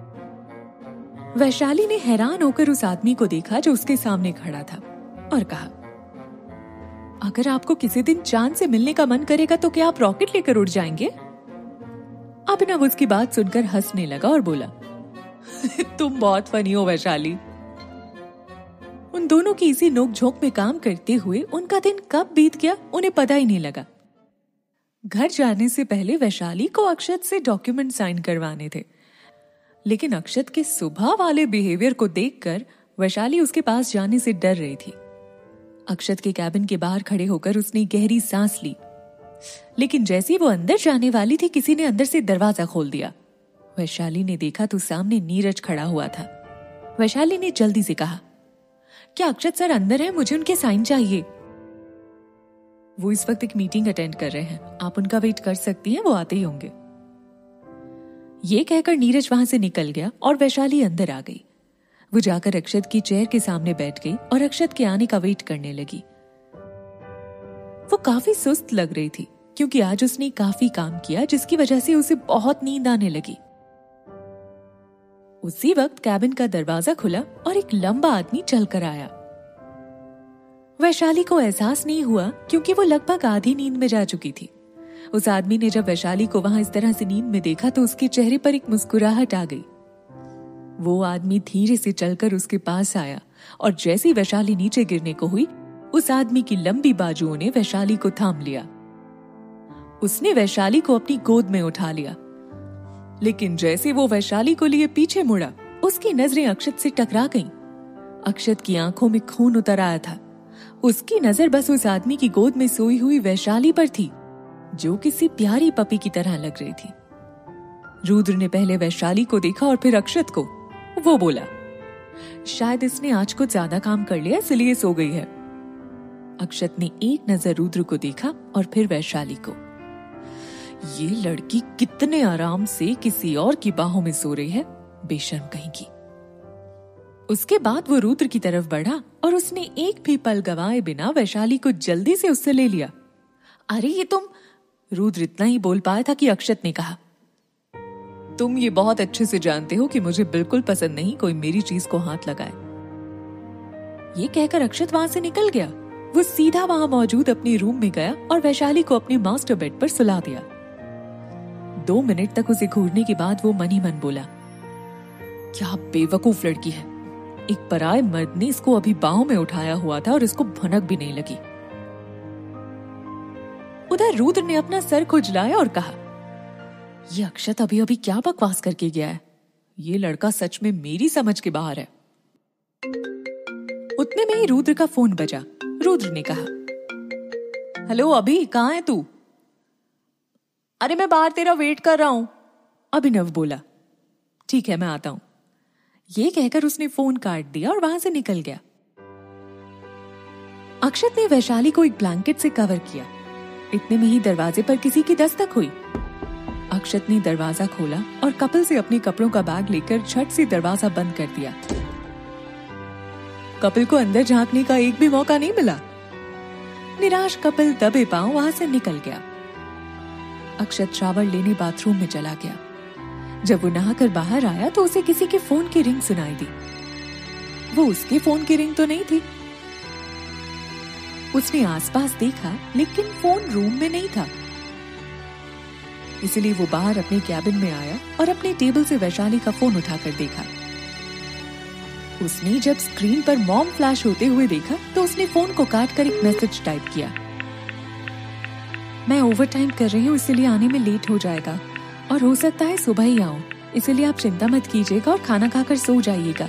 वैशाली ने हैरान होकर उस आदमी को देखा जो उसके सामने खड़ा था और कहा, अगर आपको किसी दिन चांद से मिलने का मन करेगा तो क्या आप रॉकेट लेकर उड़ जाएंगे? अभिनव उसकी बात सुनकर हंसने लगा और बोला, तुम बहुत फनी हो वैशाली। उन दोनों की इसी नोकझोंक में काम करते हुए उनका दिन कब बीत गया उन्हें पता ही नहीं लगा। घर जाने से पहले वैशाली को अक्षत से डॉक्यूमेंट साइन करवाने थे, लेकिन अक्षत के सुबह वाले बिहेवियर को देखकर वैशाली उसके पास जाने से डर रही थी। अक्षत के कैबिन के बाहर खड़े होकर उसने गहरी सांस ली, लेकिन जैसी वो अंदर जाने वाली थी किसी ने अंदर से दरवाजा खोल दिया। वैशाली ने देखा तो सामने नीरज खड़ा हुआ था। वैशाली ने जल्दी से कहा, क्या अक्षत सर अंदर है? मुझे उनके साइन चाहिए। वो इस वक्त एक मीटिंग अटेंड कर रहे हैं, आप उनका वेट कर सकती हैं, वो आते ही होंगे। ये कहकर नीरज वहां से निकल गया और वैशाली अंदर आ गई। वो जाकर अक्षत की चेयर के सामने बैठ गई और अक्षत के आने का वेट करने लगी। वो काफी सुस्त लग रही थी क्योंकि आज उसने काफी काम किया, जिसकी वजह से उसे बहुत नींद आने लगी। उसी वक्त कैबिन का दरवाजा खुला और एक लंबा आदमी चलकर आया। वैशाली को एहसास नहीं हुआ क्योंकि वो लगभग आधी नींद में जा चुकी थी। उस आदमी ने जब वैशाली को वहां इस तरह से नींद में देखा तो उसके चेहरे पर एक मुस्कुराहट आ गई। वो आदमी धीरे से चलकर उसके पास आया और जैसे ही वैशाली नीचे गिरने को हुई, उस आदमी की लंबी बाजुओं ने वैशाली को थाम लिया। उसने वैशाली को अपनी गोद में उठा लिया, लेकिन जैसे वो वैशाली को लिए पीछे मुड़ा, उसकी नजरें अक्षत से टकरा गईं। अक्षत की आंखों में खून उतर आया था। उसकी नजर बस उस आदमी की गोद में सोई हुई वैशाली पर थी, जो किसी प्यारी पपी की तरह लग रही थी। रुद्र ने पहले वैशाली को देखा और फिर अक्षत को। वो बोला, शायद इसने आज कुछ ज्यादा काम कर लिया इसलिए सो गई है। अक्षत ने एक नजर रुद्र को देखा और फिर वैशाली को। ये लड़की कितने आराम से किसी और की बाहों में सो रही है, बेशर्म कहीं की। उसके बाद वो रुद्र की तरफ बढ़ा और उसने एक भी पल गवाए बिना वैशाली को जल्दी से उससे ले लिया। अरे ये तुम, रुद्र इतना ही बोल पाया था कि अक्षत ने कहा, तुम ये बहुत अच्छे से जानते हो कि मुझे बिल्कुल पसंद नहीं कोई मेरी चीज को हाथ लगाए। ये कहकर अक्षत वहां से निकल गया। वो सीधा वहां मौजूद अपने रूम में गया और वैशाली को अपने मास्टर बेड पर सुला दिया। 2 मिनट तक उसे घूरने के बाद वो मन ही मन बोला, क्या बेवकूफ लड़की है। एक पराये मर्द ने इसको अभी बाहों में उठाया हुआ था और इसको भनक भी नहीं लगी। उधर रुद्र ने अपना सर खुजलाया और कहा, ये अक्षत अभी अभी क्या बकवास करके गया है। ये लड़का सच में मेरी समझ के बाहर है। उतने में ही रुद्र का फोन बजा। रुद्र ने कहा, हेलो अभी, कहाँ है तू? अरे मैं बाहर तेरा वेट कर रहा हूं। अभिनव बोला, ठीक है मैं आता हूं। ये कहकर उसने फोन काट दिया और वहां से निकल गया। अक्षत ने वैशाली को एक ब्लैंकेट से कवर किया। इतने में ही दरवाजे पर किसी की दस्तक हुई। अक्षत ने दरवाजा खोला और कपिल से अपने कपड़ों का बैग लेकर झट से दरवाजा बंद कर दिया। कपिल को अंदर झांकने का एक भी मौका नहीं मिला। निराश कपिल दबे पांव वहां से निकल गया। अक्षत शावर लेने बाथरूम में चला गया। जब वो नहाकर बाहर आया तो उसे किसी के फोन की रिंग सुनाई दी। वो उसके फोन की रिंग तो नहीं थी। उसने आसपास देखा लेकिन फोन रूम में नहीं था। इसलिए वो बाहर अपने कैबिन में आया और अपने टेबल से वैशाली का फोन उठाकर देखा। उसने जब स्क्रीन पर मॉम फ्लैश होते हुए देखा तो उसने फोन को काटकर एक मैसेज टाइप किया, मैं ओवरटाइम कर रही हूँ इसलिए आने में लेट हो जाएगा और हो सकता है सुबह ही आऊं, इसलिए आप चिंता मत कीजिएगा और खाना खाकर सो जाइएगा।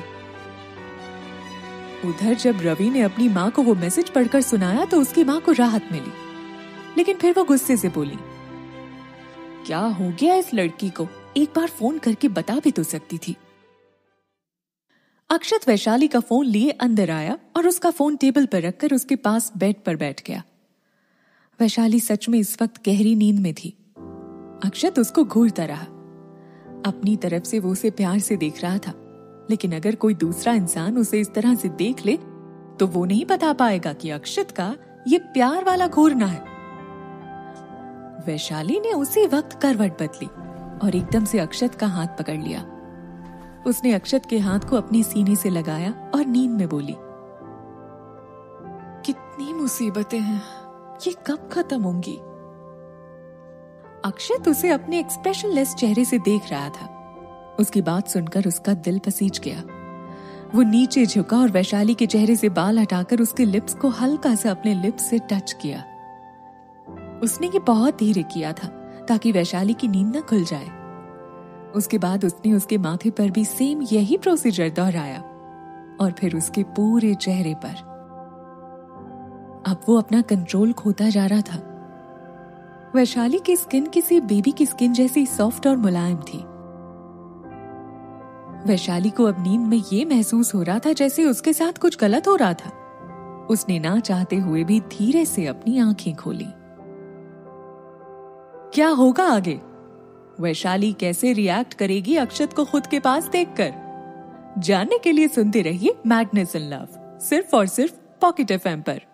उधर जब रवि ने अपनी माँ को वो मैसेज पढ़कर सुनाया तो उसकी माँ को राहत मिली, लेकिन फिर वो गुस्से से बोली, क्या हो गया इस लड़की को, एक बार फोन करके बता भी तो सकती थी। अक्षत वैशाली का फोन लिए अंदर आया और उसका फोन टेबल पर रखकर उसके पास बेड पर बैठ गया। वैशाली सच में इस वक्त गहरी नींद में थी। अक्षत उसको घूरता रहा। अपनी तरफ से वो उसे प्यार से देख रहा था, लेकिन अगर कोई दूसरा इंसान उसे इस तरह से देख ले तो वो नहीं बता पाएगा कि अक्षत का ये प्यार वाला घूरना है। वैशाली ने उसी वक्त करवट बदली और एकदम से अक्षत का हाथ पकड़ लिया। उसने अक्षत के हाथ को अपने सीने से लगाया और नींद में बोली, कितनी मुसीबतें हैं, ये कब खत्म होंगी। अक्षत उसे अपने एक्सप्रेशनलेस चेहरे से देख रहा था। उसकी बात सुनकर उसका दिल पसीज गया। वो नीचे झुका और वैशाली के चेहरे से बाल हटाकर उसके लिप्स को हल्का सा अपने लिप्स से टच किया। उसने ये बहुत धीरे किया था ताकि वैशाली की नींद न खुल जाए। उसके बाद उसने उसके माथे पर भी सेम यही प्रोसीजर दोहराया और फिर उसके पूरे चेहरे पर। अब वो अपना कंट्रोल खोता जा रहा था। वैशाली की स्किन किसी बेबी की स्किन जैसी सॉफ्ट और मुलायम थी। वैशाली को अब नींद में ये महसूस हो रहा था जैसे उसके साथ कुछ गलत हो रहा था। उसने ना चाहते हुए भी धीरे से अपनी आंखें खोली। क्या होगा आगे? वैशाली कैसे रिएक्ट करेगी अक्षत को खुद के पास देखकर? जानने के लिए सुनते रहिए मैडनेस इन लव, सिर्फ और सिर्फ पॉकेट एफएम पर।